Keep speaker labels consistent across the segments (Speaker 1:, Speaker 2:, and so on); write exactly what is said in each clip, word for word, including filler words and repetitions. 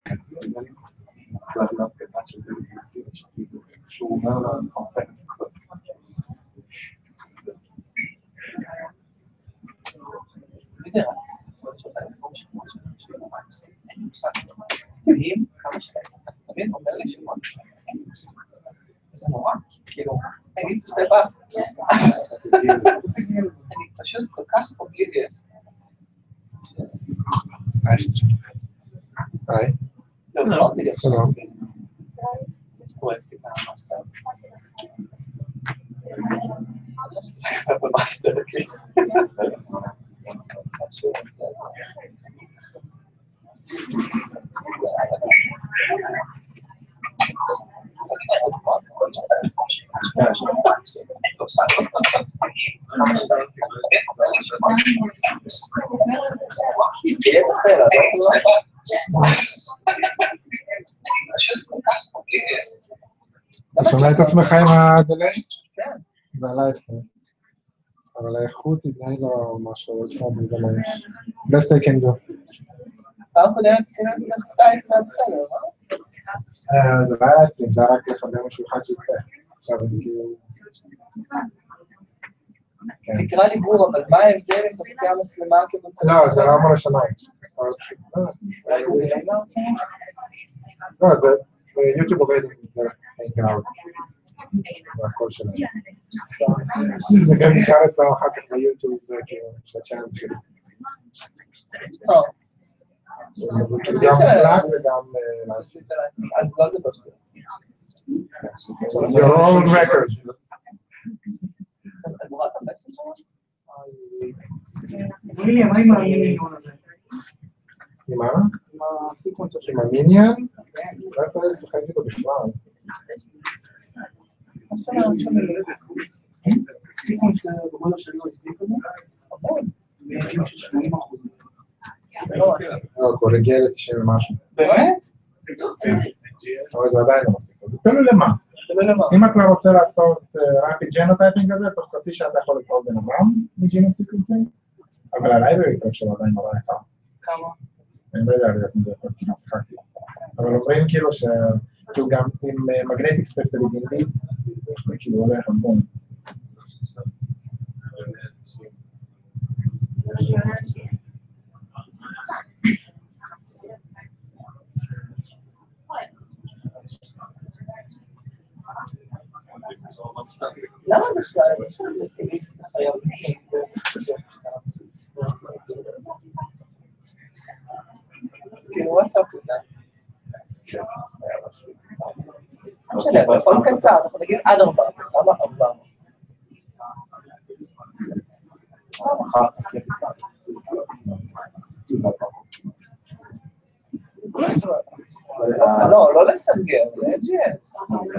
Speaker 1: שהוא אומר לה לפרסם את זה כבר.
Speaker 2: ואם כמה שלהם, אתה תמיד אומר לי שמות שלהם, זה נורא, כאילו, I need to step up. אני פשוט כל כך oblivious.
Speaker 3: Nice. היי.
Speaker 2: לא, לא, תגיד.
Speaker 3: שלום.
Speaker 2: פרויקטים מהמאסטר. במאסטר, כאילו. משהו רוצה זה.
Speaker 3: אתה שומע את עצמך עם הדלי? כן. זה הלייפסטייל. אבל האיכות היא די לא משהו, זה לא יש. best I can do.
Speaker 2: פעם קודמת עשינו את זה בסקייפ, זה בסדר, לא?
Speaker 3: זה לא היה לייפסטייל, זה היה רק לחבר משהו אחד שיצא. עכשיו אני כאילו...
Speaker 2: תקרא לי בור, אבל מה ההבדל אם תפקיע מצלמה כמוצא?
Speaker 3: לא, זה לא אמור לשנות. לא, זה יוטיוב עובד עם זה, אין זה הכל שלנו. זה גם נשאר אצלנו אחר כך ביוטיוב, זה כאילו, של הצ'אנל שלי. זה כאילו גם מוקלט וגם...
Speaker 2: אז לא זה פשוט.
Speaker 3: Your own record.
Speaker 4: וויליאם, מה עם המיניון הזה?
Speaker 3: עם מה?
Speaker 4: עם הסיקוונס הזה.
Speaker 3: עם המיניון? לא צריך לשחק איתו בכלל.
Speaker 2: מה זאת אומרת שאני לא יודע?
Speaker 4: סיקוונס בגודל שלי לא הספיק הזה?
Speaker 2: נכון.
Speaker 4: כאילו של שמונים אחוז.
Speaker 3: לא, כבר הגיע ל-תשעים ומשהו.
Speaker 2: באמת?
Speaker 3: אבל זה עדיין לא מספיק. זה תלוי למה. אם אתה רוצה לעשות רפיד ג'נוטייפינג הזה, תוך חצי שאתה יכול לפעול בן אדם מג'ינום סיקוונסינג, אבל הלייברי טוב שלו עדיין נורא יקר.
Speaker 2: כמה?
Speaker 3: אני לא יודע להיות מזה, כי נשחקתי. אבל אומרים כאילו שכאילו גם עם מגנטיק ספקטורידין לידס, זה כאילו עולה המון.
Speaker 2: למה בכלל? יש לנו נתיבים חייבים כאילו, וואטסאפ אותה. לא משנה, אתה יכול קצר, אנחנו נגיד עד ארבע, למה ארבע? פעם אחת, כפסה. לא, לא לסנגר, לג'ס.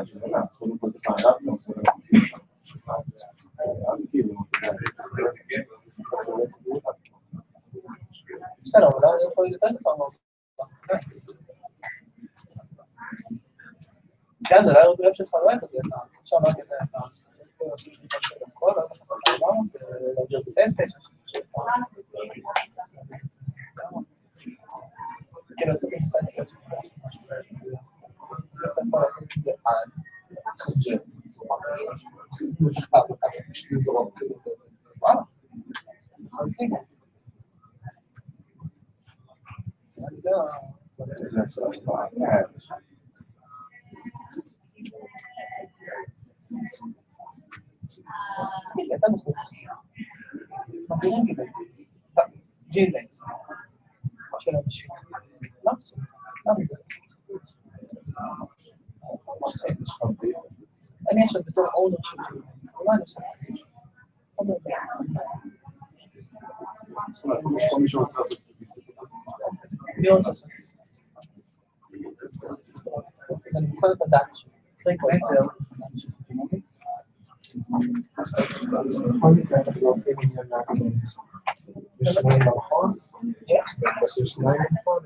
Speaker 2: בסדר, אולי אני יכול יותר קצר מאוד. אז אולי רגלב שלך לא היה כזה, עכשיו רק את זה, צריך לעשות שליטה של הכל, לא צריך לעשות את זה, להעביר את הפלייסטיישן שלך. כאילו, עושים את הסנסיה שלך. זה יכול לעשות את זה עד, חג'ר, בצורה. משחק לקחת, פשוט לזרוק, כאילו, את זה. וואלה. זה יכול לקחים. זה ה... אתה בחור. מגדירים גיבלטיס. ג'ינלקס. מה של אנשים? מה עושים? מה מגדירים? מה עושים? אני עכשיו בתור אונר של ג'ינלקס. מה אני עושה? עוד הרבה.
Speaker 1: יש פה מישהו רוצה לעשות סטטיסטיקה.
Speaker 2: מי רוצה לעשות סטטיסטיקה? אז אני בוחר את הדאטה שלי. צריך אנטר.
Speaker 3: בכל מקרה, אנחנו רוצים עניין להגיד. יש שניים במכון? יש שניים במכון?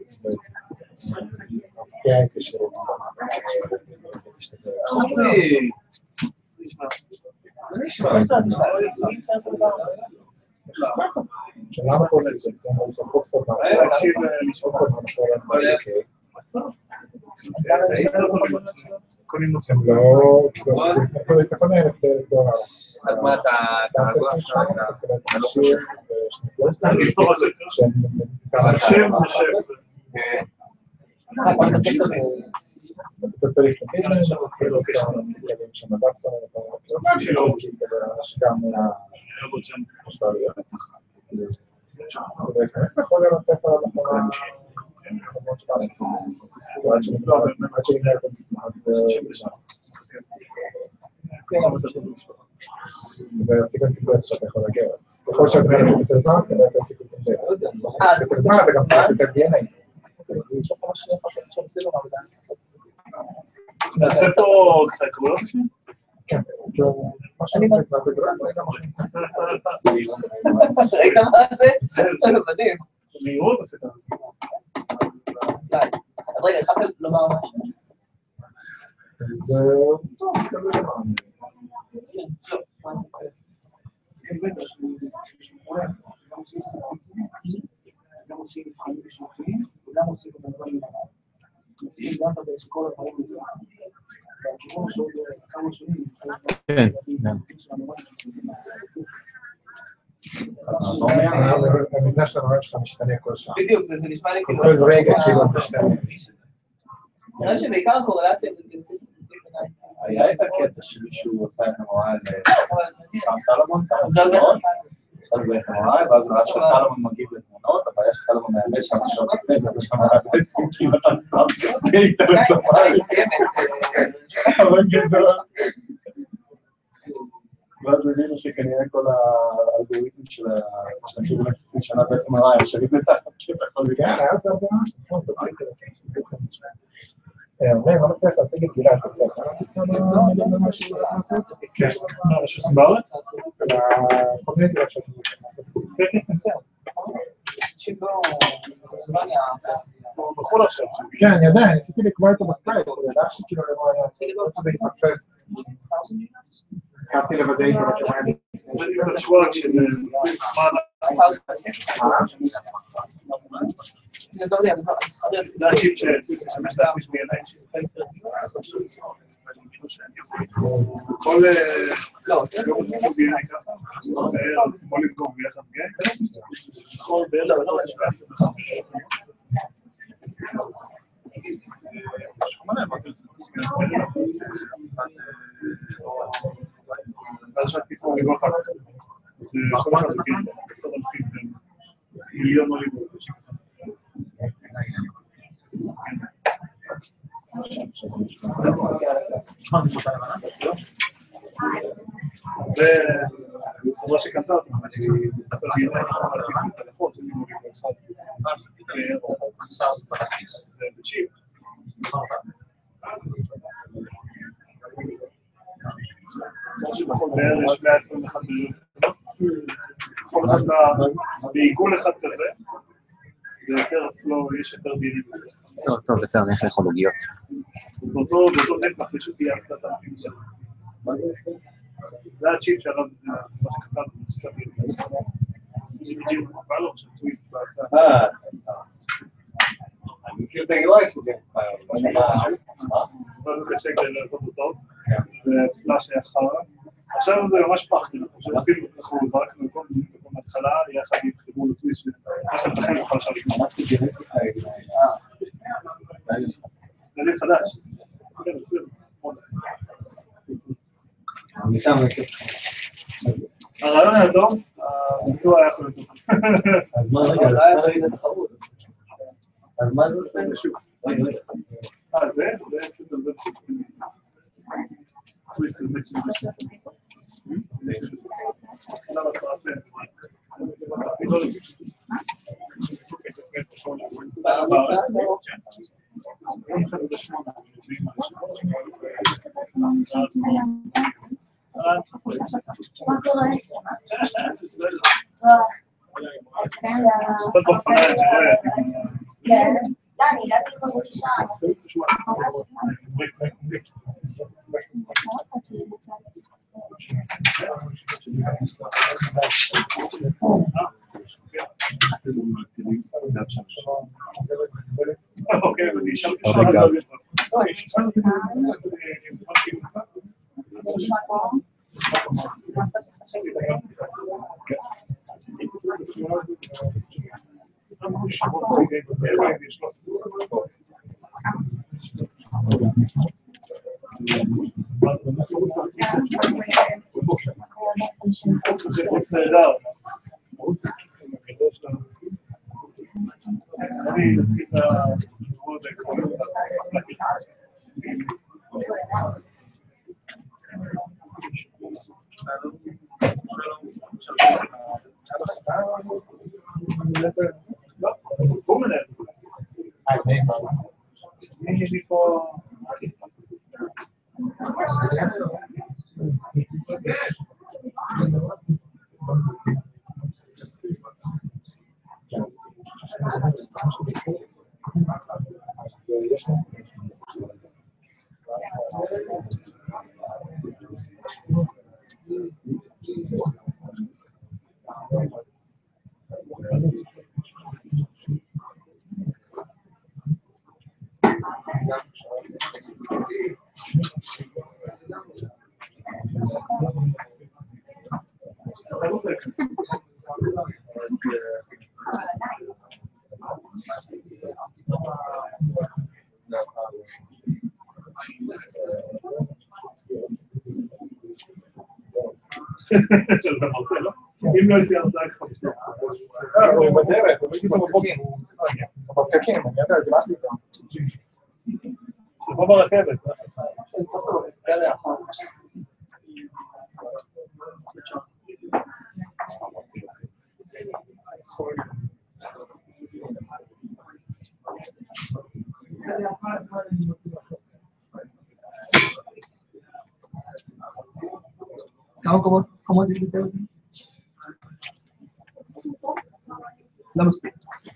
Speaker 3: כן, איזה שירות.
Speaker 2: חצי! נשמע. נשמע.
Speaker 3: שלמה פה זה, זה פוקספורד מהמכון. פוקספורד מהמכון.
Speaker 2: אז למה יש לנו
Speaker 1: קונים
Speaker 3: הם
Speaker 1: לכם.
Speaker 3: לא, כאילו, אתה קונה אלף דולר.
Speaker 2: אז מה אתה, אתה רגוע עכשיו? אתה לא חושב?
Speaker 1: הקיצור הזה, השם השם.
Speaker 3: אתה צריך להבין, אני רוצה לוקח לילדים שמדעת, גם אתה יכול לראות ספר על החורה, זה הסיכון סיכוי שאתה יכול להגיע. ככל שאתה מראה יותר זמן, אתה יותר סיכוי סיכוי. יותר זמן, אתה גם צריך יותר די אן איי.
Speaker 2: יש לך משהו יחסית של סילום, אבל אני חושב שזה...
Speaker 1: נעשה פה ככה עקרונות לפני?
Speaker 3: כן, כאילו, מה שאני מספיק, מה זה גרם, רגע מה.
Speaker 2: ראית מה זה? זה מדהים.
Speaker 1: מהירות עשית.
Speaker 2: אז רגע, התחלת לומר משהו.
Speaker 3: זה טוב, תלוי למה.
Speaker 4: גם עושים מבחנים משמעותיים, וגם עושים את הדברים האלה. עושים גם את כל הדברים האלה. והכיוון שעוד כמה שנים,
Speaker 5: כן,
Speaker 3: המבנה של הרעיון שלך משתנה כל שעה.
Speaker 2: בדיוק, זה נשמע לי כאילו...
Speaker 3: כל רגע כאילו זה משתנה.
Speaker 2: נראה שבעיקר הקורלציה...
Speaker 5: היה את הקטע שמישהו עשה את המורה לסם סלומון, סלומון, עשה את זה את המורה, ואז ראה שסלומון מגיב לתמונות, הבעיה שסלומון מאבד שם שעות לפני זה, זה שם בעצם כמעט סתם אינטלקטואלי. אבל גדול. ואז הבינו שכנראה כל האלגוריתמים של המשתמשים באמת עשרים שנה בעצם הרעי, ישרים את הקטע כל
Speaker 3: כן, היה זה הרבה ממש, נכון, זה אומרים, לא מצליח להשיג את גילה, אתה צריך לעשות משהו לעשות?
Speaker 1: כן, משהו בארץ?
Speaker 3: הקומדיאטיות שאתם רוצים לעשות.
Speaker 1: כן, כן, נסע.
Speaker 2: שבו... בזמניה...
Speaker 1: בחול עכשיו.
Speaker 3: כן, אני יודע, ניסיתי לקבוע איתו בסקייפ, הוא ידע שכאילו לא היה, לא שזה יתפספס. הסכמתי לוודא איתו בכמה ימים.
Speaker 1: זה קצת שבועק של מספיק
Speaker 2: נעזור לי, הדבר, המסחרי...
Speaker 1: זה השיפ שמשמש להכניס בי אן איי. כל יום עושים בי אן איי ככה, זה סימבולים גום ביחד גן, כל בערך לעזור לשמעסת לך. ואז שאת קיסור לגוח אחר כך, זה כל אחד גן, עשר אלפים, מיליון עולים בזה. זה סחורה שקנתה אותם, אני עושה בי אן איי על פיס מצלחות, שימו לי באחד אז זה בצ'יפ. בערך מאה עשרים ואחת מיליון. כל אחד בעיגול אחד כזה, זה יותר פלו, יש יותר בי אן איי.
Speaker 5: טוב, טוב, בסדר, אני הולך לאכול עוגיות.
Speaker 1: באותו נפח פשוט יהיה עשרת אלפים. מה זה עושה? זה הצ'יפ שעליו מה שכתבנו, עושה בי אן איי. זה בדיוק בא לו עכשיו טוויסט בעשה.
Speaker 5: אה, אני מכיר את ה-יו איי שזה.
Speaker 1: ואז זה קשה כדי לעבוד אותו, ופלאש היה חרא. עכשיו זה ממש פחד, אנחנו זרקנו כל זה מההתחלה, יחד עם חיבור לטוויסט, שאתה מתכן לך עכשיו לקנות. זה לי חדש. כן, עשינו.
Speaker 5: משם זה כיף.
Speaker 1: הרעיון היה טוב, הביצוע היה יכול להיות טוב.
Speaker 5: אז מה רגע, לא היה ראית התחרות. אז מה זה עושה?
Speaker 1: אה, זה? זה פשוט על זה בסופסים. טוויסט זה מקשיב בשביל סנס. לא, עשרה סנס. יום אחד עד השמונה. קצת בפנה, אני רואה.
Speaker 6: כן, לא, אני הגעתי כבר בשעה.
Speaker 1: אוקיי, אני אשאל אותי
Speaker 5: אוקיי,
Speaker 1: שאלה.
Speaker 5: גם.
Speaker 1: לא, יש שאלה אותי שאלה. אתה מרצה, לא? אם לא יש לי הרצאה ככה בשביל.
Speaker 3: הוא בדרך, הוא הייתי בפקקים, הוא צריך להגיע. בפקקים, אני יודע, דיברתי איתו.
Speaker 1: שבוא ברכבת.
Speaker 4: כמה קומות? קומות יש יותר? לא מספיק.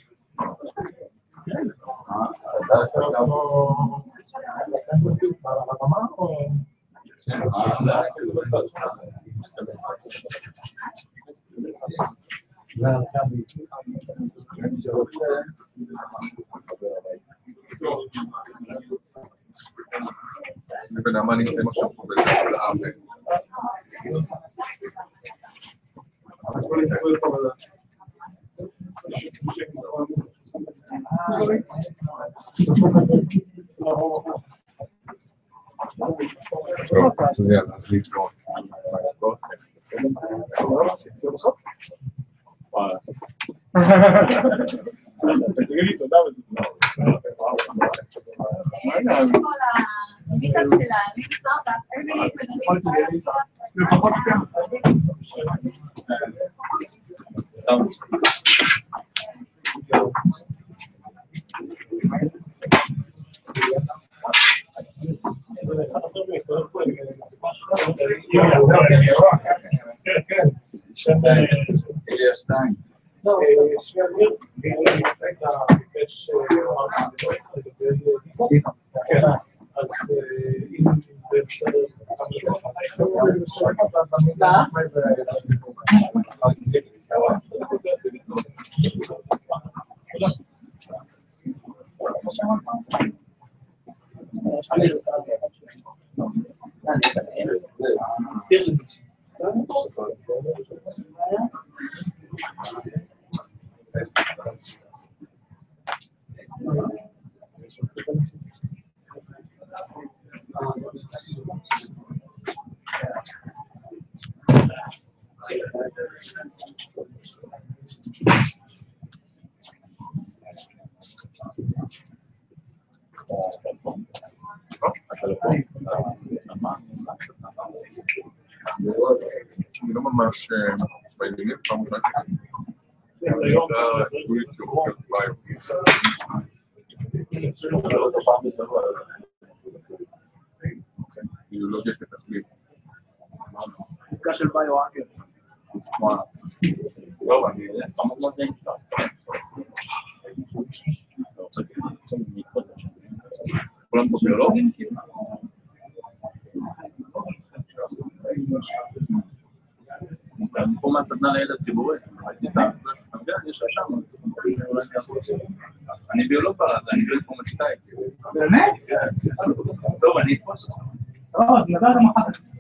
Speaker 5: ובנאמה נמצאים עכשיו פה באיזה הצעה ו... טוב, אתה יודע, אז להתראות.
Speaker 1: תגיד לי תודה ותודה. לפחות כן.
Speaker 5: אליה שתיים.
Speaker 4: לא,
Speaker 1: אז אם זה בסדר,
Speaker 5: אני לא ממש בעניינים, פעם ראשונה
Speaker 1: זה יום.
Speaker 5: ביולוגיה כתחליף.
Speaker 4: חוקה של ביו-האקר.
Speaker 5: לא, אני יודע, כמה מודעים שלך. כולם פה ביולוגים? פה מהסדנה לידע ציבורי, אני יודע, יש שם, אז אולי אני יכול... אני ביולוג ברז, אני באינפורמטיקאי.
Speaker 4: באמת?
Speaker 5: טוב, אני אתפוס אותך.
Speaker 4: טוב, אז נדע גם אחר כך.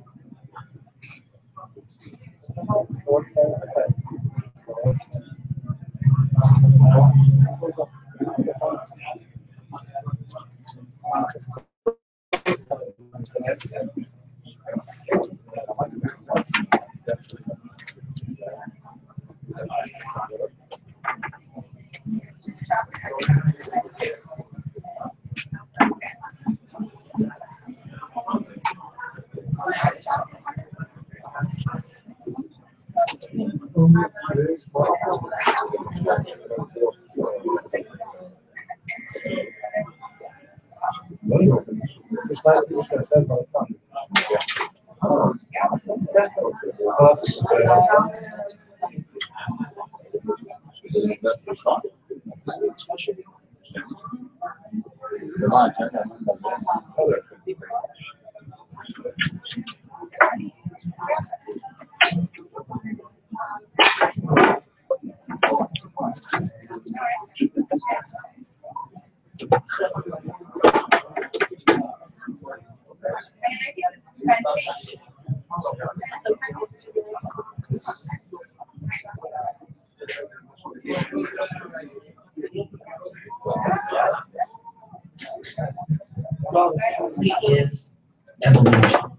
Speaker 7: Is evolution.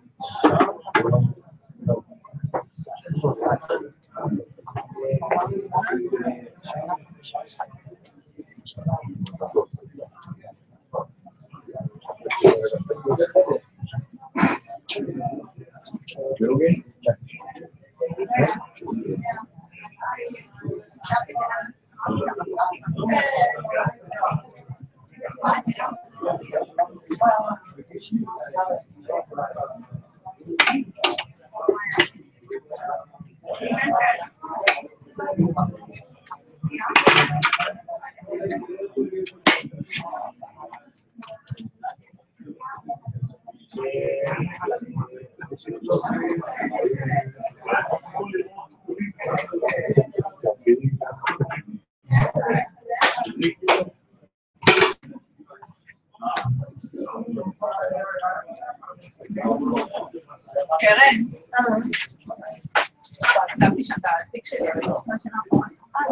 Speaker 8: קרן, כתבתי שם את התיק שלי, אבל יש מה שנכון.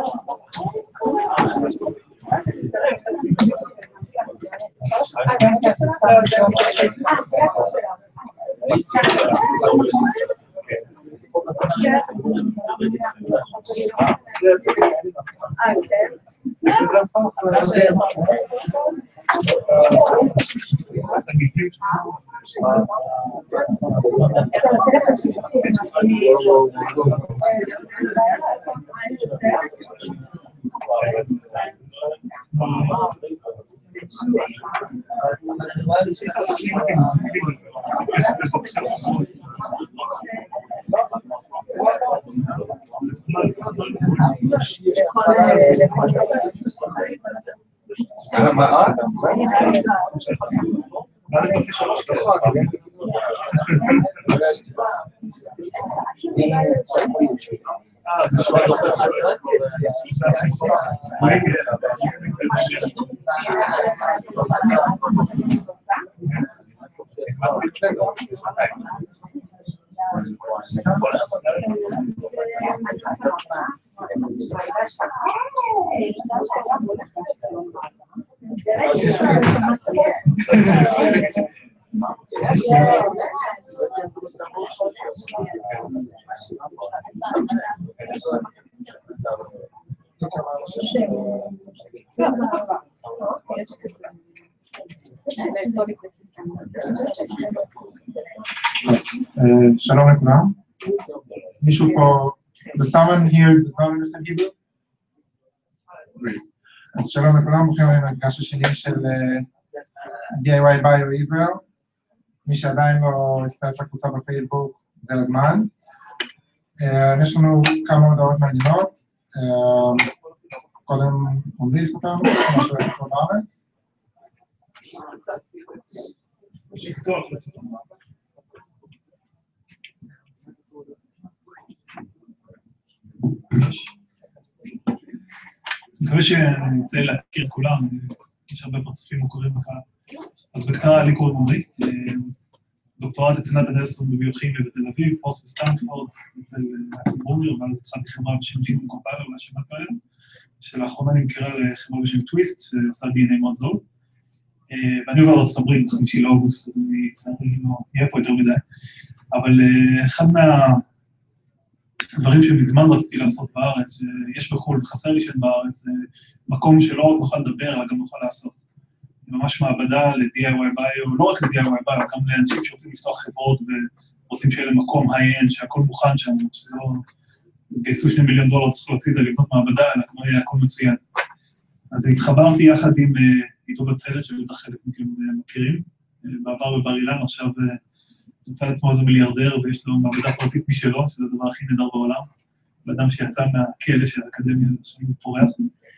Speaker 3: שלום לכולם. מישהו פה, the someone here does not understand Hebrew? אז שלום לכולם, ברוכים הבאים למפגש השני של די איי וואי Bio Israel. מי שעדיין לא הצטרף לקבוצה בפייסבוק, זה הזמן. יש לנו כמה הודעות מעניינות. קודם עומדי לספר לנו, מה שהולך פה בארץ.
Speaker 1: מקווה שאני אצא להכיר את כולם, יש הרבה פרצופים מוכרים בקהל. אז בקצרה, לי קוראים עמרי, דוקטורט אצל נתן אדלסון בביוכימיה בתל אביב, פוסט בסטנפורד, אצל נאצל ברומר, ואז התחלתי חברה בשם ג'ינום קומפיילר, אולי שמעת עליהם, שלאחרונה נמכרה לחברה בשם טוויסט, שעושה די אן איי מאוד זול. ואני עובר לארצות הברית בחמישי לאוגוסט, אז אני צערי לא אהיה פה יותר מדי. אבל אחד מהדברים שמזמן רציתי לעשות בארץ, שיש בחו"ל וחסר לי שאין בארץ, זה מקום שלא רק נוכל לדבר, אלא גם נוכל לעשות. זה ממש מעבדה ל-די איי וואי ביו, לא רק ל-די איי וואי ביו, גם לאנשים שרוצים לפתוח חברות ורוצים שיהיה להם מקום היי-אנד, שהכל מוכן שם, שלא גייסו שני מיליון דולר, צריך להוציא את זה לבנות מעבדה, אלא כבר יהיה הכל מצוין. אז התחברתי יחד עם עידו בצלת, שבטח חלק מכם מכירים, בעבר בבר אילן, עכשיו נמצא לעצמו איזה מיליארדר, ויש לו מעבדה פרטית משלו, שזה הדבר הכי נהדר בעולם, לאדם שיצא מהכלא של האקדמיה, שאני פורח.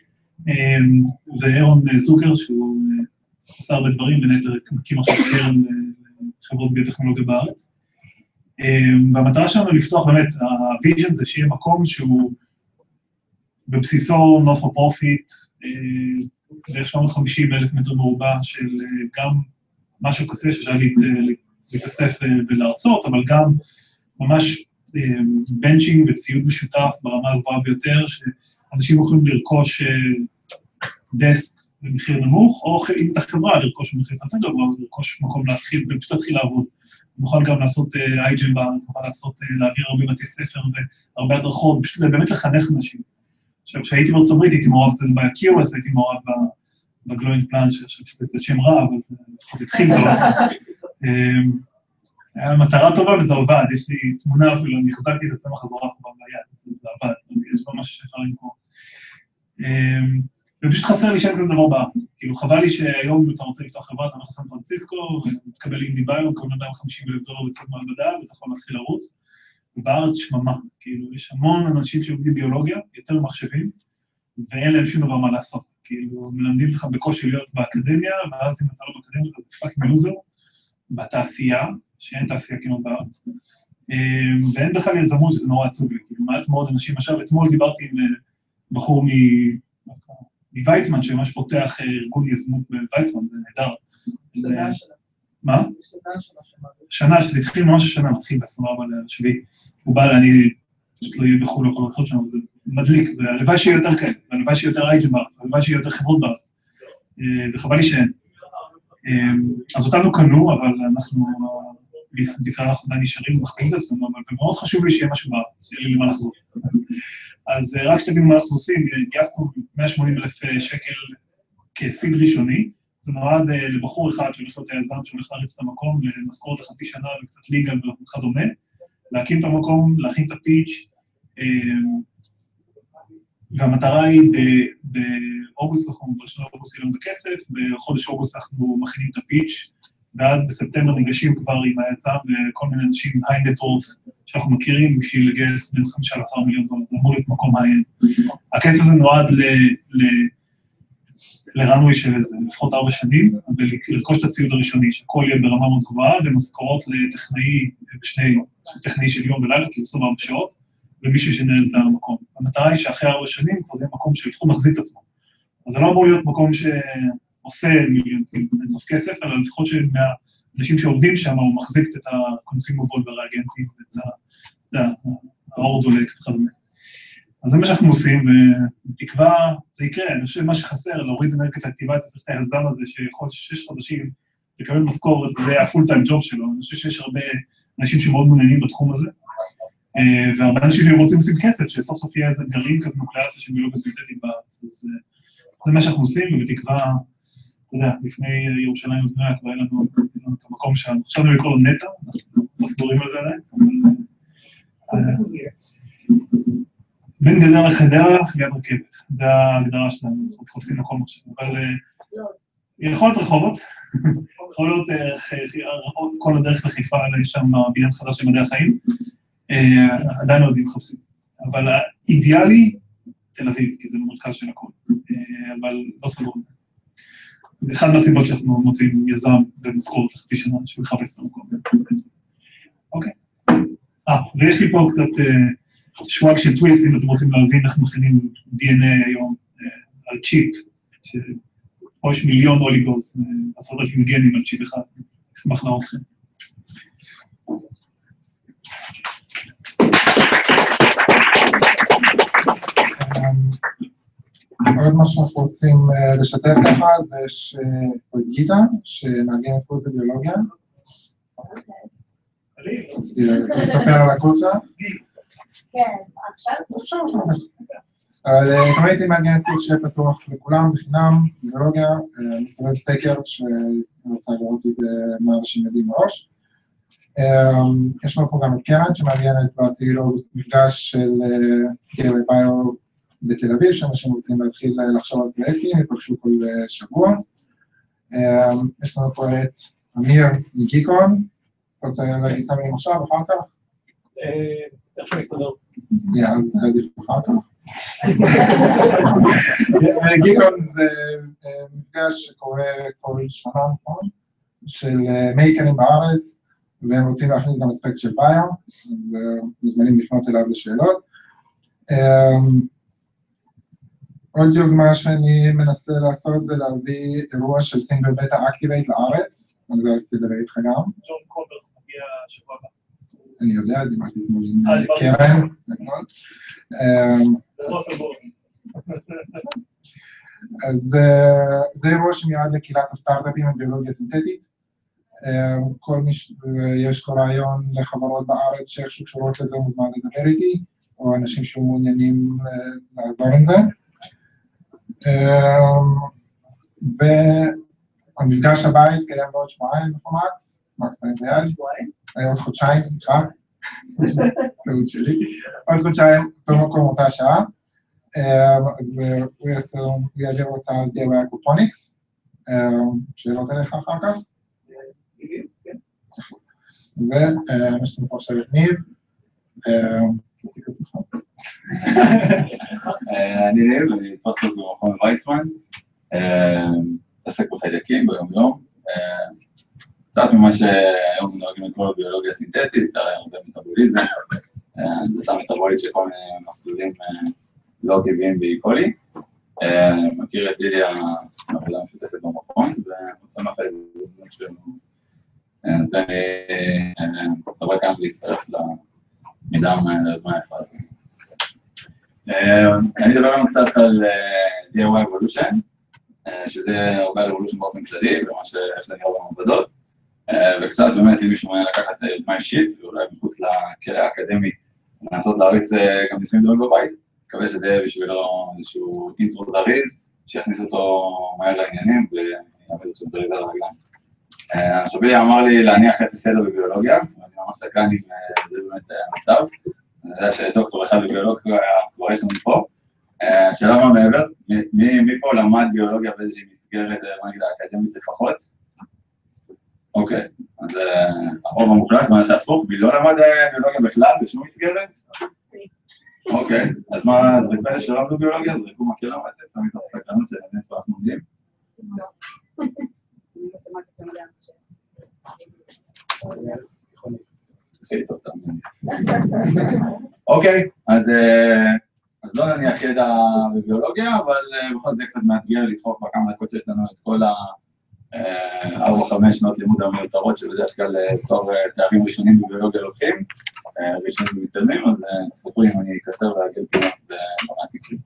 Speaker 1: ואירון זוקר, שהוא עשה הרבה דברים, בין היתר מקים עכשיו קרן לחברות ביוטכנולוגיה בארץ. והמטרה שלנו לפתוח באמת, הוויז'ן זה שיהיה מקום שהוא בבסיסו not for profit, בערך שבע מאות וחמישים אלף מטר מרובע של גם משהו כזה שאפשר להתאסף ולהרצות, אבל גם ממש בנצ'ינג וציוד משותף ברמה הגבוהה ביותר, שאנשים יכולים לרכוש דסק במחיר נמוך, או אם את החברה לרכוש במחיר סנטר גבוה, לרכוש מקום להתחיל ופשוט להתחיל לעבוד. נוכל גם לעשות אייג'ן בארץ, נוכל לעשות, להעביר הרבה בתי ספר והרבה הדרכות, פשוט באמת לחנך אנשים. עכשיו, כשהייתי בארצות הברית, הייתי מעורב קצת ב-קיו אס, הייתי מעורב בגלוינג פלן, שזה קצת שם רע, אבל זה לפחות התחיל טוב. היה מטרה טובה וזה עובד, יש לי תמונה אפילו, אני החזקתי את הצמח הזורח ביד, זה עבד, יש בה משהו שאפשר למכור. ופשוט חסר לי שאין כזה דבר בארץ. כאילו, חבל לי שהיום אתה רוצה לפתוח חברה, אתה הולך לסן פרנסיסקו, ומתקבל אינדי ביו, מקבל מאתיים וחמישים אלף דולר בצד מעבדה, ואתה יכול להתחיל לרוץ. ובארץ שממה, כאילו, יש המון אנשים שעובדים ביולוגיה, יותר מחשבים, ואין להם שום דבר מה לעשות. כאילו, מלמדים לך בקושי להיות באקדמיה, ואז אם אתה לא באקדמיה, אתה פאקינג לוזר, בתעשייה, שאין תעשייה כמעט בארץ. ואין בכלל יזמות, שזה נורא עצוב לי. כאילו, מעט מאוד אנשים, עכשיו אתמול דיברתי עם בחור מ... מוויצמן, שממש פותח ארגון יזמות בוויצמן, זה נהדר.
Speaker 4: שנה שנה.
Speaker 1: מה?
Speaker 4: שנה שנה שנה.
Speaker 1: שנה, שזה התחיל ממש השנה, מתחיל ב-עשרים וארבעה לשביעי. הוא בא לה, אני פשוט לא אהיה בחו"ל, לא יכול לעשות שם, זה מדליק, והלוואי שיהיה יותר כאלה, והלוואי שיהיה יותר אייג'ן בארץ, והלוואי שיהיה יותר חברות בארץ. וחבל לי שאין. אז אותנו קנו, אבל אנחנו, בישראל אנחנו עדיין נשארים ומחכים את עצמנו, אבל מאוד חשוב לי שיהיה משהו בארץ, שיהיה לי למה לחזור. אז רק שתבינו מה אנחנו עושים, גייסנו מאה ושמונים אלף שקל כסיד ראשוני, זה נועד לבחור אחד שהולך להיות היזם, שהולך להריץ את המקום, למשכורת לחצי שנה וקצת ליגה וכדומה, להקים את המקום, להכין את הפיץ', והמטרה היא באוגוסט, אנחנו בשביל אוגוסט יהיה לנו את הכסף, בחודש אוגוסט אנחנו מכינים את הפיץ', ואז בספטמבר ניגשים כבר עם היזם וכל מיני אנשים היי נטוורט שאנחנו מכירים בשביל לגייס בין חמישה לעשרה מיליון דולר, זה אמור להיות מקום היי-אנד. הכסף הזה נועד לרנווי של איזה לפחות ארבע שנים, ולרכוש את הציוד הראשוני, שהכל יהיה ברמה מאוד גבוהה, ומשכורות לטכנאי, בשני, טכנאי של יום ולילה, כאילו עשרים וארבע שעות, ומישהו שנהל את המקום. המטרה היא שאחרי ארבע שנים, כבר זה מקום שלפחות מחזיק את עצמו. אז זה לא אמור להיות מקום שעושה מיליון, כאילו, בנצוף כסף, אלא לפחות שהאנשים שעובדים שם, הוא מחזיק את הקונסימובול והרגנטים, ואת האור דולק וכדומה. אז זה מה שאנחנו עושים, ובתקווה זה יקרה, אני חושב מה שחסר, להוריד אנרגיית האקטיבציה, צריך את היזם הזה שיכול שש חודשים לקבל משכורת, זה הפול טיים ג'וב שלו, אני חושב שיש הרבה אנשים שמאוד מעוניינים בתחום הזה, והרבה אנשים שרוצים לשים כסף, שסוף סוף יהיה איזה גרעין כזה נוקלציה של ביולוגיה סינתטית בארץ, אז זה מה שאנחנו עושים, ובתקווה, אתה יודע, לפני ירושלים ובנויה, כבר היה לנו את המקום שלנו, עכשיו אני לקרוא לו נטע, אנחנו מסגורים על זה עליהם, בין גדר לחדרה, יד רכבת. זו ההגדרה שלנו, אנחנו מחפשים מקום עכשיו. אבל יכול להיות רחובות, יכול להיות כל הדרך לחיפה, יש שם בניין חדש של מדעי החיים, עדיין לא יודעים מחפשים. אבל האידיאלי, תל אביב, כי זה במרכז של הכל. אבל לא סגור. זה אחד מהסיבות שאנחנו מוצאים יזם במשכורת לחצי שנה, שמחפש את המקום. אוקיי. אה, ויש לי פה קצת... שוואג של טוויסט, אם אתם רוצים להבין איך מכינים די אן איי היום, על צ'יפ, שפה יש מיליון אוליגוס, עשרות אלפים גנים על צ'יפ אחד, אשמח להראות לכם.
Speaker 3: עוד מה שאנחנו רוצים לשתף ככה, זה פה את גיטה, שמארגן את קורס הביולוגיה. אז תספר על הקורס שלה?
Speaker 6: כן, עכשיו?
Speaker 3: עכשיו, עכשיו. אבל תמיד הייתי מארגן את קורס שיהיה פתוח לכולם, בחינם, ביולוגיה, מסתובב סקר שאני רוצה לראות את מה אנשים יודעים מראש. יש לנו פה גם את קרן, שמארגנת בעשירי לאוגוסט מפגש של קרן ביו, בתל אביב, שאנשים רוצים להתחיל לחשוב על פרויקטים, יפגשו כל שבוע. יש לנו פה את אמיר מגיקון, אתה רוצה להגיד כמה מילים עכשיו, אחר כך?
Speaker 4: איך שמסתדר.
Speaker 3: יא, אז עדיף אחר כך. גיקון זה מפגש שקורה כל שנה, נכון? של מייקרים בארץ, והם רוצים להכניס גם אספקט של ביו, אז מוזמנים לפנות אליו לשאלות. עוד יוזמה שאני מנסה לעשות זה להביא אירוע של סינגל בטה אקטיבייט לארץ, אני זה רציתי לדבר איתך גם.
Speaker 1: ג'ון קולברס מגיע שבוע הבא.
Speaker 3: אני יודע, דיברתי כמו עם קרן, נכון? אז זה אירוע שמיועד לקהילת הסטארט-אפים בביולוגיה סינתטית. כל מי שיש לו רעיון לחברות בארץ שאיכשהו קשורות לזה מוזמן לדבר איתי, או אנשים שמעוניינים לעזור עם זה. והמפגש הבא יתקיים בעוד שבועיים בפומקס, מקס פעמים ביד, עוד חודשיים, סליחה, טעות שלי, עוד חודשיים, אותו מקום אותה שעה, אז הוא יעביר הוצאה על די איי וואי קופוניקס, שאלות אליך אחר כך, ויש לנו פה עכשיו את ניב, תציג את עצמך.
Speaker 5: אני ניב, אני פוסט-דוק במכון ויצמן, מתעסק בחיידקים ביום יום, קצת ממה שהיום נוהגים לקרוא ביולוגיה סינתטית, הרבה מטאבוליזם, הנדסה מטאבולית של כל מיני מסלולים לא טבעיים באי-קולי. מכיר את איליה מעבודה משותפת במכון, ומוצא מאחורי איזה דברים שלנו. נותן לי דבר כאן להצטרף למיזם ליוזמה היפה הזאת. אני אדבר לנו קצת על די איי וואי Evolution, שזה הרבה על Evolution באופן כללי, ומה שיש לנו במעבדות, וקצת באמת אם מישהו מעניין לקחת יוזמה אישית, ואולי מחוץ לכלא האקדמי, לנסות להריץ גם ניסויים דברים בבית, מקווה שזה יהיה בשבילו איזשהו אינטרו זריז, שיכניס אותו מהר לעניינים, ויעמד אותו זריז על הרגליים. שבילי אמר לי להניח את הסדר בביולוגיה, ואני ממש סקרן אם זה באמת המצב. אני יודע שדוקטור אחד בביולוגיה כבר יש לנו פה. שאלה מה מעבר, מי פה למד ביולוגיה באיזושהי מסגרת, מה נגיד, האקדמית לפחות? אוקיי, אז הרוב המוחלט, מה נעשה הפוך, מי לא למד ביולוגיה בכלל, בשום מסגרת? אוקיי, אז מה, אז ריקפלת שלא למדו ביולוגיה, זריקו מה כן למדתם, שם מתוך סקרנות שלהם איפה אנחנו עומדים? אוקיי, אז לא נניח ידע בביולוגיה, אבל בכל זאת זה קצת מאתגר לדחוף בכמה דקות שיש לנו את כל ה-ארבע חמש שנות לימוד המיותרות, שבדרך כלל תואר תארים ראשונים בביולוגיה לוקחים, ראשונים ומתקדמים, אז ספקו אם אני אקצר ואגל פינות במעט מקרים.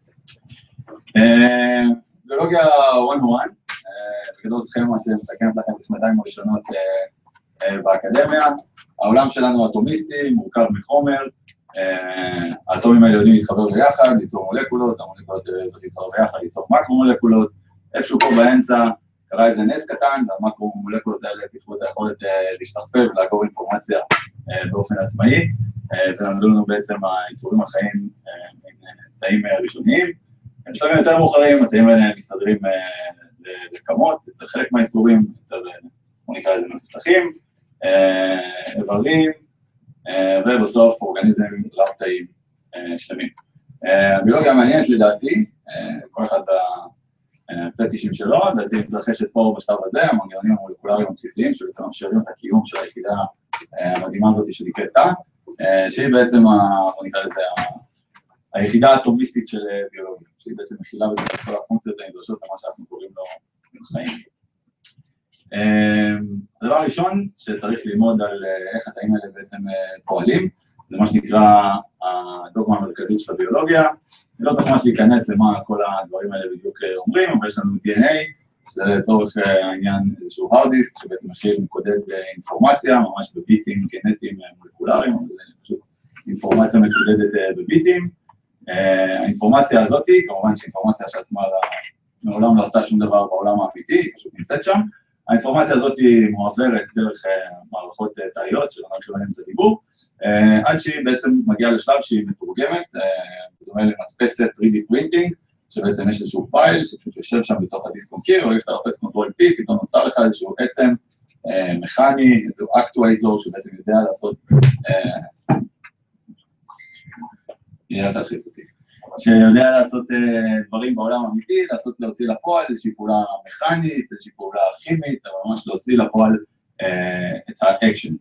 Speaker 5: ביולוגיה אחת על אחת, בגדול סכמה שמסכמת לכם בשנתיים הראשונות באקדמיה. העולם שלנו אטומיסטי, מורכב מחומר, האטומים האלה יודעים להתחבר ביחד, ליצור מולקולות, המולקולות יודעות להתחבר ביחד, ליצור מקרו-מולקולות, איפשהו פה באמצע קרה איזה נס קטן, והמקרו-מולקולות האלה פיתחו את היכולת להשתכפל ולאגור אינפורמציה באופן עצמאי, ולמדו לנו בעצם היצורים החיים עם תאים ראשוניים. בשלבים יותר מאוחרים, התאים האלה מסתדרים לכמות, אצל חלק מהיצורים, יותר, בוא נקרא לזה מפתחים, איברים, ובסוף אורגניזמים רב-תאים שלמים. הביולוגיה המעניינת לדעתי, כל אחד בפטישים שלו, לדעתי מתרחשת פה בשלב הזה, המנגנונים המולקולריים הבסיסיים, שבעצם מאפשרים את הקיום של היחידה המדהימה הזאת שנקראת תא, שהיא בעצם, בוא נקרא לזה, היחידה האטומיסטית של ביולוגיה. שהיא בעצם מכילה את כל הפונקציות הנדרשות למה שאנחנו קוראים לו בחיים. הדבר הראשון שצריך ללמוד על איך התאים האלה בעצם פועלים, זה מה שנקרא הדוגמה המרכזית של הביולוגיה. אני לא צריך ממש להיכנס למה כל הדברים האלה בדיוק אומרים, אבל יש לנו די אן איי, שזה לצורך העניין איזשהו hard disk, שבעצם מכיל מקודד אינפורמציה, ממש בביטים גנטיים מולקולריים, אבל זה פשוט אינפורמציה מקודדת בביטים. האינפורמציה הזאת, כמובן שאינפורמציה שעצמה מעולם לא עשתה שום דבר בעולם האמיתי, היא פשוט נמצאת שם. האינפורמציה הזאת מועברת דרך מערכות תאיות, שלא נרחיב את הדיבור, עד שהיא בעצם מגיעה לשלב שהיא מתורגמת, בדומה למדפסת תרי די printing, שבעצם יש איזשהו פייל שפשוט יושב שם בתוך הדיסק און קי, או יש לרפס קונטרול פי, פתאום נוצר לך איזשהו עצם מכני, איזשהו אקטואטור שבעצם יודע לעשות, יהיה תלחיץ אותי, שיודע לעשות דברים בעולם האמיתי, לעשות להוציא לפועל איזושהי פעולה מכנית, איזושהי פעולה כימית, אבל ממש להוציא לפועל את האקשן.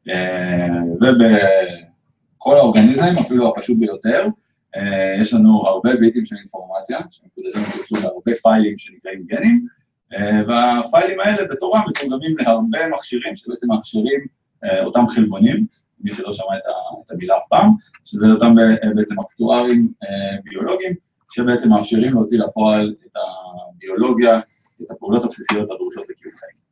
Speaker 5: ובכל האורגניזם, אפילו הפשוט ביותר, יש לנו הרבה ביטים של אינפורמציה, שמקודדים את להרבה פיילים שנקראים גנים, והפיילים האלה בתורם מתורגמים להרבה מכשירים שבעצם מאפשרים אותם חלבונים, מי שלא שמע את המילה אף פעם, שזה אותם בעצם אקטוארים ביולוגיים, שבעצם מאפשרים להוציא לפועל את הביולוגיה, את הפעולות הבסיסיות הדרושות לקיום חיים.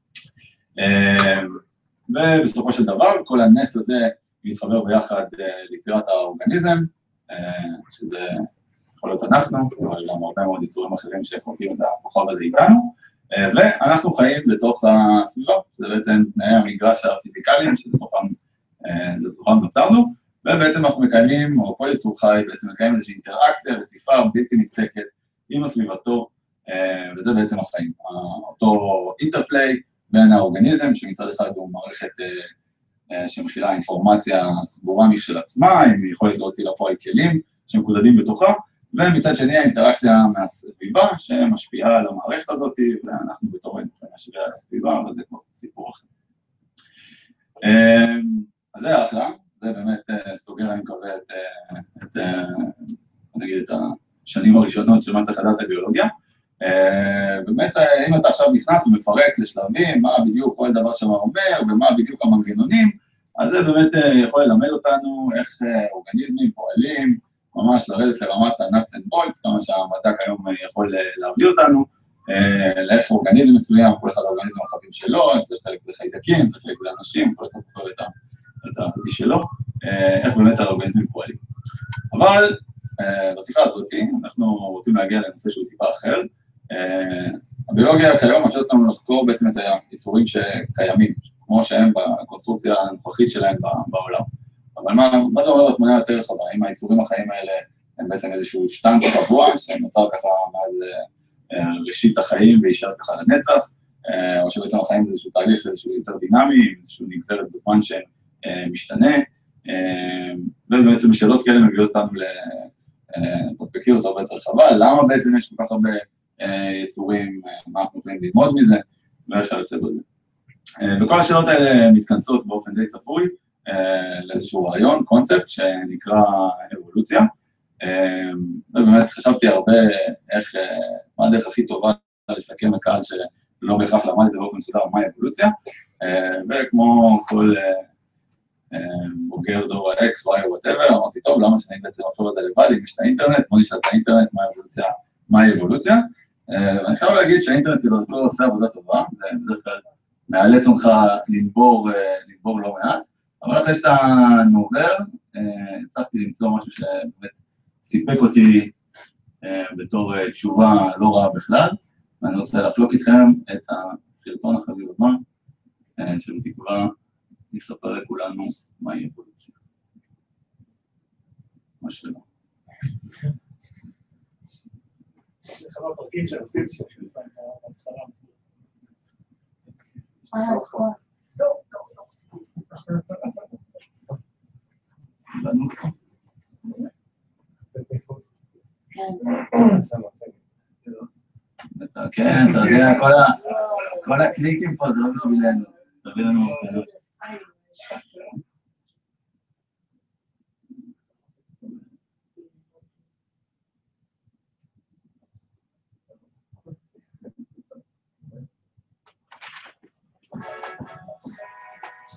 Speaker 5: ובסופו של דבר, כל הנס הזה מתחבר ביחד ליצירת האורגניזם, שזה יכול להיות אנחנו, אבל גם הרבה מאוד יצורים אחרים שחולקים את הכוכב הזה איתנו, ואנחנו חיים בתוך הסביבה, שזה בעצם תנאי המגרש הפיזיקליים, שבתוכם נוצרנו, ובעצם אנחנו מקיימים, או כל יצור חי, בעצם מקיים איזושהי אינטראקציה רציפה בלתי נפסקת עם הסביבתו, וזה בעצם החיים. אותו אינטרפליי בין האורגניזם, שמצד אחד הוא מערכת שמכילה אינפורמציה סגורה משל עצמה, עם יכולת להוציא לפועל כלים שמקודדים בתוכה, ומצד שני האינטראקציה מהסביבה שמשפיעה על המערכת הזאת, ואנחנו בתור יכולים להשפיע על הסביבה, וזה כבר סיפור אחר. אז זה אחלה, זה באמת סוגר, אני מקווה, את, נגיד, את השנים הראשונות של מה צריך לדעת הביולוגיה. באמת, אם אתה עכשיו נכנס ומפרק לשלבים, מה בדיוק כל דבר שם אומר, ומה בדיוק המנגנונים, אז זה באמת יכול ללמד אותנו איך אורגניזמים פועלים, ממש לרדת לרמת ה-nuts and bolts, כמה שהמדע כיום יכול להביא אותנו, לאיך אורגניזם מסוים, כל אחד האורגניזם החבים שלו, זה חלק זה חיידקים, זה חלק זה אנשים, כל אחד בוחר את הפרטי שלו, איך באמת האורגניזמים פועלים. אבל בשיחה הזאת, אנחנו רוצים להגיע לנושא שהוא טיפה אחר. הביולוגיה כיום מאפשרת אותנו לחקור בעצם את היצורים שקיימים, כמו שהם בקונסטרוקציה הנוכחית שלהם בעולם. אבל מה, מה זה אומר בתמונה יותר רחבה? האם היצורים החיים האלה הם בעצם איזשהו שטנץ קבוע, שנוצר ככה מאז ראשית החיים וישאר ככה לנצח, או שבעצם החיים זה איזשהו תהליך איזשהו יותר דינמי, איזשהו נגזרת בזמן שמשתנה, ובעצם שאלות כאלה מביאות אותנו לפרספקטיבות הרבה יותר רחבה, למה בעצם יש כל כך הרבה יצורים, מה אנחנו יכולים ללמוד מזה, ואיך יוצא בזה. וכל השאלות האלה מתכנסות באופן די צפוי, לאיזשהו רעיון, קונספט, שנקרא אבולוציה, ובאמת חשבתי הרבה איך, מה הדרך הכי טובה לסכם לקהל שלא בהכרח למד את זה באופן מסודר, מה אבולוציה, וכמו כל בוגר דור ה-X, Y או whatever, אמרתי, טוב, למה שאני בעצם לחשוב על זה לבד, אם יש את האינטרנט, בוא נשאל את האינטרנט, מה אבולוציה, מהי אבולוציה, ואני חייב להגיד שהאינטרנט לא עושה עבודה טובה, זה בדרך כלל מאלץ אותך לנבור, לנבור לא מעט, אבל אחרי שאתה נובר, הצלחתי למצוא משהו שבאמת סיפק אותי בתור תשובה לא רעה בכלל, ואני רוצה לחלוק איתכם את הסרטון החביב הבא, שבתקווה נספר לכולנו מהי אבולוציה. מה שלא.
Speaker 4: זה חבר פרקים שעושים שעושים את ההתחלה המצוין.
Speaker 6: אה, נכון. טוב, טוב,
Speaker 5: טוב. כן, אתה יודע, כל הקליקים פה זה לא בשבילנו, תביא לנו מפתיעות.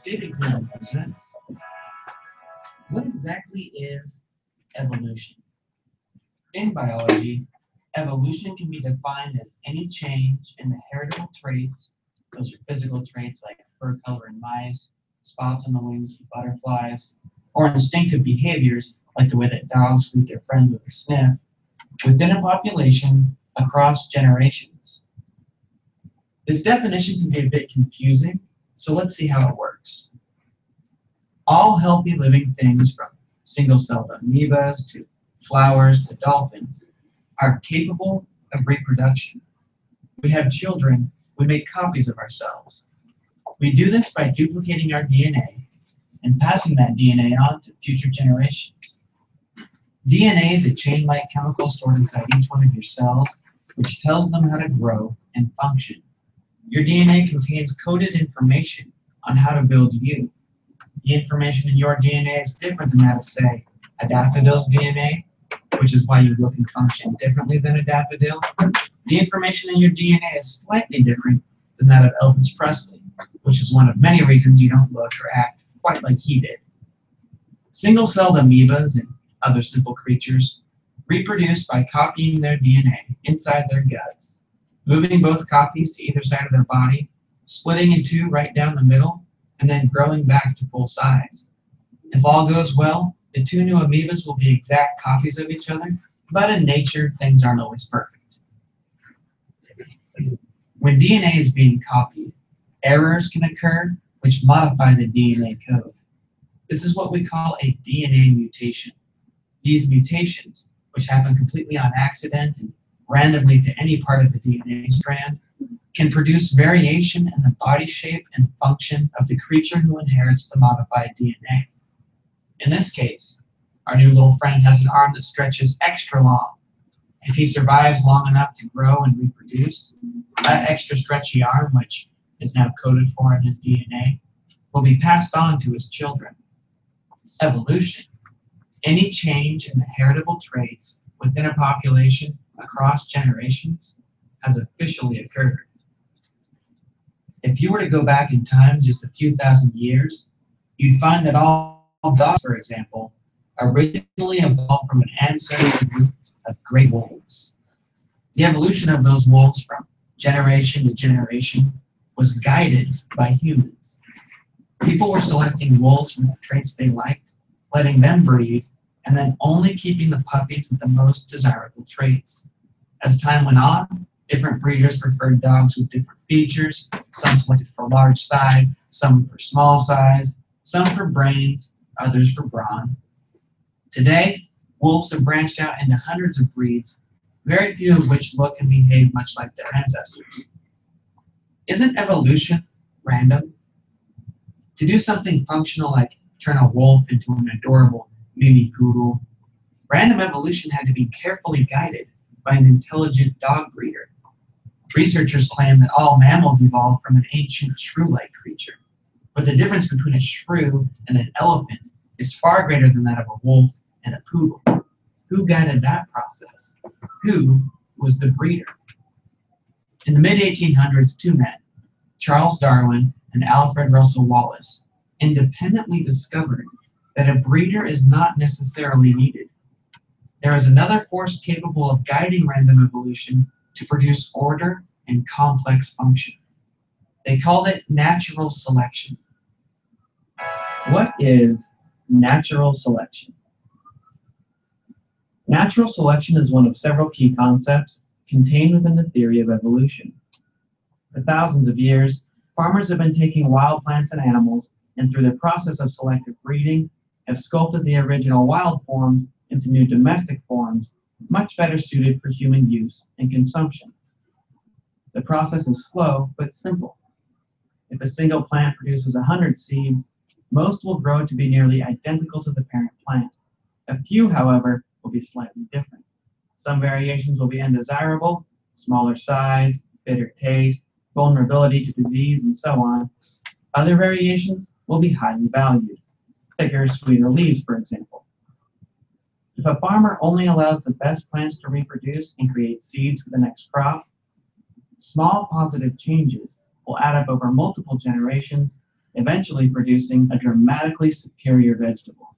Speaker 7: Stevie Cleveland presents. What exactly is evolution? In biology, evolution can be defined as any change in the heritable traits, those are physical traits like fur color in mice, spots on the wings of butterflies, or instinctive behaviors like the way that dogs greet their friends with a sniff, within a population across generations. This definition can be a bit confusing, so let's see how it works. All healthy living things, from single-celled amoebas to flowers to dolphins, are capable of reproduction. We have children, we make copies of ourselves. We do this by duplicating our D N A and passing that D N A on to future generations. D N A is a chain-like chemical stored inside each one of your cells, which tells them how to grow and function. Your D N A contains coded information on how to build you. The information in your D N A is different than that of, say, a daffodil's D N A, which is why you look and function differently than a daffodil. The information in your D N A is slightly different than that of Elvis Presley, which is one of many reasons you don't look or act quite like he did. Single-celled amoebas and other simple creatures reproduce by copying their D N A inside their guts, moving both copies to either side of their body, splitting in two right down the middle, and then growing back to full size. If all goes well, the two new amoebas will be exact copies of each other, but in nature, things aren't always perfect. When D N A is being copied, errors can occur which modify the D N A code. This is what we call a D N A mutation. These mutations, which happen completely on accident and randomly to any part of the D N A strand, can produce variation in the body shape and function of the creature who inherits the modified D N A. In this case, our new little friend has an arm that stretches extra long. If he survives long enough to grow and reproduce, that extra stretchy arm, which is now coded for in his D N A, will be passed on to his children. Evolution. Any change in the heritable traits within a population across generations has officially occurred. If you were to go back in time just a few thousand years, you'd find that all dogs, for example, originally evolved from an ancestral group of gray wolves. The evolution of those wolves from generation to generation was guided by humans. People were selecting wolves from the traits they liked, letting them breed, and then only keeping the puppies with the most desirable traits. As time went on, different breeders preferred dogs with different features, some selected for large size, some for small size, some for brains, others for brawn. Today, wolves have branched out into hundreds of breeds, very few of which look and behave much like their ancestors. Isn't evolution random? To do something functional like turn a wolf into an adorable mini poodle, random evolution had to be carefully guided by an intelligent dog breeder. Researchers claim that all mammals evolved from an ancient shrew-like creature, but the difference between a shrew and an elephant is far greater than that of a wolf and a poodle. Who guided that process? Who was the breeder? In the mid eighteen hundreds, two men, Charles Darwin and Alfred Russel Wallace, independently discovered that a breeder is not necessarily needed. There is another force capable of guiding random evolution to produce order and complex function. They called it natural selection. What is natural selection? Natural selection is one of several key concepts contained within the theory of evolution. For thousands of years, farmers have been taking wild plants and animals, and through the process of selective breeding, have sculpted the original wild forms into new domestic forms, much better suited for human use and consumption. The process is slow but simple. If a single plant produces one hundred seeds, most will grow to be nearly identical to the parent plant. A few, however, will be slightly different. Some variations will be undesirable, smaller size, bitter taste, vulnerability to disease, and so on. Other variations will be highly valued, thicker, sweeter leaves, for example. If a farmer only allows the best plants to reproduce and create seeds for the next crop, small positive changes will add up over multiple generations eventually producing a dramatically superior vegetable.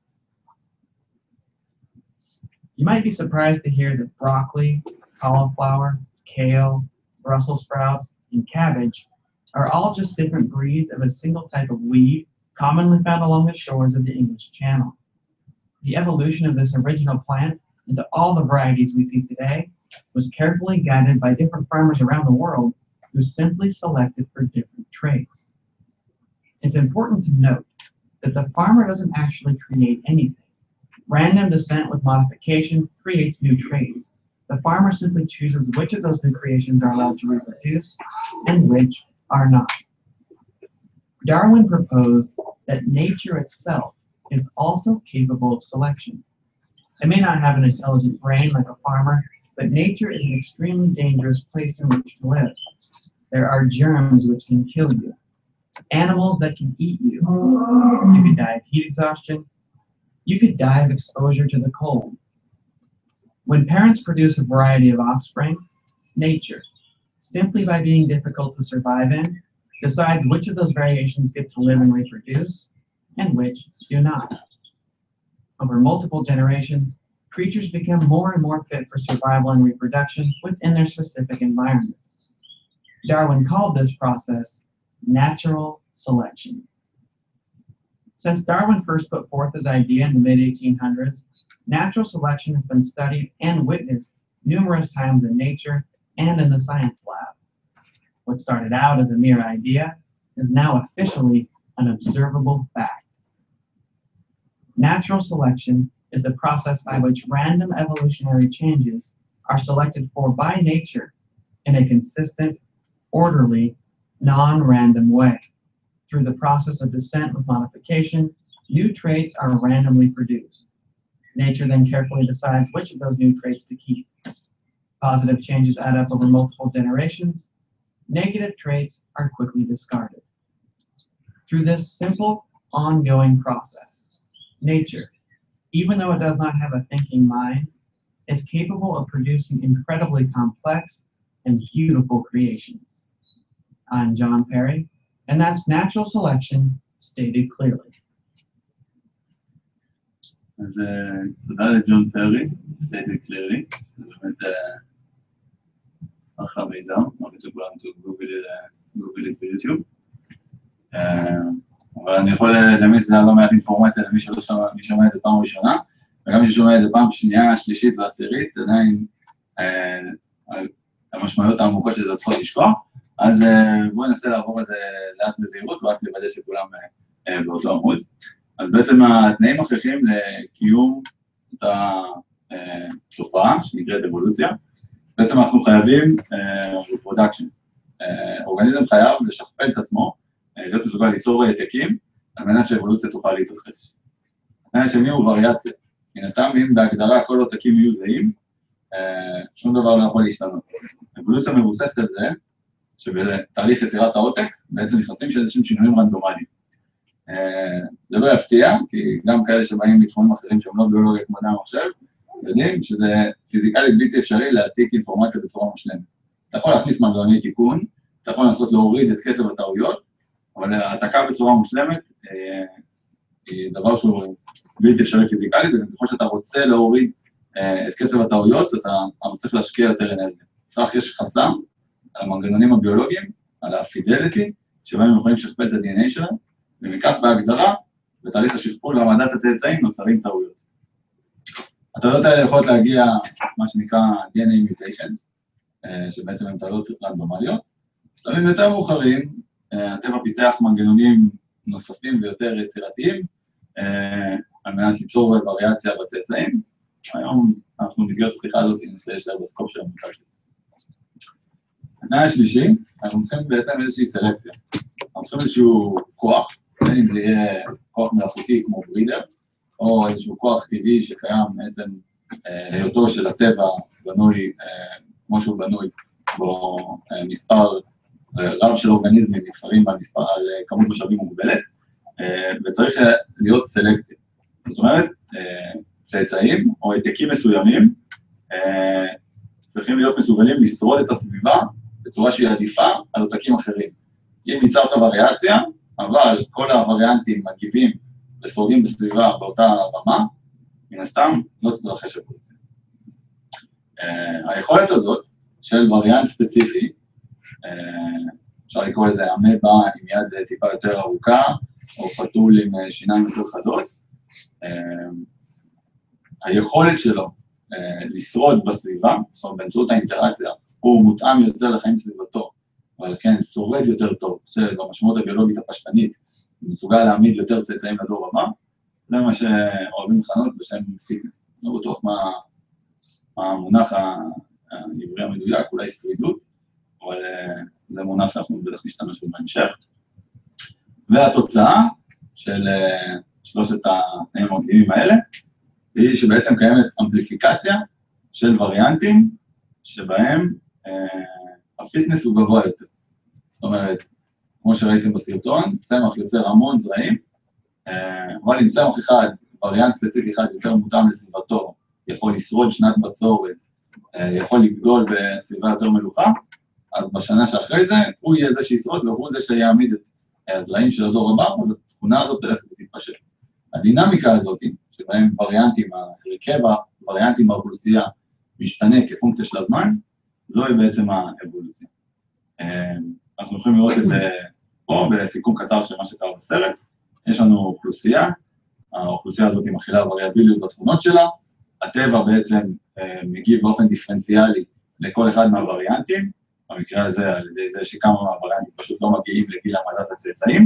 Speaker 7: You might be surprised to hear that broccoli, cauliflower, kale, Brussels sprouts, and cabbage are all just different breeds of a single type of weed commonly found along the shores of the English Channel. The evolution of this original plant into all the varieties we see today was carefully guided by different farmers around the world who simply selected for different traits. It's important to note that the farmer doesn't actually create anything. Random descent with modification creates new traits. The farmer simply chooses which of those new creations are allowed to reproduce and which are not. Darwin proposed that nature itself is also capable of selection. It may not have an intelligent brain like a farmer, but nature is an extremely dangerous place in which to live. There are germs which can kill you, animals that can eat you. You could die of heat exhaustion. You could die of exposure to the cold. When parents produce a variety of offspring, nature, simply by being difficult to survive in, decides which of those variations get to live and reproduce, and which do not. Over multiple generations, creatures become more and more fit for survival and reproduction within their specific environments. Darwin called this process natural selection. Since Darwin first put forth his idea in the mid eighteen hundreds, natural selection has been studied and witnessed numerous times in nature and in the science lab. What started out as a mere idea is now officially an observable fact. Natural selection is the process by which random evolutionary changes are selected for by nature in a consistent, orderly, non-random way. Through the process of descent with modification, new traits are randomly produced. Nature then carefully decides which of those new traits to keep. Positive changes add up over multiple generations. Negative traits are quickly discarded. Through this simple, ongoing process, nature, even though it does not have a thinking mind, is capable of producing incredibly complex and beautiful creations. I'm John Perry, and that's natural selection stated clearly.
Speaker 5: אז תודה לג'ון פרי, stated clearly, זה באמת אחלה מיזם, ממליץ לכולם גוגל ביוטיוב. אבל אני יכול להדמיין שזה לא מעט אינפורמציה למי ששומע את זה פעם ראשונה, וגם מי ששומע את זה פעם שנייה, שלישית ועשירית, עדיין המשמעויות העמוקות שזה צריכות לשקוע, אז בואו ננסה לעבור על זה לאט בזהירות, ורק לוודא שכולם באותו עמוד. אז בעצם התנאים הכרחיים לקיום אותה תופעה שנקראת אבולוציה, בעצם אנחנו חייבים reproduction. אורגניזם חייב לשכפל את עצמו, להיות מסוגל ליצור העתקים, על מנת שהאבולוציה תוכל להתרחש. התנאי השני הוא וריאציה. מן הסתם, אם בהגדרה כל העתקים יהיו זהים, שום דבר לא יכול להשתנות. אבולוציה מבוססת על זה, שבתהליך יצירת העותק, בעצם נכנסים שאיזשהם שינויים רנדומליים. זה לא יפתיע, כי גם כאלה שבאים מתחומים אחרים שהם לא ביולוגיה כמו מדעי המחשב, יודעים שזה פיזיקלית בלתי אפשרי להעתיק אינפורמציה בצורה מושלמת. אתה יכול להכניס מנגנוני תיקון, אתה יכול לנסות להוריד את קצב הטעויות, אבל העתקה בצורה מושלמת היא דבר שהוא בלתי אפשרי פיזיקלית, וככל שאתה רוצה להוריד את קצב הטעויות, אתה צריך להשקיע יותר אנרגיה. כך יש חסם על המנגנונים הביולוגיים, על הפידליטי, שבהם הם יכולים לשכפל את ה-די אן איי שלהם, ומכך בהגדרה, בתהליך השכפול והעמדת הצאצאים נוצרים טעויות. הטעויות האלה יכולות להגיע, מה שנקרא די אן איי mutations, שבעצם הן טעויות רנדומליות. בשלבים יותר מאוחרים, הטבע פיתח מנגנונים נוספים ויותר יצירתיים, על מנת ליצור וריאציה בצאצאים. היום אנחנו במסגרת השיחה הזאת ננסה להישאר בסקופ של המוטציות. התנאי השלישי, אנחנו צריכים בעצם איזושהי סלקציה. אנחנו צריכים איזשהו כוח, בין אם זה יהיה כוח מלאכותי כמו ברידר, או איזשהו כוח טבעי שקיים בעצם היותו של הטבע בנוי, כמו שהוא בנוי, בו מספר רב של אורגניזמים נבחרים על כמות משאבים מוגבלת, וצריך להיות סלקציה. זאת אומרת, צאצאים או העתקים מסוימים צריכים להיות מסוגלים לשרוד את הסביבה בצורה שהיא עדיפה על עותקים אחרים. אם ייצרת וריאציה, אבל כל הווריאנטים מגיבים ושורדים בסביבה באותה רמה, מן הסתם לא תתרחש אבולוציה. היכולת הזאת של וריאנט ספציפי, אפשר לקרוא לזה אמבה עם יד טיפה יותר ארוכה, או חתול עם שיניים יותר חדות, היכולת שלו לשרוד בסביבה, זאת אומרת, באמצעות האינטראקציה, הוא מותאם יותר לחיים סביבתו, אבל כן, שורד יותר טוב, במשמעות הביולוגית הפשטנית, מסוגל להעמיד יותר צאצאים לדור הבא, זה מה שאוהבים לכנות בשם פיטנס. לא בטוח מה, מה המונח העברי המדויק, אולי שרידות, אבל זה מונח שאנחנו בטח נשתמש בו בהמשך. והתוצאה של שלושת התנאים המקדימים האלה, היא שבעצם קיימת אמפליפיקציה של וריאנטים, שבהם הפיטנס הוא גבוה יותר. זאת אומרת, כמו שראיתם בסרטון, צמח יוצר המון זרעים, אבל עם צמח אחד, וריאנט ספציפי אחד יותר מותאם לסביבתו, יכול לשרוד שנת בצורת, יכול לגדול בסביבה יותר מלוכה, אז בשנה שאחרי זה, הוא יהיה זה שישרוד, והוא זה שיעמיד את הזרעים של הדור הבא, אז התכונה הזאת תלך ותתפשט. הדינמיקה הזאת, שבהם וריאנטים, הרכב הווריאנטים באוכלוסייה משתנה כפונקציה של הזמן, זוהי בעצם האבולוציה. אנחנו יכולים לראות את זה פה, בסיכום קצר של מה שקרה בסרט. יש לנו אוכלוסייה, האוכלוסייה הזאת מכילה וריאביליות בתכונות שלה, הטבע בעצם מגיב באופן דיפרנציאלי לכל אחד מהווריאנטים, במקרה הזה על ידי זה שכמה מהווריאנטים פשוט לא מגיעים לגיל העמדת הצאצאים,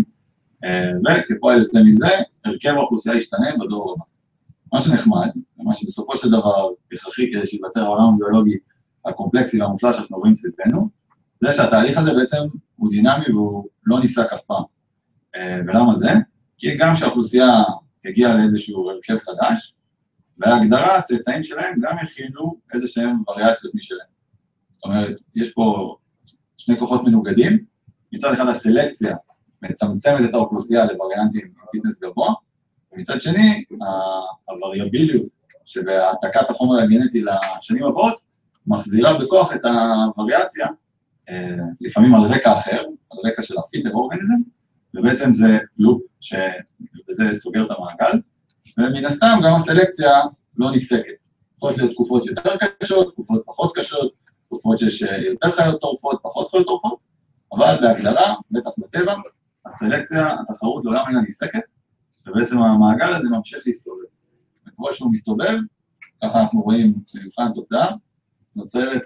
Speaker 5: וכפועל יוצא מזה, הרכב האוכלוסייה ישתנה בדור הבא. מה שנחמד, ומה שבסופו של דבר הכרחי כדי שיבצר העולם הביולוגי הקומפלקסי והמופלא שאנחנו רואים סביבנו, זה שהתהליך הזה בעצם הוא דינמי והוא לא נפסק אף פעם. ולמה זה? כי גם שהאוכלוסייה הגיעה לאיזשהו הרכב חדש, וההגדרה, הצאצאים שלהם גם יכילו איזה שהם וריאציות משלהם. זאת אומרת, יש פה שני כוחות מנוגדים, מצד אחד הסלקציה מצמצמת את האוכלוסייה לווריאנטים עם פיטנס גבוה, ומצד שני, הווריאביליות שבהעתקת החומר הגנטי לשנים הבאות, מחזירה בכוח את הווריאציה, לפעמים על רקע אחר, על רקע של הפיטר אורגניזם, ובעצם זה לופ שבזה סוגר את המעגל, ומן הסתם גם הסלקציה לא נפסקת. יכולות להיות תקופות יותר קשות, תקופות פחות קשות, תקופות שיש יותר חיות טורפות, פחות חיות טורפות, אבל בהגדרה, בטח בטבע, הסלקציה, התחרות לעולם אינה נפסקת, ובעצם המעגל הזה ממשיך להסתובב. וכמו שהוא מסתובב, ככה אנחנו רואים במבחן תוצאה, נוצרת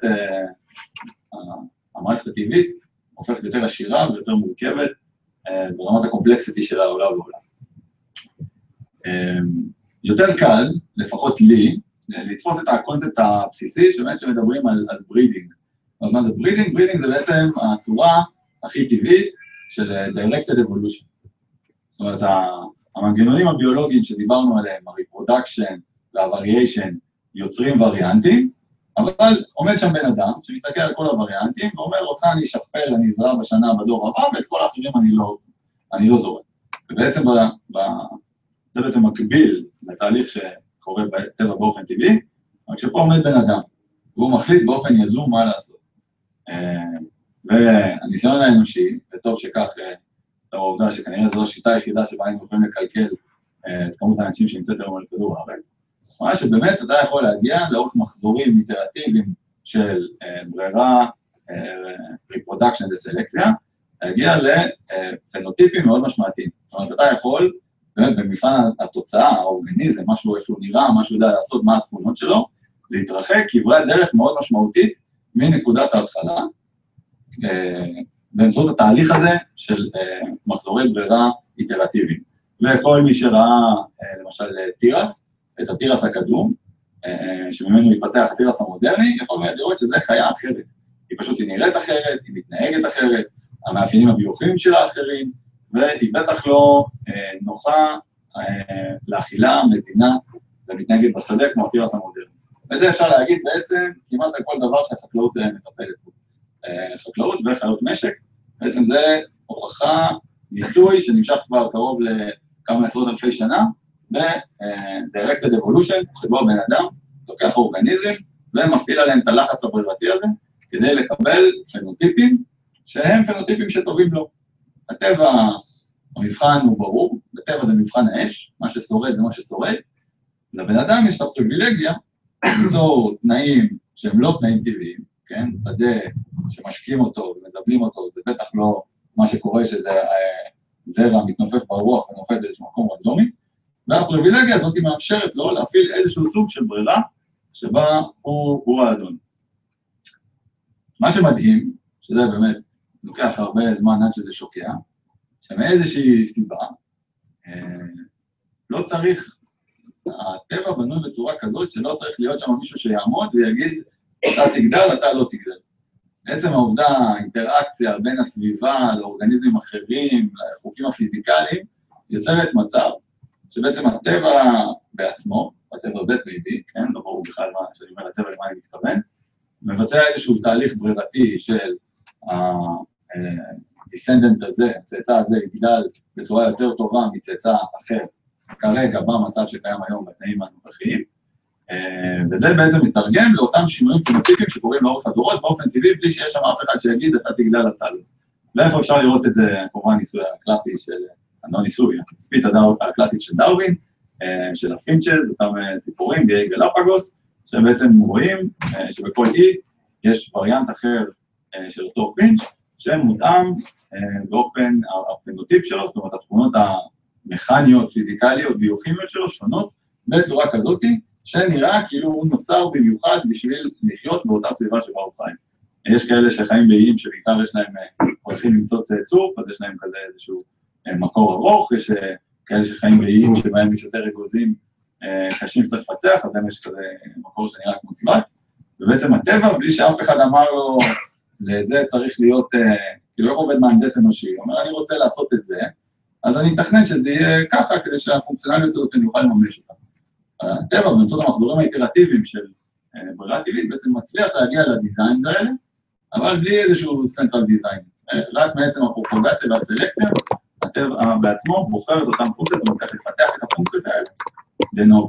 Speaker 5: המערכת הטבעית, הופכת יותר עשירה ויותר מורכבת, ברמת הקומפלקסיטי של העולם ועולם. יותר קל, לפחות לי, לתפוס את הקונספט הבסיסי, שבאמת שמדברים על, על ברידינג. אבל מה זה ברידינג? ברידינג זה בעצם הצורה הכי טבעית של Directed Evolution. זאת אומרת, המנגנונים הביולוגיים שדיברנו עליהם, ה-reproduction וה-variation, יוצרים וריאנטים, אבל עומד שם בן אדם שמסתכל על כל הווריאנטים, ואומר, אותך אני אשכפל, אני אזרע בשנה בדור הבא, ואת כל האחרים אני לא, אני לא זורק. ובעצם ב, ב, זה בעצם מקביל לתהליך שקורה בטבע באופן טבעי, אבל כשפה עומד בן אדם, והוא מחליט באופן יזום מה לעשות. והניסיון האנושי, וטוב שכך, לאור העובדה שכנראה זו השיטה היחידה שבה היינו יכולים לקלקל את כמות האנשים שנמצאת היום על כדור הארץ, מה שבאמת אתה יכול להגיע לאורך מחזורים איטרטיביים של ברירה, reproduction וסלקציה, להגיע לפנוטיפים מאוד משמעותיים. זאת אומרת, אתה יכול, באמת במבחן התוצאה, האורגניזם, משהו איך שהוא נראה, משהו יודע לעשות, מה התכונות שלו, להתרחק כברת דרך מאוד משמעותית מנקודת ההתחלה, באמצעות התהליך הזה של מחזורי ברירה איטרטיביים. וכל מי שראה, למשל, תירס, את התירס הקדום, שממנו התפתח התירס המודרני, יכול לראות שזה חיה אחרת. היא פשוט היא נראית אחרת, היא מתנהגת אחרת, המאפיינים הביוכיים שלה אחרים, והיא בטח לא נוחה לאכילה, מזינה, ומתנהגת בשדה כמו התירס המודרני. וזה אפשר להגיד בעצם כמעט על כל דבר שהחקלאות מטפלת בו. חקלאות וחיות משק, בעצם זה הוכחה, ניסוי שנמשך כבר קרוב לכמה עשרות אלפי שנה, ב-Directed Evolution, שבו הבן אדם לוקח אורגניזם ומפעיל עליהם את הלחץ הברירתי הזה, כדי לקבל פנוטיפים שהם פנוטיפים שטובים לו. הטבע
Speaker 9: המבחן הוא ברור, בטבע זה מבחן האש, מה ששורד זה מה ששורד, לבן אדם יש את הפריבילגיה, ליצור תנאים שהם לא תנאים טבעיים, כן? שדה שמשקים אותו ומזבלים אותו, זה בטח לא מה שקורה שזה זרע מתנופף ברוח ונופל באיזשהו מקום רנדומי, והפריבילגיה הזאת מאפשרת לו להפעיל איזשהו סוג של ברירה שבה הוא, הוא האדון. מה שמדהים, שזה באמת לוקח הרבה זמן עד שזה שוקע, שמאיזושהי סיבה, אה, לא צריך, הטבע בנוי בצורה כזאת שלא צריך להיות שם מישהו שיעמוד ויגיד, אתה תגדל, אתה לא תגדל. בעצם העובדה, האינטראקציה בין הסביבה לאורגניזמים אחרים, לחוקים הפיזיקליים, יוצרת מצב שבעצם הטבע בעצמו, הטבע בית מייבי, כן, לא ברור בכלל מה, שאני אומר לטבע למה אני מתכוון, מבצע איזשהו תהליך ברירתי של הדיסנדנט הזה, הצאצא הזה יגדל בצורה יותר טובה מצאצא אחר, כרגע במצב שקיים היום בתנאים הנוכחיים, וזה בעצם מתרגם לאותם שינויים פנוטיפיים שקורים לאורך הדורות באופן טבעי, בלי שיש שם אף אחד שיגיד, אתה תגדל, אתה לא. ואיפה אפשר לראות את זה, כמובן ניסוי הקלאסי של, לא ניסוי, התצפית הקלאסית של דרווין, של הפינצ'ז, אותם ציפורים, באי גלאפגוס, שהם בעצם רואים שבכל אי יש וריאנט אחר של אותו פינץ' שמותאם באופן הפנוטיפ שלו, זאת אומרת, התכונות המכניות, פיזיקליות, ביוכימיות שלו שונות בצורה כזאת, שנראה כאילו הוא נוצר במיוחד בשביל לחיות באותה סביבה שבה הוא חיים. יש כאלה שחיים באיים שבעיקר יש להם, הולכים למצוא צאצוף, אז יש להם כזה איזשהו מקור ארוך, יש כאלה שחיים באיים שבהם יש יותר אגוזים קשים שצריך לפצח, אז יש כזה מקור שנראה כמו צבת, ובעצם הטבע, בלי שאף אחד אמר לו, לזה צריך להיות, כאילו איך עובד מהנדס אנושי, הוא אומר, אני רוצה לעשות את זה, אז אני אתכנן שזה יהיה ככה, כדי שהפונקציונליות הזאת אני אוכל לממש אותה. הטבע, באמצעות המחזורים האיטרטיביים של ברירה טבעית, בעצם מצליח להגיע לדיזיין האלה, אבל בלי איזשהו סנטרל דיזיין. רק בעצם הפרופוגציה והסלקציה, הטבע בעצמו בוחר את אותם פונקציות, ומצליח לפתח את הפונקציות האלה לנוב.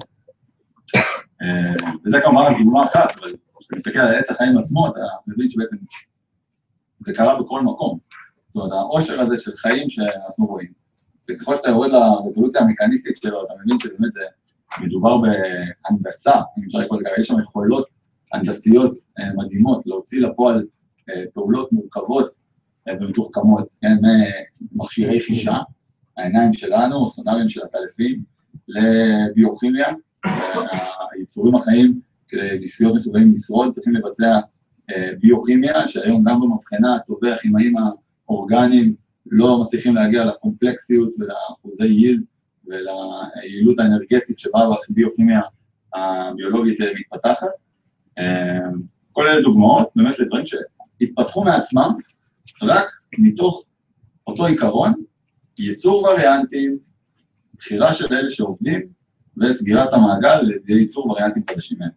Speaker 9: וזה כמובן דוגמה אחת, אבל כשאתה מסתכל על עץ החיים עצמו, אתה מבין שבעצם זה קרה בכל מקום. זאת אומרת, העושר הזה של חיים שאנחנו רואים, זה ככל שאתה יורד לרזולוציה המקניסטית שלו, אתה מבין שבאמת זה מדובר בהנדסה, אם אפשר לקרוא לכך, יש שם יכולות הנדסיות מדהימות, להוציא לפועל פעולות מורכבות ומתוחכמות, כן, מכשירי חישה, העיניים שלנו, סונארים של הטלפים, לביוכימיה, היצורים החיים, כדי להיות מסוגלים לשרוד, צריכים לבצע ביוכימיה, שהיום גם במבחנה, טובי הכימאים האורגניים לא מצליחים להגיע לקומפלקסיות ולאחוזי יעיל, וליעילות האנרגטית שבה הביוכימיה הביולוגית מתפתחת. כל אלה דוגמאות, באמת לדברים שהתפתחו מעצמם, רק מתוך אותו עיקרון, ייצור וריאנטים, בחירה של אלה שעובדים, וסגירת המעגל לייצור וריאנטים חדשים מהם.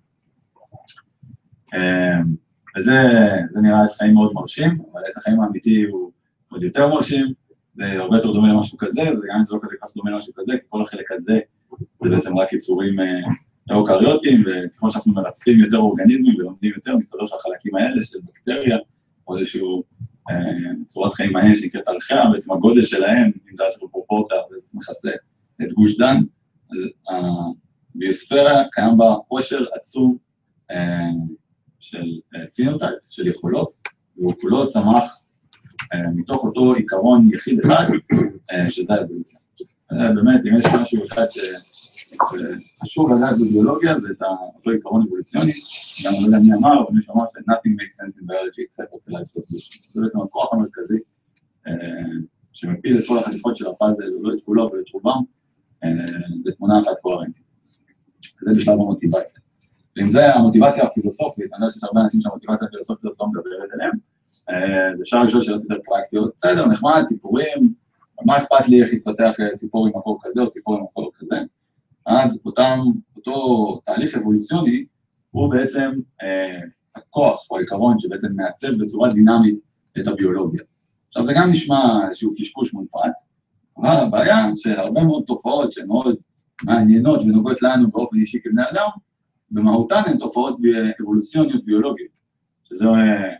Speaker 9: וזה זה נראה עץ חיים מאוד מרשים, אבל עץ החיים האמיתי הוא עוד יותר מרשים, זה הרבה יותר דומה למשהו כזה, וזה גם זה לא כזה כך דומה למשהו כזה, כי כל החלק הזה זה בעצם רק יצורים אוקריוטיים, וככל שאנחנו מרצפים יותר אורגניזמים ולומדים יותר, מסתבר שהחלקים האלה של בקטריה, או איזשהו צורת חיים מהן שנקראת ארכאה, בעצם הגודל שלהם, אם זה עשו בפרופורציה, זה מכסה את גוש דן, אז הביוספירה קיים בה עושר עצום של פינוטייפס, של יכולות, והוא כולו צמח מתוך אותו עיקרון יחיד אחד, שזה האבולוציה. באמת, אם יש משהו אחד שחשוב לדעת בביולוגיה, זה את אותו עיקרון אבולוציוני, גם לא יודע מי אמר, אבל מישהו אמר ש-nothing makes sense in biology except for life evolution. זה בעצם הכוח המרכזי, שמפיל את כל החטיפות של הפאזל, ולא את כולו ואת רובם, בתמונה אחת קוהרנטית. זה בשלב המוטיבציה. ואם זה המוטיבציה הפילוסופית, אני יודע שיש הרבה אנשים שהמוטיבציה הפילוסופית הזאת לא מדברת אליהם, אז אפשר לשאול שאלות יותר פרקטיות, בסדר, נחמד, ציפורים, מה אכפת לי איך יתפתח ציפור עם מקור כזה או ציפור עם מקור כזה, אז אותם, אותו תהליך אבולוציוני הוא בעצם אה, הכוח או העיקרון שבעצם מעצב בצורה דינמית את הביולוגיה. עכשיו זה גם נשמע איזשהו קשקוש מונפץ, אבל הבעיה שהרבה מאוד תופעות שהן מאוד מעניינות ונוגעות לנו באופן אישי כבני אדם, במהותן הן תופעות אבולוציוניות ביולוגיות, שזו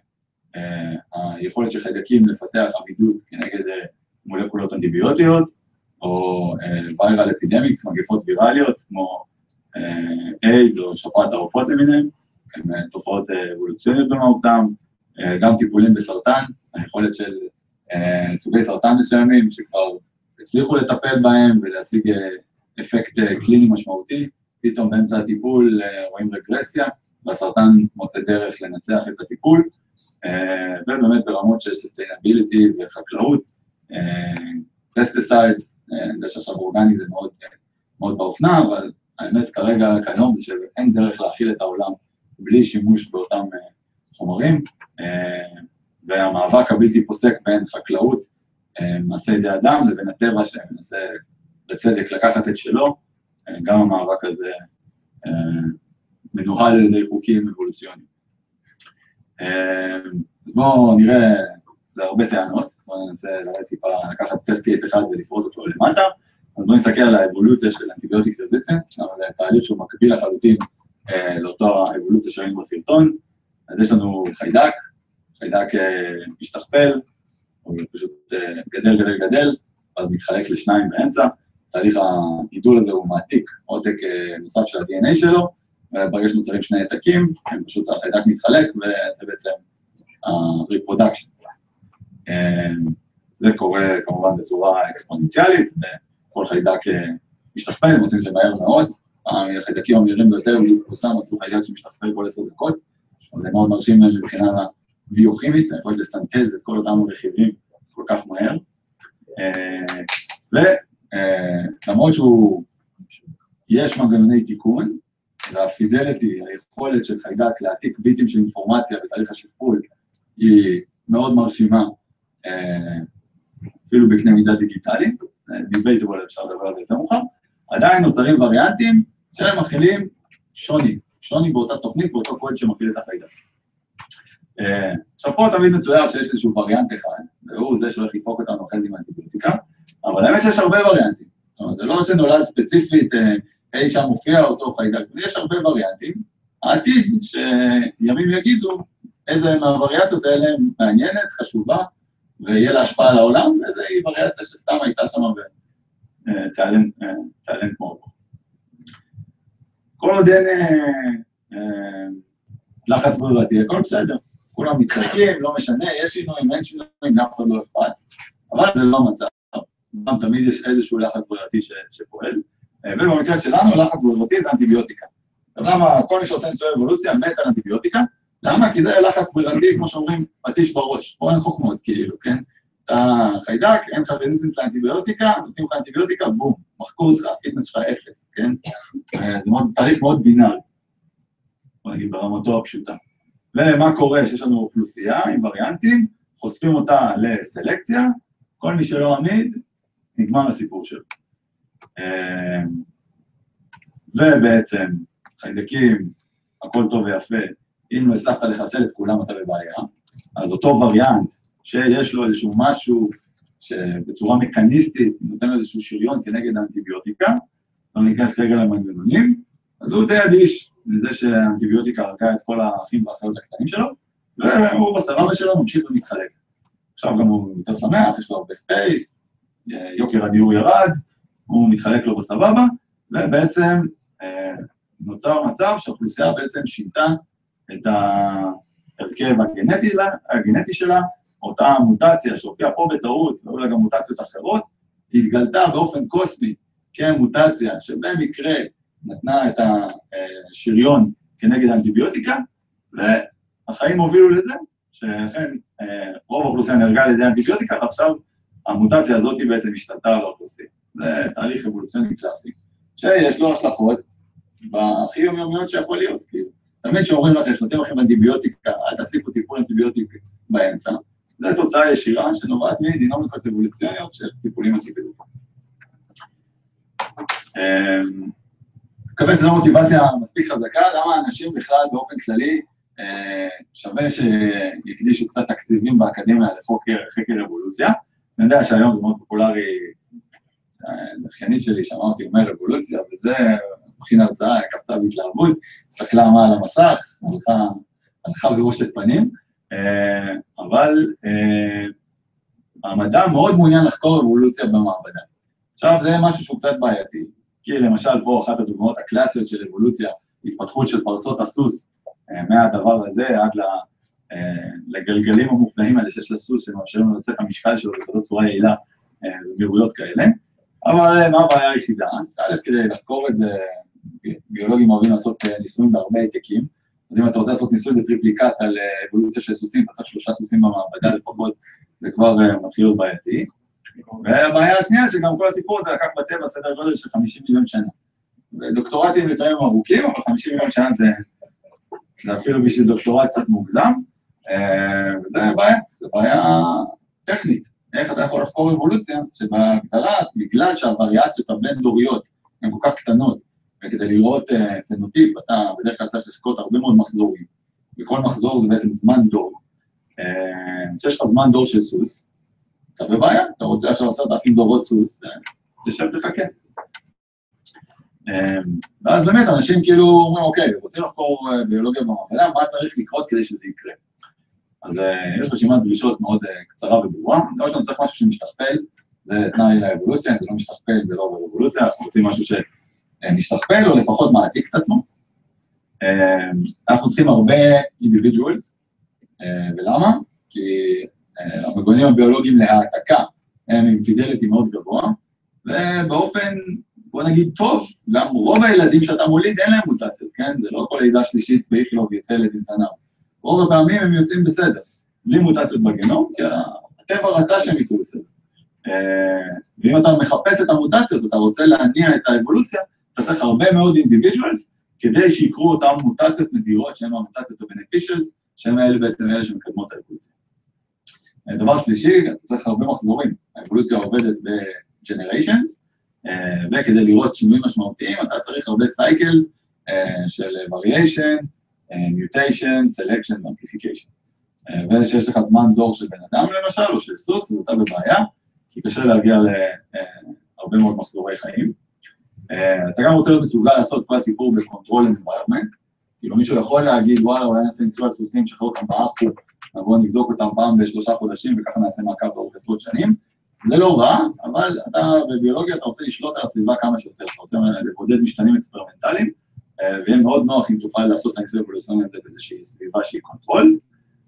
Speaker 9: היכולת של חיידקים לפתח עמידות כנגד מולקולות אנטיביוטיות, או viral epidemics, מגפות ויראליות, כמו איידס או שפעת העופות למיניהם, הן תופעות אבולוציוניות במהותן, גם טיפולים בסרטן, היכולת של סוגי סרטן מסוימים שכבר הצליחו לטפל בהם ולהשיג אפקט קליני משמעותי, פתאום באמצע הטיפול רואים רגרסיה, והסרטן מוצא דרך לנצח את הטיפול, ובאמת ברמות של sustainability וחקלאות, pesticides, זה שעכשיו אורגני זה מאוד, מאוד באופנה, אבל האמת כרגע, כיום, זה שאין דרך להכיל את העולם בלי שימוש באותם חומרים, והמאבק הבלתי פוסק בין חקלאות, מעשה ידי אדם, לבין הטבע שמנסה בצדק לקחת את שלו, גם המאבק הזה מנוהל על ידי חוקים אבולוציוניים. אז בואו נראה, זה הרבה טענות, בואו ננסה טיפה לקחת טסט קייס אחד ולפרוט אותו למטה, אז בואו נסתכל על האבולוציה של אנטיביוטיק רזיסטנס, זה תהליך שהוא מקביל לחלוטין לאותו האבולוציה שראינו בסרטון, אז יש לנו חיידק, חיידק משתכפל, הוא פשוט גדל, גדל, גדל, אז מתחלק לשניים באמצע, תהליך הגידול הזה הוא מעתיק עותק נוסף של ה-די אן איי שלו, וברגע שנוצרים שני עתקים, הם פשוט החיידק מתחלק, וזה בעצם ה-reproduction. זה קורה כמובן בצורה אקספוננציאלית, וכל חיידק משתכפל, הם עושים את זה מהר מאוד, החיידקים המהירים ביותר, פורסם מצאו חיידק שמשתכפל כל עשר דקות, זה מאוד מרשים מבחינה ביוכימית, יכולת לסנטז את כל אותם רכיבים כל כך מהר, ולמרות שהוא, יש מנגנוני תיקון, והפידליטי, היכולת של חיידק להעתיק ביטים של אינפורמציה בתהליך השכפול, היא מאוד מרשימה, אפילו בקנה מידה דיגיטלית, דיבייטבול אפשר לדבר על זה יותר מאוחר, עדיין נוצרים וריאנטים שהם מכילים שוני, שוני באותה תוכנית, באותו קוד שמכיל את החיידק. עכשיו פה תמיד מצויר שיש איזשהו וריאנט אחד, והוא זה שהולך לדפוק אותנו אחרי זה עם האנטיביוטיקה, אבל האמת שיש הרבה וריאנטים, זאת אומרת, זה לא שנולד ספציפית, אי שם מופיע אותו חיידק, יש הרבה וריאנטים, העתיד שימים יגידו איזה מהווריאציות האלה מעניינת, חשובה, ויהיה לה השפעה על העולם, ואיזה היא וריאציה שסתם הייתה שם ותעלם כמו פה. כל עוד אין לחץ ברירתי, הכל בסדר, כולם מתחלקים, לא משנה, יש שינויים, אין שינויים, אף אחד לא אכפת, אבל זה לא המצב, גם תמיד יש איזשהו לחץ ברירתי שפועל, ובמקרה שלנו, לחץ ברירתי זה אנטיביוטיקה. למה כל מי שעושה ניסוי אבולוציה מת על אנטיביוטיקה? למה? כי זה לחץ ברירתי, כמו שאומרים, פטיש בראש, פה אין חוכמות כאילו, כן? אתה חיידק, אין לך רזיסטנס לאנטיביוטיקה, נותנים לך אנטיביוטיקה, בום, מחקו אותך, הפיטנס שלך אפס, כן? זה תהליך מאוד בינארי, בוא נגיד ברמתו הפשוטה. ומה קורה? שיש לנו אוכלוסייה עם וריאנטים, חושפים אותה לסלקציה, כל מי שלא עמיד, נגמר הסיפור שלו. ובעצם, חיידקים, הכל טוב ויפה, אם לא הצלחת לחסל את כולם אתה בבעיה, אז אותו וריאנט שיש לו איזשהו משהו שבצורה מקניסטית נותן לו איזשהו שריון כנגד האנטיביוטיקה, לא ניכנס כרגע למנגנונים, אז הוא די אדיש לזה שהאנטיביוטיקה הרגה את כל האחים והאחיות הקטנים שלו, והוא בסבבה שלו ממשיך ומתחלק. עכשיו גם הוא יותר שמח, יש לו הרבה ספייס, יוקר הדיור ירד, הוא מתחלק לו בסבבה, ובעצם נוצר מצב שהאוכלוסייה בעצם שינתה את ההרכב הגנטי, הגנטי שלה, אותה מוטציה שהופיעה פה בטעות, ואולי גם מוטציות אחרות, התגלתה באופן קוסמי כמוטציה שבמקרה נתנה את השריון כנגד האנטיביוטיקה, והחיים הובילו לזה, שאכן רוב האוכלוסייה נהרגה על ידי האנטיביוטיקה, ועכשיו המוטציה הזאת בעצם השתלטה על האוכלוסייה. זה תהליך אבולוציוני קלאסי, שיש לו השלכות בהכי יומיומיות שיכול להיות, כאילו. תמיד שאומרים לכם, שנותנים לכם אנטיביוטיקה, אל תפסיקו טיפול אנטיביוטיק באמצע, זו תוצאה ישירה שנובעת מדינמיקות אבולוציוניות של טיפולים אנטיביוטיים. מקווה שזו מוטיבציה מספיק חזקה, למה אנשים בכלל באופן כללי שווה שיקדישו קצת תקציבים באקדמיה לחקר אבולוציה. אני יודע שהיום זה מאוד פופולרי, הדחיינית שלי שמעה אותי אומר אבולוציה, וזה מכין הרצאה, קפצה בהתלהבות, הסתכלה מה על המסך, הלכה, הלכה בראשת פנים, אבל המדע מאוד מעוניין לחקור אבולוציה במעבדה. עכשיו זה משהו שהוא קצת בעייתי, כי למשל פה אחת הדוגמאות הקלאסיות של אבולוציה, התפתחות של פרסות הסוס, מהדבר הזה עד לגלגלים המופלאים האלה שיש לסוס, שמאפשרים לו לשאת את המשקל שלו בכזאת צורה יעילה, במהירויות כאלה. אבל מה הבעיה היחידה? א', כדי לחקור את זה, ביולוגים אוהבים לעשות ניסויים בהרבה העתקים, אז אם אתה רוצה לעשות ניסוי בטריפליקט על אבולוציה של סוסים, אתה צריך שלושה סוסים במעבדה לפחות, זה כבר מתחיל להיות בעייתי. והבעיה השנייה שגם כל הסיפור הזה לקח בטבע סדר גודל של חמישים מיליון שנה. ודוקטורטים לפעמים ארוכים, אבל חמישים מיליון שנה זה, זה אפילו בשביל דוקטורט קצת מוגזם, וזה בעיה, זה בעיה טכנית. איך אתה יכול לחקור אבולוציה שבהגדרה, בגלל שהווריאציות הבין-דוריות הן כל כך קטנות, וכדי לראות פנוטיפ, אתה בדרך כלל צריך לחכות הרבה מאוד מחזורים, וכל מחזור זה בעצם זמן דור. אז יש לך זמן דור של סוס, אתה בבעיה, אתה רוצה עכשיו עשרת אלפים דורות סוס, תשב תחכה. ואז באמת אנשים כאילו אומרים, אוקיי, רוצים לחקור ביולוגיה במעבדה, מה צריך לקרות כדי שזה יקרה? אז יש רשימת דרישות מאוד קצרה וברורה, דבר שאני צריך משהו שמשתכפל, זה תנאי לאבולוציה, אם זה לא משתכפל, זה לא באבולוציה, אנחנו רוצים משהו שנשתכפל, או לפחות מעתיק את עצמו. אנחנו צריכים הרבה individuals, ולמה? כי המגוונים הביולוגיים להעתקה הם עם פידליטי מאוד גבוה, ובאופן, בוא נגיד טוב, גם רוב הילדים שאתה מוליד אין להם מוטציות, כן? זה לא כל לידה שלישית באיכילוב יוצא לתזנב. רוב הפעמים הם יוצאים בסדר, בלי מוטציות בגנום, כי הטבע רצה שהם יצאו בסדר. ואם אתה מחפש את המוטציות, אתה רוצה להניע את האבולוציה, אתה צריך הרבה מאוד individuals, כדי שיקרו אותם מוטציות נדירות, שהן המוטציות ה-beneficials, שהן האלה בעצם אלה שמקדמות האבולוציה. דבר שלישי, אתה צריך הרבה מחזורים. האבולוציה עובדת ב-generations, וכדי לראות שינויים משמעותיים, אתה צריך הרבה cycles של variation, mutation, selection, amplification. ושיש לך זמן דור של בן אדם למשל, או של סוס, ואתה בבעיה, כי קשה להגיע להרבה מאוד מחזורי חיים. אתה גם רוצה להיות מסוגל לעשות כל הסיפור ב-control environment, כאילו מישהו יכול להגיד, וואלה, אולי נעשה ניסוי על סוסים, שחרר אותם באחו, נבוא נבדוק אותם פעם בשלושה חודשים, וככה נעשה מעקב לאורך עשרות שנים. זה לא רע, אבל אתה בביולוגיה, אתה רוצה לשלוט על הסביבה כמה שיותר, אתה רוצה לבודד משתנים אקספרימנטליים, ויהיה מאוד נוח אם תוכל לעשות את הניסוי האבולוציוני הזה באיזושהי סביבה שהיא קונטרול,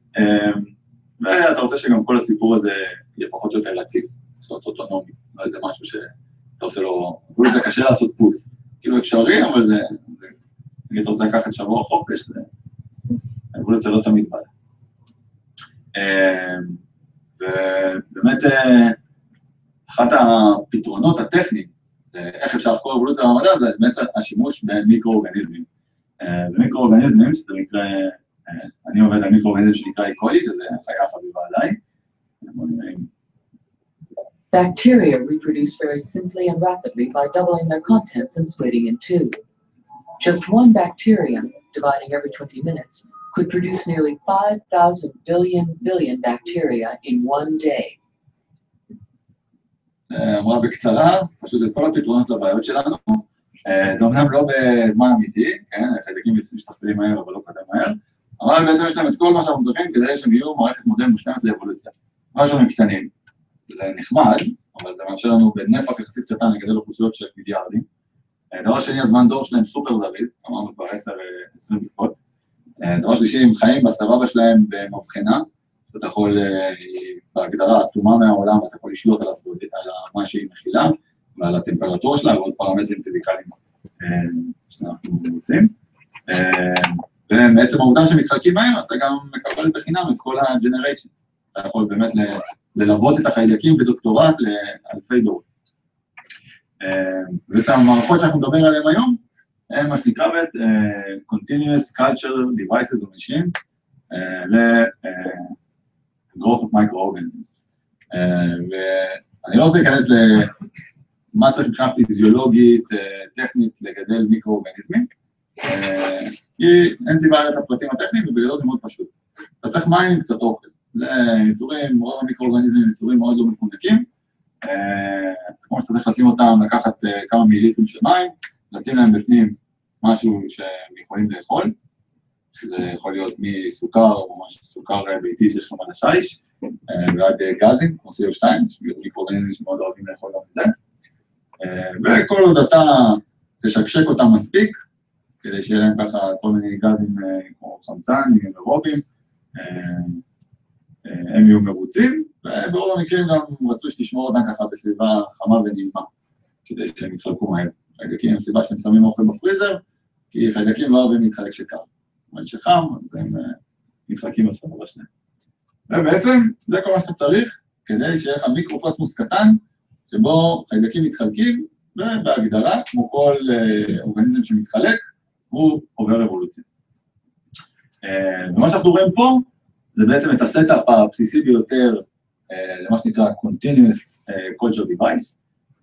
Speaker 9: ואתה רוצה שגם כל הסיפור הזה יהיה פחות או יותר רציף, זאת אוטונומי, לא איזה משהו שאתה עושה לו, אולי זה קשה לעשות פוס, כאילו אפשרי, אבל זה, נגיד אתה רוצה לקחת שבוע חופש, זה, האבולוציה לא תמיד בא. ובאמת, אחת הפתרונות הטכניים, איך אפשר לחקור אבולוציה במדע, זה בעצם השימוש במיקרואורגניזמים. במיקרואורגניזמים, שזה מקרה, אני עובד על מיקרואורגניזם שנקרא איקולי, שזה חיה חביבה עליי.
Speaker 10: Bacteria reproduce very simply and rapidly by doubling their contents and splitting in two. Just one bacterium, dividing every twenty minutes, could produce nearly five thousand billion billion bacteria in one day.
Speaker 9: אמרה בקצרה, פשוט את כל הפתרונות לבעיות שלנו, זה אומנם לא בזמן אמיתי, כן, חיידקים משתכפלים מהר, אבל לא כזה מהר, אבל בעצם יש להם את כל מה שאנחנו צריכים כדי שהם יהיו מערכת מודל מושלמת לאבולוציה. מה שהם קטנים, זה נחמד, אבל זה מאפשר לנו בנפח יחסית קטן לגדל אוכלוסיות של מיליארדים. דבר שני, הזמן דור שלהם סופר זריז, אמרנו כבר עשר עשרים דקות. דבר שלישי, הם חיים בסבבה שלהם במבחנה, אתה יכול, בהגדרה, תומה מהעולם, אתה יכול לשלוט על הסביבה, על מה שהיא מכילה, ועל הטמפרטורה שלה, ועוד פרמטרים פיזיקליים שאנחנו רוצים. ובעצם העובדה שמתחלקים מהר, אתה גם מקבל בחינם את כל ה-generations. אתה יכול באמת ללוות את החיידקים בדוקטורט לאלפי דורות. ובעצם המערכות שאנחנו מדברים עליהן היום, הן מה שנקרא בית Continuous Culture Devices or Machines, ל-Growth of Microorganisms. ואני לא רוצה להיכנס למה צריך מבחינה פיזיולוגית, טכנית, לגדל מיקרואורגניזמים, כי אין סיבה ללכת לפרטים הטכניים, ובגדול זה מאוד פשוט. אתה צריך מים עם קצת אוכל. זה יצורים, רוב המיקרואורגניזמים הם יצורים מאוד לא מפונקים, כמו שאתה צריך לשים אותם, לקחת כמה מיליליטרים של מים, לשים להם בפנים משהו שהם יכולים לאכול, שזה יכול להיות מסוכר, או ממש סוכר ביתי שיש לך על השיש, ועד גזים, כמו סי או שתיים, מיקרואורגניזמים שמאוד אוהבים לאכול גם את זה. וכל עוד אתה תשקשק אותם מספיק, כדי שיהיה להם ככה כל מיני גזים כמו חמצן, אירובים, הם יהיו מרוצים, וברוב המקרים גם רצו שתשמור אותם ככה בסביבה חמה ונעימה, כדי שהם יתחלקו מהר. חיידקים הם סיבה שאתם שמים אוכל בפריזר, כי חיידקים לא אוהבים להתחלק שקר. אבל שחם, אז הם מתחלקים בסביבה בשניהם. ובעצם זה כל מה שאתה צריך, כדי שיהיה לך מיקרוקוסמוס קטן, שבו חיידקים מתחלקים, ובהגדרה, כמו כל אורגניזם שמתחלק, הוא עובר אבולוציה. ומה שאנחנו רואים פה, זה בעצם את הסטאפ הבסיסי ביותר, למה שנקרא Continuous Culture Device,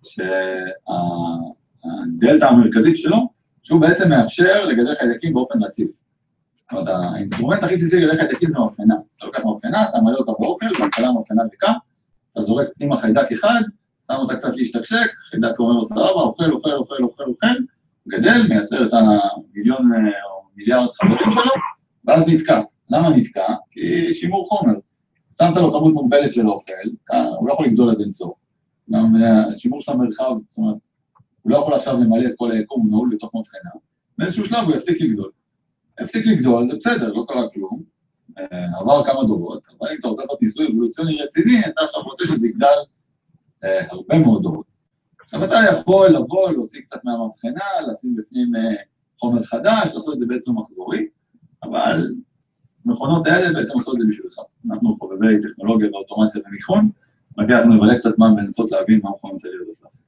Speaker 9: שהדלתא המרכזית שלו, שהוא בעצם מאפשר לגדל חיידקים באופן רציף. זאת אומרת, האינסטרומנט הכי בסיסי לגדל חיידקים זה מבחנה. אתה לוקח מבחנה, אתה מלא אותה באוכל, בהתחלה מבחנה דקה, אתה זורק פנימה חיידק אחד, שם אותה קצת להשתקשק, חיידק אומר סבבה, אוכל, אוכל, אוכל, אוכל, אוכל, גדל, מייצר את המיליון או מיליארד חברים שלו, ואז נתקע. למה נתקע? כי שימור חומר. שמת לו כמות מוגבלת של אוכל, הוא לא יכול לגדול עד אינסוף. גם השימור של המרחב, זאת אומרת, הוא לא יכול עכשיו למלא את כל היקום, הוא נעול בתוך מבחנה. באיזשהו שלב הוא יפסיק לגדול. יפסיק לגדול, זה בסדר, לא קרה כלום. עבר כמה דורות, אבל אם אתה רוצה לעשות ניסוי אבולוציוני רציני, אתה עכשיו רוצה שזה יגדל הרבה מאוד דורות. עכשיו אתה יכול לבוא, להוציא קצת מהמבחנה, לשים בפנים חומר חדש, לעשות את זה בעצם מחזורי, אבל המכונות האלה בעצם עושות את זה בשבילך. אנחנו חובבי טכנולוגיה ואוטומציה ומכון, מגיע אנחנו נבלה קצת זמן ולנסות להבין מה המכונות האלה יודעות לעשות.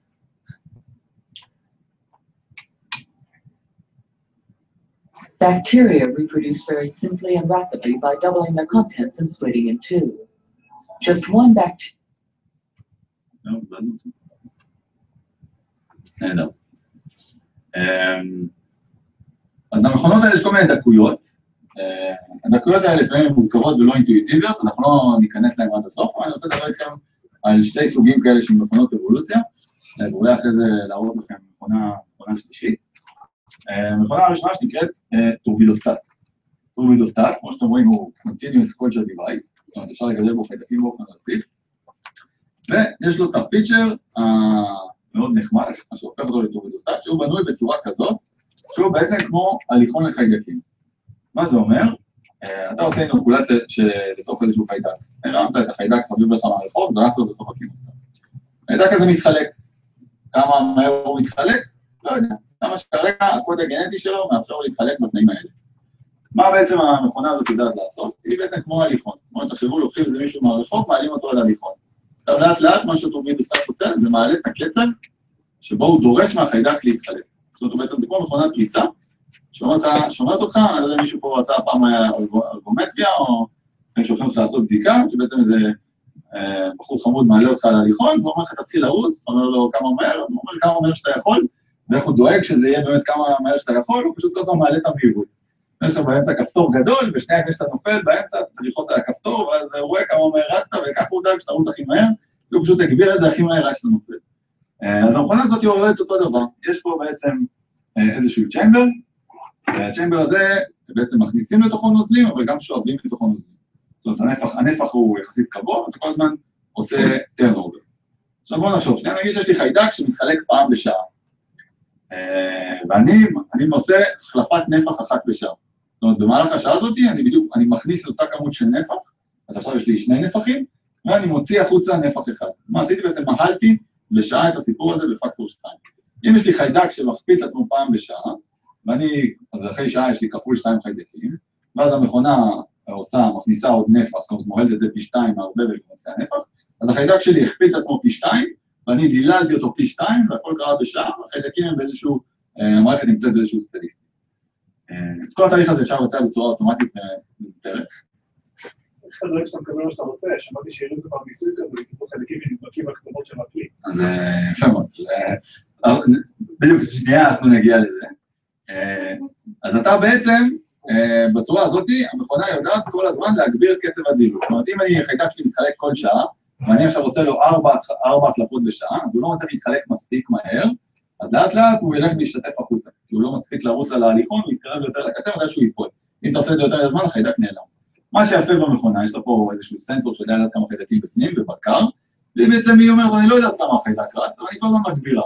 Speaker 10: Bacteria reproduce very simply and rapidly by doubling their contents and splitting in two. Just one bacteria.
Speaker 9: נהדר. אז למכונות האלה יש כל מיני דקויות. הדקויות האלה לפעמים מורכבות ולא אינטואיטיביות, אנחנו לא ניכנס להם עד הסוף, אבל אני רוצה לדבר איתכם על שתי סוגים כאלה של מכונות אבולוציה, ואולי אחרי זה להראות לכם מכונה, מכונה שלישית. המכונה הראשונה שנקראת טורבידוסטט. טורבידוסטט, כמו שאתם רואים, הוא Continuous Culture Device, זאת אומרת, אפשר לגדל בו חיידקים באופן רציף, ויש לו את הפיצ'ר המאוד נחמד, מה שהופך אותו לטורבידוסטט, שהוא בנוי בצורה כזאת, שהוא בעצם כמו הליכון לחיידקים. מה זה אומר? אתה עושה אינוקולציה לתוך איזשהו חיידק. הרמת את החיידק חביב לך מהרחוב, זרק לו בתוך הקימוסטר. החיידק הזה מתחלק. כמה מהר הוא מתחלק? לא יודע. כמה שכרגע הקוד הגנטי שלו מאפשר לו להתחלק בתנאים האלה. מה בעצם המכונה הזאת יודעת לעשות? היא בעצם כמו הליכון. כמו תחשבו, לוקחים איזה מישהו מהרחוב, מעלים אותו על הליכון. עכשיו לאט לאט מה שטורבידוסטט עושה, זה מעלה את הקצב שבו הוא דורש מהחיידק להתחלק. זאת אומרת, בעצם זה כמו מכונת ריצה, שומעת אותך, אני לא יודע אם מישהו פה עשה פעם ארגומטריה, או הם שולחים אותך לעשות בדיקה, שבעצם איזה בחור חמוד מעלה אותך על הליכון, והוא אומר לך, תתחיל לרוץ, אומר לו כמה מהר, הוא אומר כמה מהר שאתה יכול, ואיך הוא דואג שזה יהיה באמת כמה מהר שאתה יכול, הוא פשוט כל הזמן מעלה את המהירות. יש לך באמצע כפתור גדול, ושנייה כשאתה נופל באמצע, אתה צריך ללחוץ על הכפתור, ואז הוא רואה כמה מהר רצת, וככה הוא דאג שאתה רוץ הכי מהר, והוא פשוט הגביר את זה הכי מהר רק שאתה נופל. אז המכונה הזאת עובדת אותו דבר. יש פה בעצם איזשהו צ'מבר, והצ'מבר הזה בעצם מכניסים לתוכו נוזלים, אבל גם שואבים לתוכו נוזלים. זאת אומרת, הנפח, הנפח הוא יחסית קבוע, ואתה כל הזמן עושה טרנובר. עכשיו בואו נחשוב, שנייה נגיד שיש לי חיידק שמתחלק פעם בשעה. ואני אני עושה החלפת נפח אחת בשעה. זאת אומרת, במהלך השעה הזאת אני בדיוק, אני מכניס את אותה כמות של נפח, אז עכשיו יש לי שני נפחים, ואני מוציא החוצה נפח אחד. אז מה עשיתי בעצם? מהלתי בשעה את הסיפור הזה בפקטור שתיים. אם יש לי חיידק שמכפיל את עצמו פעם בשעה, ואני, אז אחרי שעה יש לי כפול שתיים חיידקים, ואז המכונה עושה, מכניסה עוד נפח, זאת אומרת, מועלת את זה פי שתיים, מערבבת ומוצאה נפח, אז החיידק שלי הכפיל את עצמו פי שתיים, ואני דיללתי אותו פי שתיים, והכל קרה בשעה, והחיידקים הם באיזשהו, המערכת נמצאת באיזשהו סטטיסטי. את כל התהליך הזה אפשר לבצע בצורה אוטומטית ומותרת.
Speaker 1: איך אתה דואג שאתה מקבל מה שאתה רוצה? שמעתי שירים זה פעם ניסוי כזה, וכיפור חיידקים ונדבקים בקצוות של הכלי.
Speaker 9: אז יפה מאוד. בדיוק, שנייה אנחנו נגיע לזה. אז אתה בעצם, בצורה הזאת, המכונה יודעת כל הזמן להגביר את קצב הדילול. זאת אומרת, אם אני חיידק שלי מתחלק כל שעה, ואני עכשיו עושה לו ארבע החלפות בשעה, אז הוא לא מצליח להתחלק מספיק מהר, אז לאט לאט הוא ילך להשתתף החוצה, כי הוא לא מספיק לרוץ על ההליכון, הוא יתקרב יותר לקצה, מתי שהוא ייפול. אם אתה עושה את זה יותר לזמן, החיידק נעלם. מה שיפה במכונה, יש לה פה איזשהו סנסור שיודע לדעת כמה חיידקים בפנים, בבקר, ובעצם היא אומרת, אני לא יודעת כמה החיידק רץ, אבל אני כל הזמן מגבירה.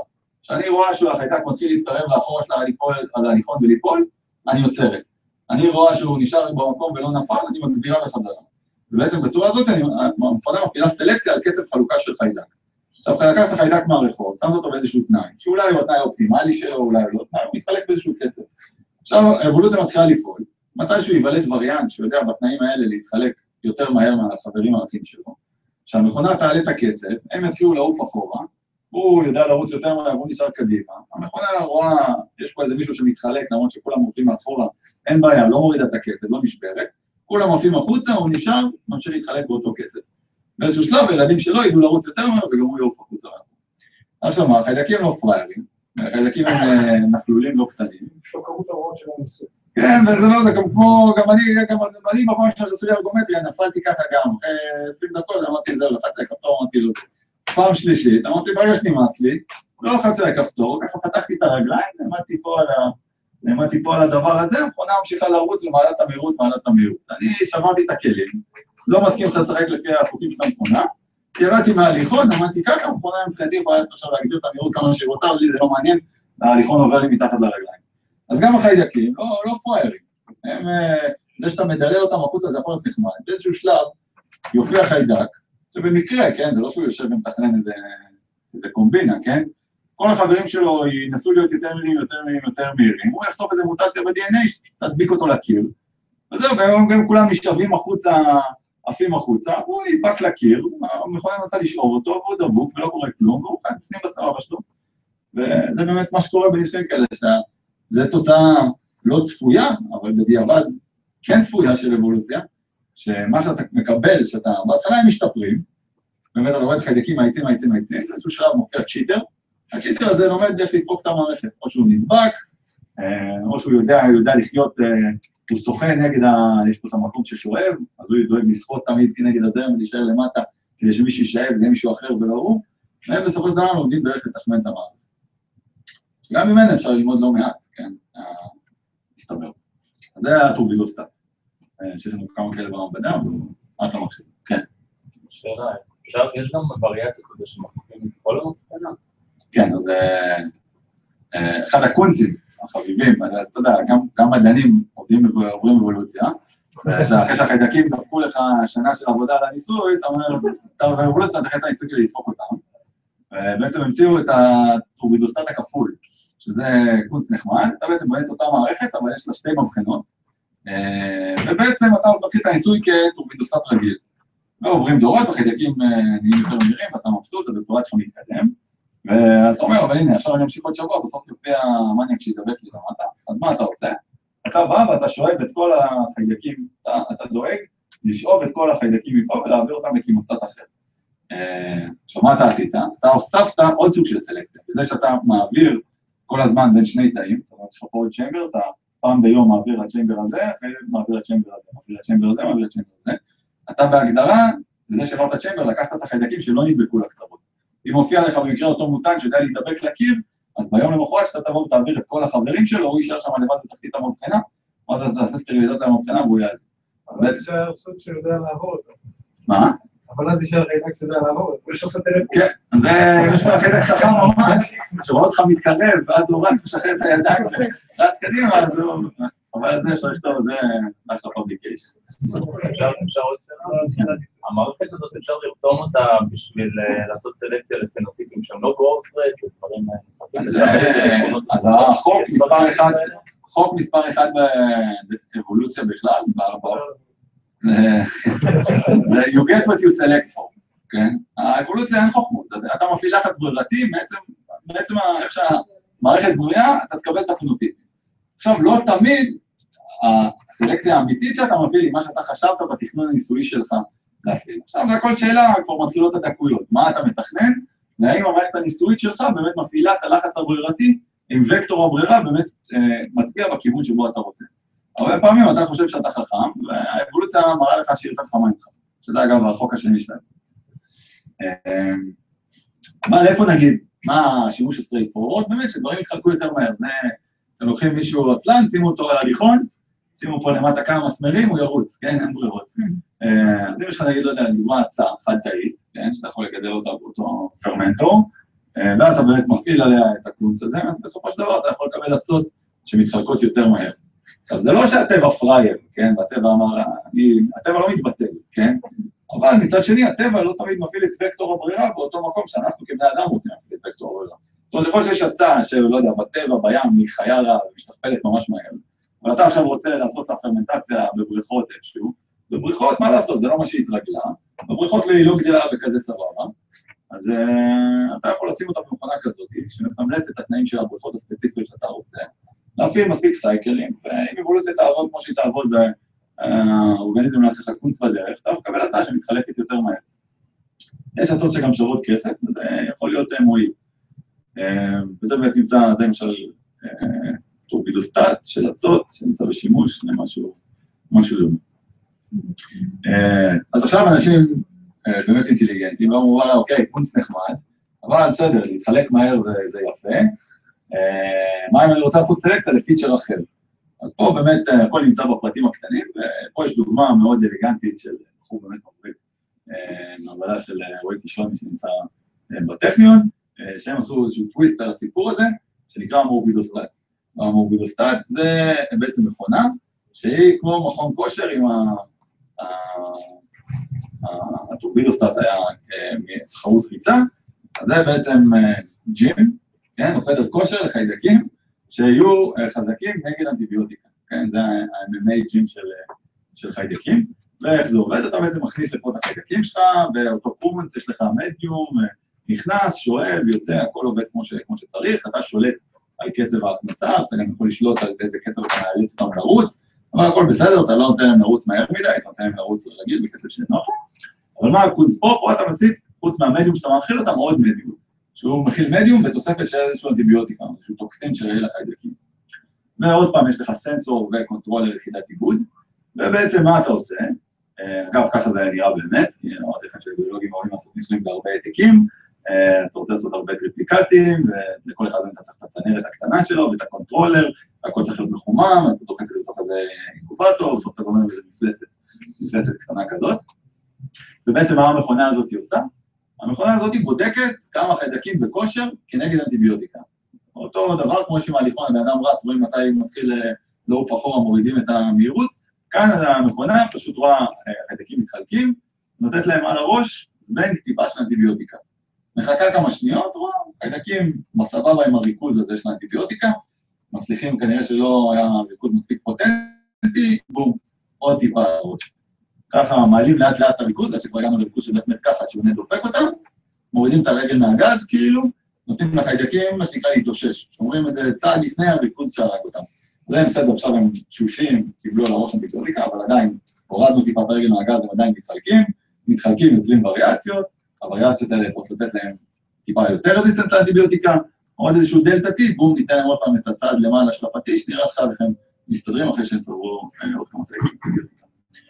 Speaker 9: כשאני רואה שהחיידק מתחיל להתקרב לאחורה שלה על ההליכון וליפול, אני יוצרת. אני רואה שהוא נשאר במקום ולא נפל, אני מגבירה בחזרה. ובעצם בצורה הזאת, המכונה מפעילה סלקציה על קצב חלוקה של חיידק. עכשיו, לקחת חיידק מהרחוב, שמת אותו באיזשהו תנאי, שאולי הוא התנאי האופטימלי שלו, אולי לא תנאי, הוא מתחלק באיזשהו קצב. עכשיו, האבולוציה מתחילה לפעול. מתישהו ייוולד וריאנט שיודע בתנאים האלה להתחלק יותר מהר מהחברים האחים שלו. כשהמכונה תעלה את הקצב, הם יתחילו לעוף אחורה, הוא יודע לרוץ יותר מהר, הוא נשאר קדימה. המכונה רואה, יש פה איזה מישהו שמתחלק, למרות שכולם עובדים מאחורה, אין בעיה, לא מורידה את הקצב, לא נשברת. כולם עופים החוצה, הוא נשאר, ממשיך להתחלק באותו קצב. באיזשהו שלב, הילדים שלו ידעו לרוץ יותר מהר, וגם הוא יעוף החוצה. עכשיו מה, החיידקים לא פריירים, החיידקים הם נחלולים לא קטנים.
Speaker 4: שלא קראו את ההוראות של הניסוי.
Speaker 9: כן, וזה לא, זה כמו, גם אני, גם אני בפעם השנייה שעשו לי ארגומטריה, נפלתי ככה גם, אחרי עשרים דקות, אמרתי, זהו, לחצי הכפתור, אמרתי לו זה. פעם שלישית, אמרתי, ברגע שנמאס לי, לא לחצי הכפתור, ככה פתחתי את הרגליים, נעמדתי פה על ה... נעמדתי פה על הדבר הזה, המכונה ממשיכה לרוץ למעלת המהירות, מעלת המהירות. אני שברתי את הכלים, לא מסכים שאתה לשחק לפי החוקים של המכונה, ירדתי מההליכון, אמרתי ככה, המכונה מבחינתי יכולה ללכת עכשיו להגדיר את המהירות כמה שהיא רוצה, אז לי זה לא מעניין, ההליכון עובר לי מתחת לרגליים. אז גם החיידקים, לא, לא פריירים. הם, זה שאתה מדלל אותם החוצה, זה יכול להיות נחמד. באיזשהו שלב יופיע חיידק, שבמקרה, כן, זה לא שהוא יושב ומתכנן איזה, איזה קומבינה, כן? כל החברים שלו ינסו להיות יותר מהירים, יותר מהירים, יותר מהירים, הוא יחטוף איזו מוטציה ב-די אן איי, שתדביק אותו לקיר. וזהו, והם כולם משתווים החוצה, עפים החוצה, הוא נדבק לקיר, המכונה מנסה לשאוב אותו, והוא דבוק ולא קורה כלום, והוא חי בפנים בסבבה שלו. וזה באמת מה שקורה בניסויים כאלה, זה תוצאה לא צפויה, אבל בדיעבד כן צפויה של אבולוציה, שמה שאתה מקבל, שאתה, בהתחלה הם משתפרים, באמת אתה רואה את חיידקים, העצים, העצים, העצים, זה איזשהו שלב מופיע צ'יטר, הצ'יטר הזה לומד איך לדפוק את המערכת, או שהוא נדבק, או שהוא יודע, יודע לחיות, הוא שוחה נגד, ה... יש פה את המקום ששואב, אז הוא דואג לשחות תמיד נגד הזרם ולהישאר למטה, כדי שמישהו יישאב, זה יהיה מישהו אחר ולא הוא, והם בסופו של דבר לומדים בערך לתכמן את המערכת. שגם ממנו אפשר ללמוד לא מעט, כן, מסתבר. אז זה הטורבידוסטט, שיש לנו כמה כאלה במעבדה, וממש לא מקשיב. כן.
Speaker 5: שאלה, אפשר, יש גם וריאציות כזה שמחליפים את כל המבחנה?
Speaker 9: כן, אז אחד הקונצים החביבים, אז אתה יודע, גם מדענים עובדים עוברים אבולוציה, ואחרי שהחיידקים דפקו לך שנה של עבודה על הניסוי, אתה אומר, אתה באבולוציה, אתה חייבת הניסוי כדי לדפוק אותם, ובעצם המציאו את הטורבידוסטט הכפול, שזה קונץ נחמד, אתה בעצם בונה את אותה מערכת, אבל יש לה שתי מבחנות, ובעצם אתה מתחיל את הניסוי כטורבידוסטט רגיל. ועוברים דורות, החיידקים נהיים יותר מהירים, ואתה מבסוט, הדוקטורט שלך מתקדם, ואתה אומר, אבל הנה, עכשיו אני אמשיך עוד שבוע, בסוף יופיע המניאק שידבק לי למטה, אז מה אתה עושה? אתה בא ואתה שואב את כל החיידקים, אתה, אתה דואג לשאוב את כל החיידקים מפה ולהעביר אותם לכימוסטט אחר. עכשיו, מה אתה עשית? אתה הוספת עוד סוג של סלקציה, בזה שאתה מעביר כל הזמן בין שני תאים, זאת אומרת, יש לך פה עוד צ'מבר, אתה פעם ביום מעביר לצ'מבר הזה, אחרי מעביר לצ'מבר הזה, מעביר לצ'מבר הזה, מעביר לצ'מבר הזה. אתה בהגדרה, בזה שעברת צ'מבר, לקחת את החיידקים שלא נדבקו לקצוות. אם מופיע לך במקרה אותו מוטן שיודע להידבק לקיר, אז ביום למחרת שאתה תבוא ותעביר את כל החברים שלו, הוא יישאר שם לבד בתחתית המבחנה, ואז אתה תעשה סטריליזציה במבחנה והוא יעלה.
Speaker 4: אבל אז יישאר סוג שיודע לעבור אותו.
Speaker 9: מה?
Speaker 4: אבל אז יישאר חיידק שיודע לעבור אותו, הוא יש עושה טלפון.
Speaker 9: כן, זה, יש לך חיידק חכם ממש, שרואה אותך מתקרב, ואז הוא רץ ושחרר את הידיים, רץ קדימה, אז הוא... אבל זה אפשר לכתוב, זה אחלה פובליקיישן.
Speaker 5: אפשר עוד שאלה? המערכת הזאת אפשר לרתום אותה בשביל לעשות סלקציה לפנוטיפים שהם לא גורס רייט, ודברים נוספים.
Speaker 9: אז החוק מספר אחד, חוק מספר אחד באבולוציה בכלל, זה you get what you select for, כן? האבולוציה אין חוכמות, אתה מפעיל לחץ ברירתי, בעצם איך שהמערכת בנויה, אתה תקבל את הפנוטיפים. עכשיו, לא תמיד הסלקציה האמיתית שאתה מפעיל היא מה שאתה חשבת בתכנון הניסויי שלך להפעיל. עכשיו, זה הכל שאלה, כבר מתחילות הדקויות. מה אתה מתכנן? והאם המערכת הניסויית שלך באמת מפעילה את הלחץ הברירתי, עם וקטור הברירה באמת אה, מצביע בכיוון שבו אתה רוצה. הרבה פעמים אתה חושב שאתה חכם, והאבולוציה מראה לך שהיא יותר חכמה ממך, שזה אגב החוק השני שלהם. אה, אבל איפה נגיד, מה השימוש הסטרייט פורוורד? באמת שדברים יתחלקו יותר מהר. זה, אתם לוקחים מישהו עצלן, שימו אותו על הליכון, שימו פה למטה כמה מסמרים, הוא ירוץ, כן, אין ברירות. אז אם יש לך נגיד, לא יודע, לדוגמה הצעה חד-תאית, כן, שאתה יכול לגדל אותה באותו פרמנטור, ואתה באמת מפעיל עליה את הקונץ הזה, אז בסופו של דבר אתה יכול לקבל עצות שמתחלקות יותר מהר. עכשיו, זה לא שהטבע פרייר, כן? והטבע אמר, אני, הטבע לא מתבטל, כן? אבל מצד שני, הטבע לא תמיד מפעיל את וקטור הברירה באותו מקום שאנחנו כבני אדם רוצים להפעיל את וקטור הברירה. זאת אומרת, יכול שיש הצעה שלא יודע, בטבע, בים, היא חיה רע ומשתכפלת ממש מהר, אבל אתה עכשיו רוצה לעשות לה פרמנטציה בבריכות איפשהו, בבריכות, מה לעשות? זה לא מה שהתרגלה, בבריכות היא לא גדלה בכזה סבבה, אז uh, אתה יכול לשים אותה במכונה כזאת, שמסמלץ את התנאים של הבריכות הספציפיות שאתה רוצה, להפעיל מספיק סייקלים, ואם אבולוציה תעבוד כמו שהיא תעבוד באורגניזם לעשה לך קונץ בדרך, אתה מקבל הצעה שמתחלקת יותר מהר. יש הצעות שגם שוות כסף, וזה יכול להיות מועיל. וזה באמת נמצא, זה למשל טורבידוסטט של הצעות, שנמצא בשימוש למשהו, משהו דומה. אז עכשיו אנשים באמת אינטליגנטים, ואומרים, וואלה, אוקיי, קונץ נחמד, אבל בסדר, להתחלק מהר זה, זה יפה. מה אם אני רוצה לעשות סלקציה לפיצ'ר אחר? אז פה באמת הכל נמצא בפרטים הקטנים, ופה יש דוגמה מאוד אלגנטית של בחור באמת מבריק, מעבדה של רועי קישוני שנמצא בטכניון, שהם עשו איזשהו טוויסט על הסיפור הזה, שנקרא מורבידוסטט. המורבידוסטט זה בעצם מכונה, שהיא כמו מכון כושר עם הטורבידוסטט היה תחרות ריצה, אז זה בעצם ג'ים, כן, או חדר כושר לחיידקים, שיהיו חזקים נגד אנטיביוטיקה, כן, זה ה-אם אם איי ג'ים של, של חיידקים, ואיך זה עובד, אתה בעצם מכניס לפה את החיידקים שלך, באותו פורמנס יש לך מדיום, נכנס, שואל, יוצא, הכל עובד כמו, ש, כמו שצריך, אתה שולט על קצב ההכנסה, אז אתה גם יכול לשלוט על איזה קצב אתה מאלץ אותם לרוץ, אבל הכל בסדר, אתה לא נותן להם לרוץ מהר מדי, אתה נותן להם לרוץ רגיל בקצב שנוח, אבל מה הקונץ פה? פה אתה מוסיף, חוץ מהמדיום שאתה מאכיל אותם, עוד מדיום. שהוא מכיל מדיום בתוספת של איזשהו אנטיביוטיקה, איזשהו טוקסין שראה לחיידקים. ועוד פעם יש לך סנסור וקונטרולר יחידת עיבוד, ובעצם מה אתה עושה? אגב, ככה זה נראה באמת, כי אמרתי לכם שביולוגים אוהבים לעשות ניסויים בהרבה העתקים, אז אתה רוצה לעשות הרבה טריפליקטים, ולכל אחד אתה צריך את הצנרת הקטנה שלו, ואת הקונטרולר, והכל צריך להיות מחומם, אז אתה דוחק את זה בתוך איזה אינקובטור, בסוף אתה גומר איזה מפלצת, מפלצת קטנה כזאת. ובעצם מה המכונה הזאת עושה? המכונה הזאת בודקת כמה חיידקים בכושר כנגד אנטיביוטיקה. אותו דבר, כמו שמהליכון, הבן אדם רץ, רואים מתי מתחיל לעוף אחורה, מורידים את המהירות, כאן המכונה פשוט רואה חיידקים מתחלקים, נותנת להם על הראש זבנג טיפה של אנטיביוטיקה. מחכה כמה שניות, רואה, חיידקים בסבבה עם הריכוז הזה של האנטיביוטיקה, מצליחים כנראה שלא היה ריכוז מספיק פוטנטי, בום, עוד טיפה על הראש. ככה מעלים לאט לאט את הריכוז, עד שכבר הגענו לריכוז של בית מרקחת שבאמת דופק אותם, מורידים את הרגל מהגז, כאילו, נותנים לחיידקים, מה שנקרא להתאושש. שאומרים את זה צעד לפני הריכוז שהרג אותם. זה בסדר, עכשיו הם תשושים, קיבלו על הראש אנטיביוטיקה, אבל עדיין הורדנו טיפה את הרגל מהגז, הם עדיין מתחלקים, מתחלקים, יוצרים וריאציות, הווריאציות האלה יכולות לתת להם טיפה יותר רזיסטנס לאנטיביוטיקה, עוד איזשהו דלטה טי, בום, ניתן להם עוד פעם את הצעד למעלה של הפטיש, נראה לך איך הם מסתדרים אחרי שהם סברו עוד כמה סייגים אנטיביוטיקה.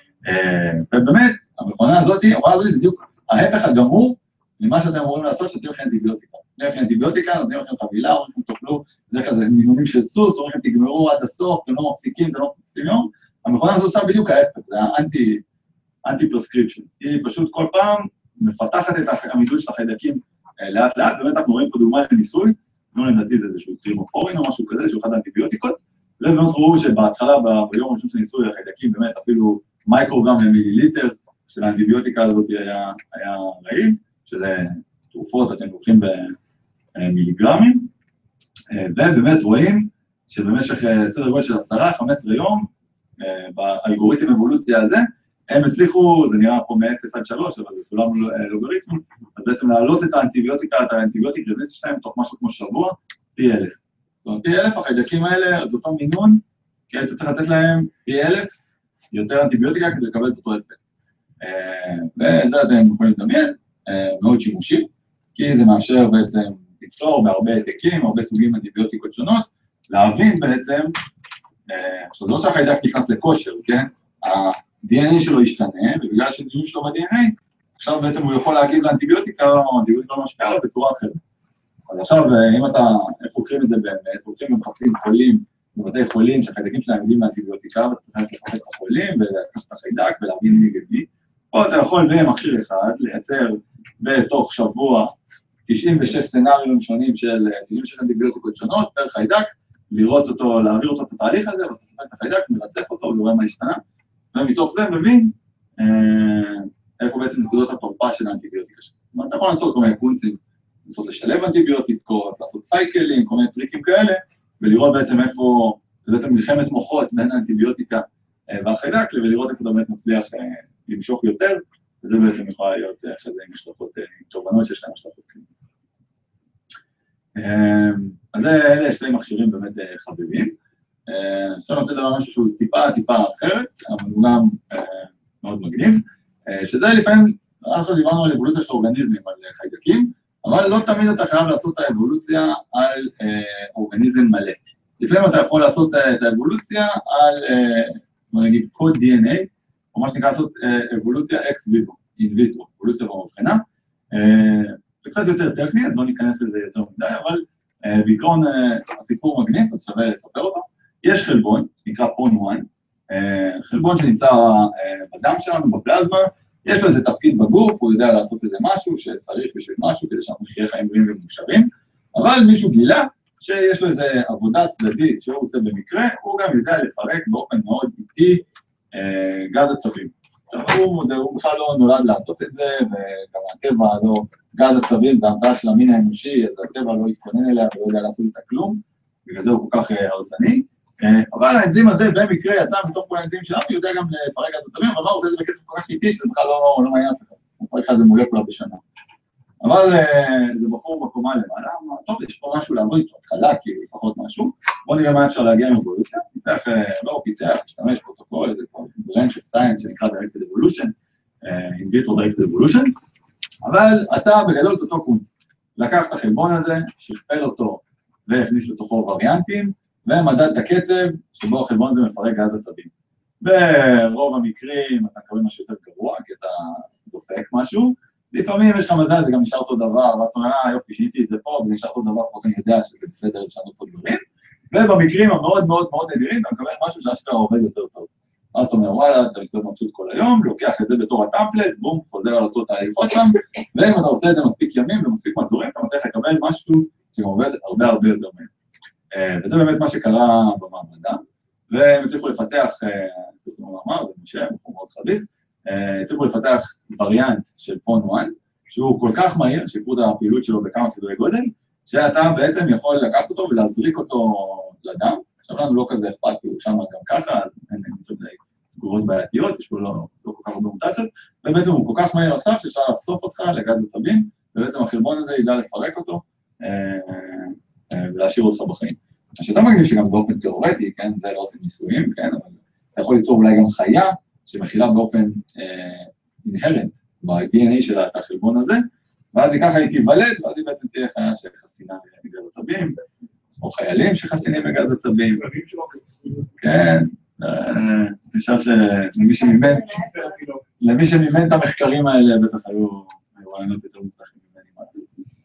Speaker 9: ובאמת, המכונה הזאת, ההוראה הזאת זה בדיוק ההפך הגמור ממה שאתם אמורים לעשות, שתהיה לכם אנטיביוטיקה. תהיה לכם אנטיביוטיקה, נותנים לכם חבילה, אומרים לכם תאכלו, זה כזה מינונים של סוס, אומרים לכם תגמרו עד הסוף, אתם לא מפסיקים, אתם לא מפסיקים יום. המכונה הזאת עושה בדיוק ההפך, זה האנטי-פרסקריפשן. היא פשוט כל פעם מפתחת את המידול של החיידקים לאט לאט, באמת אנחנו רואים פה דוגמה לניסוי, לא לדעתי זה איזשהו טרימופורין או משהו כזה, שהוא אחד האנטיביוטיקות, ובאמת ראו שבהתחלה, ביום הראשון של ניסוי, החיידקים באמת אפילו מייקרוגרם למיליליטר של האנטיביוטיקה הזאת היה, היה רעיל, שזה תרופות, אתם לוקחים במיליגרמים, ובאמת רואים שבמשך סדר גודל של עשרה עד חמישה עשר יום, באלגוריתם אבולוציה הזה, הם הצליחו, זה נראה פה מ-אפס עד שלוש, אבל זה סולם לוגריתמי, אז בעצם להעלות את האנטיביוטיקה, את האנטיביוטיק רזיסט שלהם, תוך משהו כמו שבוע, פי אלף. זאת אומרת, פי אלף, החיידקים האלה, את אותו מינון, כי אתה צריך לתת להם פי אלף, יותר אנטיביוטיקה כדי לקבל את אותו אפקט. וזה אתם יכולים לדמיין, מאוד שימושי, כי זה מאפשר בעצם ליצור בהרבה העתקים, הרבה סוגים אנטיביוטיקות שונות, להבין בעצם, עכשיו זה לא שהחיידק נכנס לכושר, כן? ה-די אן איי שלו ישתנה, ובגלל שדיון שלו ב-די אן איי, עכשיו בעצם הוא יכול להגיב לאנטיביוטיקה, או האנטיביוטיקה לא משפיעה עליו בצורה אחרת. אז עכשיו, אם אתה, איך חוקרים את זה באמת, חוקרים ומחפשים חולים, בבתי חולים שהחיידקים שלהם עמידים לאנטיביוטיקה, ואתה צריך לחפש את החולים ולקחת את החיידק ולהבין נגד מי, או אתה יכול במכשיר אחד לייצר בתוך שבוע תשעים ושש סצנריונים שונים של תשעים ושש אנטיביוטיקות שונות, פר חיידק, לראות אותו, להעביר אותו את התהליך הזה, בסוף את החיידק, מרצף אותו, ורואה מה השתנה, ומתוך זה מבין איפה בעצם נקודות התורפה של האנטיביוטיקה שלנו. זאת אומרת, אתה יכול לעשות כל מיני קונסים, לנסות לשלב אנטיביוטיקות, לעשות סייקלים, כל מיני טריקים כאלה, ולראות בעצם איפה, זה בעצם מלחמת מוחות בין האנטיביוטיקה והחיידק, ולראות איפה באמת מצליח למשוך יותר, וזה בעצם יכולה להיות אחרי זה עם השלכות, עם תובנות שיש להם השלכות כאלה. אז אלה שתי מכשירים באמת חביבים. עכשיו אני רוצה לדבר משהו שהוא טיפה, טיפה אחרת, אבל הוא גם מאוד מגניב, שזה לפעמים, עכשיו דיברנו על אבולוציה של אורגניזמים, על חיידקים, אבל לא תמיד אתה חייב לעשות את האבולוציה על אורגניזם מלא. לפעמים אתה יכול לעשות את האבולוציה על, נגיד, קוד די אן איי, או מה שנקרא לעשות אבולוציה אקס ויבו, אין ויטרו, אבולוציה במבחנה. זה קצת יותר טכני, אז לא ניכנס לזה יותר מדי, אבל בעיקרון הסיפור מגניב, אז שווה לספר אותו. יש חלבון, שנקרא פון וואן, חלבון שנמצא בדם שלנו, בפלזמה, יש לו איזה תפקיד בגוף, הוא יודע לעשות איזה משהו שצריך בשביל משהו, כדי שאנחנו נחיה חיים בריאים ומאושרים, אבל מישהו גילה שיש לו איזו עבודה צדדית שהוא עושה במקרה, הוא גם יודע לפרק באופן מאוד איטי גז עצבים. עכשיו, הוא, זה, הוא בכלל לא נולד לעשות את זה, וגם הטבע לא, גז עצבים זה המצאה של המין האנושי, אז הטבע לא יתכונן אליה ולא יודע לעשות את הכלום, בגלל זה הוא כל כך הרסני. אבל האנזים הזה במקרה יצא מתוך כל האנזים שלנו, הוא יודע גם לפרק גז עצבים, אבל הוא עושה את זה בקצב כל כך איטי, שזה בכלל לא, לא מעניין אף אחד, הוא פרק איזה מולקולה בשנה. אבל זה בחור בקומה למעלה, טוב, יש פה משהו לעבוד איתו, התחלה, כאילו לפחות משהו, בואו נראה מה אפשר להגיע עם אבולוציה, פיתח, לא פיתח, משתמש פרוטוקול, איזה ברנץ' אוף סיינס שנקרא Directed Evolution, in vitro Directed Evolution, אבל עשה בגדול את אותו קונץ, לקח את החלבון הזה, שכפל אותו והכניס לתוכו וריאנטים, ומדד את הקצב שבו החלבון הזה מפרק גז עצבים. ברוב המקרים אתה מקבל משהו יותר גרוע, כי אתה דופק משהו, לפעמים יש לך מזל, זה גם נשאר אותו דבר, ואז אתה אומר, אה, יופי, שיניתי את זה פה, וזה נשאר אותו דבר, פחות אני יודע שזה בסדר לשנות פה דברים, ובמקרים המאוד מאוד מאוד נדירים, אתה מקבל משהו שאשכרה עובד יותר טוב. אז אתה אומר, וואלה, אתה מסתובב מבסוט כל היום, לוקח את זה בתור הטמפלט, בום, חוזר על אותו תהליך עוד פעם, ואם אתה עושה את זה מספיק ימים ומספיק מחזורים, אתה מצליח לקבל משהו שעובד הרבה הרבה יותר מהר. וזה באמת מה שקרה במעבדה, והם הצליחו לפתח, פרסמו מאמר, זה משה, הוא מאוד חביב, הצליחו לפתח וריאנט של פון וואן, שהוא כל כך מהיר, שיפרו את הפעילות שלו בכמה סדרי גודל, שאתה בעצם יכול לקחת אותו ולהזריק אותו לדם, עכשיו לנו לא כזה אכפת, כי הוא שם גם ככה, אז אין יותר די תגובות בעייתיות, יש פה לא, לא כל כך הרבה מוטציות, ובעצם הוא כל כך מהיר עכשיו שאפשר לחשוף אותך לגז עצבים, ובעצם החלבון הזה ידע לפרק אותו, ולהשאיר אותך בחיים. השאתה מגניב שגם באופן תיאורטי, כן, זה לא עושים ניסויים, כן, אבל אתה יכול ליצור אולי גם חיה, שמכילה באופן אינהרנט, ב-די אן איי שלה את החלבון הזה, ואז היא ככה היא תיוולד, ואז היא בעצם תהיה חיה שחסינה מגז עצבים, או חיילים שחסינים מגז עצבים. כן, נשאר שלמי שמימן, למי שמימן את המחקרים האלה, בטח היו רעיונות יותר מצלחים ממני מה לעשות.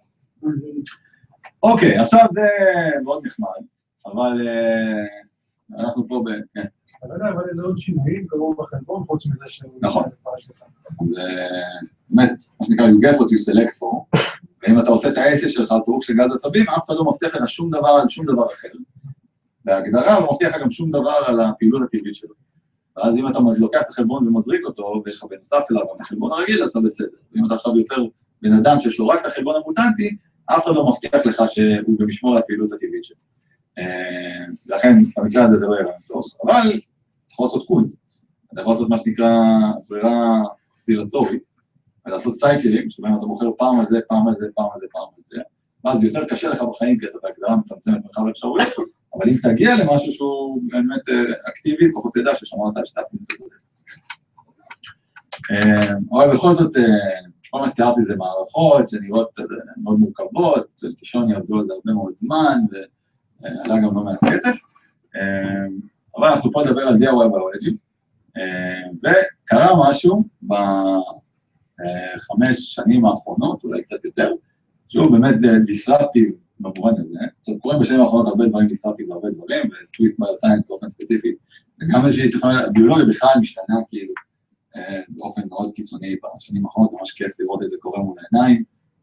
Speaker 9: אוקיי, עכשיו זה מאוד נחמד, אבל אנחנו פה ב... כן.
Speaker 4: אתה יודע, אבל איזה עוד שינויים קרו בחלבון, חוץ מזה שהוא...
Speaker 9: נכון. זה באמת, מה שנקרא, you get what you select for, ואם אתה עושה את ה-אסי שלך, פירוק של גז עצבים, אף אחד לא מבטיח לך שום דבר על שום דבר אחר. בהגדרה, הוא מבטיח לך גם שום דבר על הפעילות הטבעית שלו. ואז אם אתה לוקח את החלבון ומזריק אותו, ויש לך בנוסף אליו את החלבון הרגיל, אז אתה בסדר. ואם אתה עכשיו יוצר בן אדם שיש לו רק את החלבון המוטנטי, אף אחד לא מבטיח לך שהוא במשמור על הפעילות הטבעית שלו. לכן, במקרה הזה זה לא יראה טוב, אבל אתה יכול לעשות קונץ, אתה יכול לעשות מה שנקרא ברירה אקסילטורית, ולעשות סייקלים, שבהם אתה בוחר פעם על זה, פעם על זה, פעם על זה, פעם על זה, ואז יותר קשה לך בחיים, כי אתה בהגדרה מצמצם את מרחב האפשרויות, אבל אם תגיע למשהו שהוא באמת אקטיבי, לפחות תדע ששמרת על שתף מזה. אבל בכל זאת, כל מה שתיארתי זה מערכות שנראות מאוד מורכבות, אצל קישון יעבדו על זה הרבה מאוד זמן, ועלה גם לא מעט כסף, אבל אנחנו פה נדבר על די איי וואי Biology, וקרה משהו בחמש שנים האחרונות, אולי קצת יותר, שהוא באמת דיסרפטיב במובן הזה, קצת קוראים בשנים האחרונות הרבה דברים דיסרפטיב והרבה דברים, וטוויסט ביוסיינס באופן ספציפי, וגם איזושהי טכנולוגיה, ביולוגיה בכלל משתנה כאילו, באופן מאוד קיצוני בשנים האחרונות, זה ממש כיף לראות את זה קורה מול העיניים,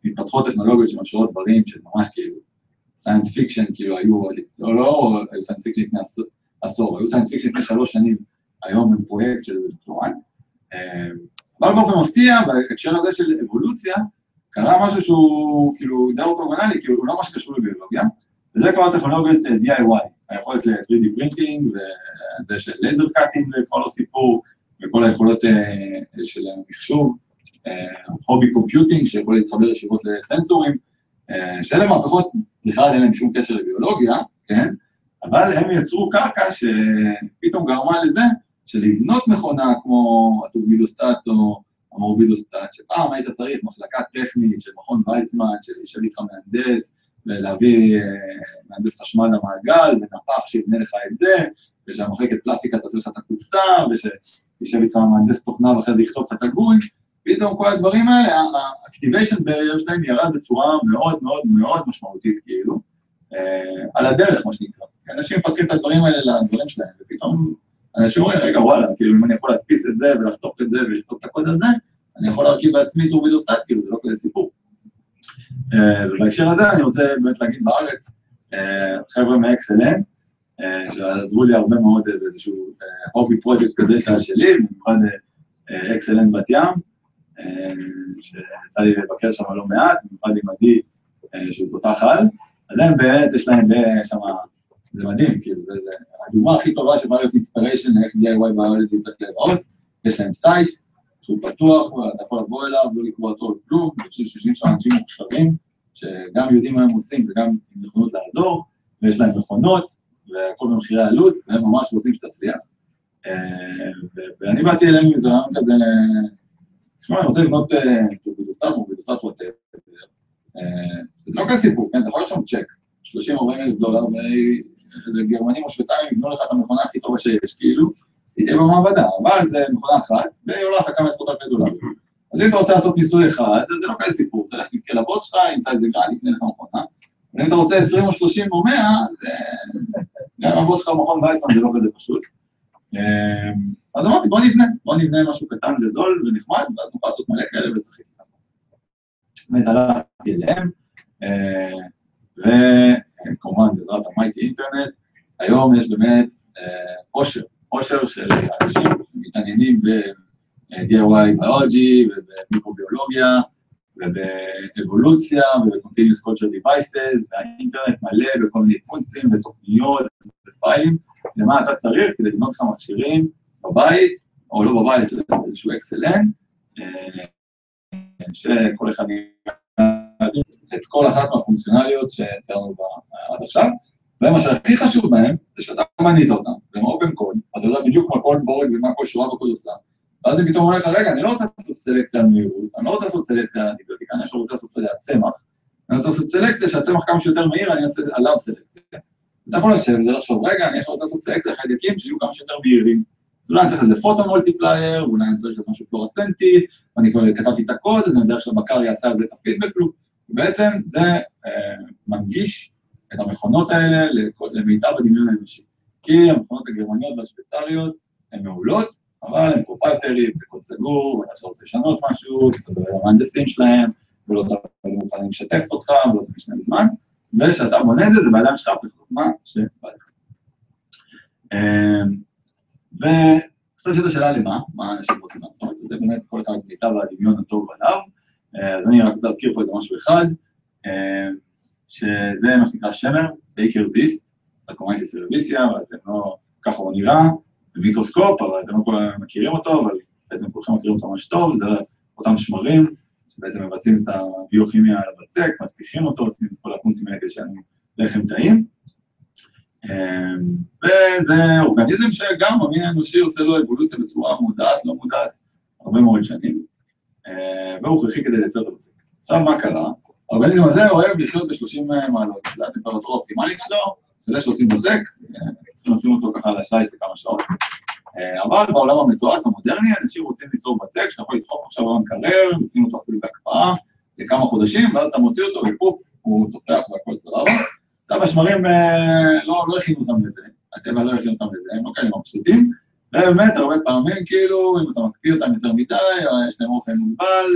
Speaker 9: מתפתחות טכנולוגיות שמאפשרות דברים של ממש כאילו, סיינס פיקשן, כאילו היו, לא, לא, היו סיינס פיקשן לפני עשור, היו סיינס פיקשן לפני שלוש שנים, היום הם פרויקט של איזה דוקטורנט. אבל באופן מפתיע, בהקשר הזה של אבולוציה, קרה משהו שהוא כאילו די אורתוגונלי, כאילו הוא לא ממש קשור לביולוגיה, וזה כל הטכנולוגיות די איי וואי, היכולת ל-תרי די פרינטינג, וזה של לייזר קאטינג לכל הסיפור, וכל היכולות של מחשוב, הובי קומפיוטינג, שיכול להתחבר ישירות לסנסורים, שאלה מהפכות, בכלל אין להם שום קשר לביולוגיה, כן? אבל הם יצרו קרקע שפתאום גרמה לזה, שלבנות מכונה כמו הטורבידוסטט או המורבידוסטט, שפעם היית צריך מחלקה טכנית של מכון ויצמן, שישב איתך מהנדס, ולהביא מהנדס חשמל למעגל, ונפח שיבנה לך את זה, ושהמחלקת פלסטיקה תעשה לך את הקופסה, ושישב איתך מהנדס תוכנה ואחרי זה יכתוב לך את הגוי, פתאום כל הדברים האלה, ה-activation barrier שלהם ירד בצורה מאוד מאוד מאוד משמעותית, כאילו, על הדרך, מה שנקרא. אנשים מפתחים את הדברים האלה לדברים שלהם, ופתאום אנשים אומרים, רגע, וואלה, כאילו, אם אני יכול להדפיס את זה ולחתוך את זה ולכתוב את הקוד הזה, אני יכול להרכיב בעצמי טורבידוסטט, כאילו, זה לא כזה סיפור. ובהקשר הזה אני רוצה באמת להגיד בארץ, חבר'ה מ-אקס אל אן, שעזרו לי הרבה מאוד באיזשהו הובי פרויקט כזה שהיה שלי, במיוחד אקס אל אן בת ים, שיצא לי לבקר שם לא מעט, במיוחד עם עדי, שהוא פותח על, אז הם באמת, יש להם שם, זה מדהים, כאילו, זה הדוגמה הכי טובה שבאה להיות אינספיריישן, איך די איי וואי ביולוגי צריך להיראות, יש להם סייט, שהוא פתוח, ואתה יכול לבוא אליו, לא לקבוע אותו כלום, אני חושב שיושבים שם אנשים מוכשרים, שגם יודעים מה הם עושים וגם עם נכונות לעזור, ויש להם מכונות, והכל במחירי העלות, והם ממש רוצים שתצליח. ואני באתי אליהם עם איזה רעיון כזה, תשמע, אני רוצה לבנות טורבידוסטט, טורבידוסטט ווטאבר. זה לא כזה סיפור, כן? אתה יכול לרשום צ'ק, שלושים ארבעים אלף דולר, ואיזה גרמנים או שוויצרים יבנו לך את המכונה הכי טובה שיש, כאילו, היא תהיה במעבדה, אבל זה מכונה אחת, והיא עולה לך כמה עשרות אלפי דולרים. אז אם אתה רוצה לעשות ניסוי אחד, אז זה לא כזה סיפור, אתה הולך תתקל לבוס שלך, ימצא איזה גרן, יקנה לך מכונה, ואם אתה רוצה עשרים או שלושים או מאה, אז גם הבוס שלך במכון ויצמן זה לא כזה פשוט. אז אמרתי, בוא נבנה, בוא נבנה משהו קטן וזול ונחמד, ואז נוכל לעשות מלא כאלה ולשחק איתם. באמת הלכתי אליהם, וכמובן בעזרת המייטי אינטרנט, היום יש באמת עושר, עושר של אנשים שמתעניינים ב-די איי וואי ביולוגי ובמיקרוביולוגיה ובאבולוציה וב-Continuous Culture Devices, והאינטרנט מלא בכל מיני קונסים ותוכניות ופיילים, למה אתה צריך כדי לבנות לך מכשירים בבית, או לא בבית, איזשהו אקס אל אן, שכל אחד ידעים את כל אחת מהפונקציונליות שתיארנו עד עכשיו, ומה שהכי חשוב בהם, זה שאתה מנית אותם, והם אופן קוד, אתה יודע בדיוק מה כל בורג ומה כל שורה וכל עושה, ואז הם פתאום אומר לך, רגע, אני לא רוצה לעשות סלקציה על מהירות, אני לא רוצה לעשות סלקציה על אנטיביוטיקה, אני רוצה לעשות צמח, אני רוצה לעשות סלקציה, שהצמח כמה שיותר מהיר, אני אעשה עליו סלקציה. אתה יכול לשבת ולחשוב, רגע, אני רוצה לעשות סלקציה חיידקים שיהיו כמה שיותר מהירים. אז אולי אני צריך איזה פוטו מולטיפלייר, ואולי אני צריך איזה משהו פלורסנטי, ואני כבר כתבתי את הקוד, אז אני יודע שהבקר יעשה על זה את הפידבק לו. ובעצם זה מנגיש את המכונות האלה למיטב הדמיון האנושי. כי המכונות הגרמניות והשוויצריות הן מעולות, אבל הן פרופרייטריות, זה קוד סגור, ואתה עכשיו רוצה לשנות משהו, אתה צריך לדבר המהנדסים שלהם, ולא תמיד מוכנים לשתף אותך, ולא תמיד שני זמן, ושאתה בונה את זה, זה בידיים שלך, תחתוך מה שבא לך. וחושבת שאת השאלה למה, מה אנשים רוצים לעשות, זה באמת כל אחד מיטב והדמיון הטוב עליו, אז אני רק רוצה להזכיר פה איזה משהו אחד, שזה מה שנקרא שמר, בייקר זיסט, סרקומייסיס סרוויסיה, ואתם לא, ככה הוא נראה, במיקרוסקופ, אבל אתם לא כולם מכירים אותו, אבל בעצם כולכם מכירים אותו ממש טוב, זה אותם שמרים, שבעצם מבצעים את הביוכימיה על הבצק, מטפיחים אותו, עושים את כל הקונצים האלה כדי שאני לחם טעים. וזה אורגניזם שגם המין האנושי עושה לו אבולוציה בצורה מודעת, לא מודעת, הרבה מאוד שנים, והוא הכרחי כדי לייצר את הבצק. עכשיו מה קרה? האורגניזם הזה אוהב לחיות ב-שלושים מעלות, זה הטמפרטורה האופטימלית שלו, וזה שעושים בצק, צריכים לשים אותו ככה על השייש לכמה שעות. אבל בעולם המתועש המודרני, אנשים רוצים ליצור בצק, שאתה יכול לדחוף עכשיו במקרר, לשים אותו אפילו בהקפאה לכמה חודשים, ואז אתה מוציא אותו ופוף, הוא תופח והכל סבבה. עכשיו השמרים לא הכינו אותם לזה, הטבע לא הכינו אותם לזה, הם לא כאלה פשוטים, ובאמת הרבה פעמים כאילו, אם אתה מקפיא אותם יותר מדי, יש להם אוכל מוגבל,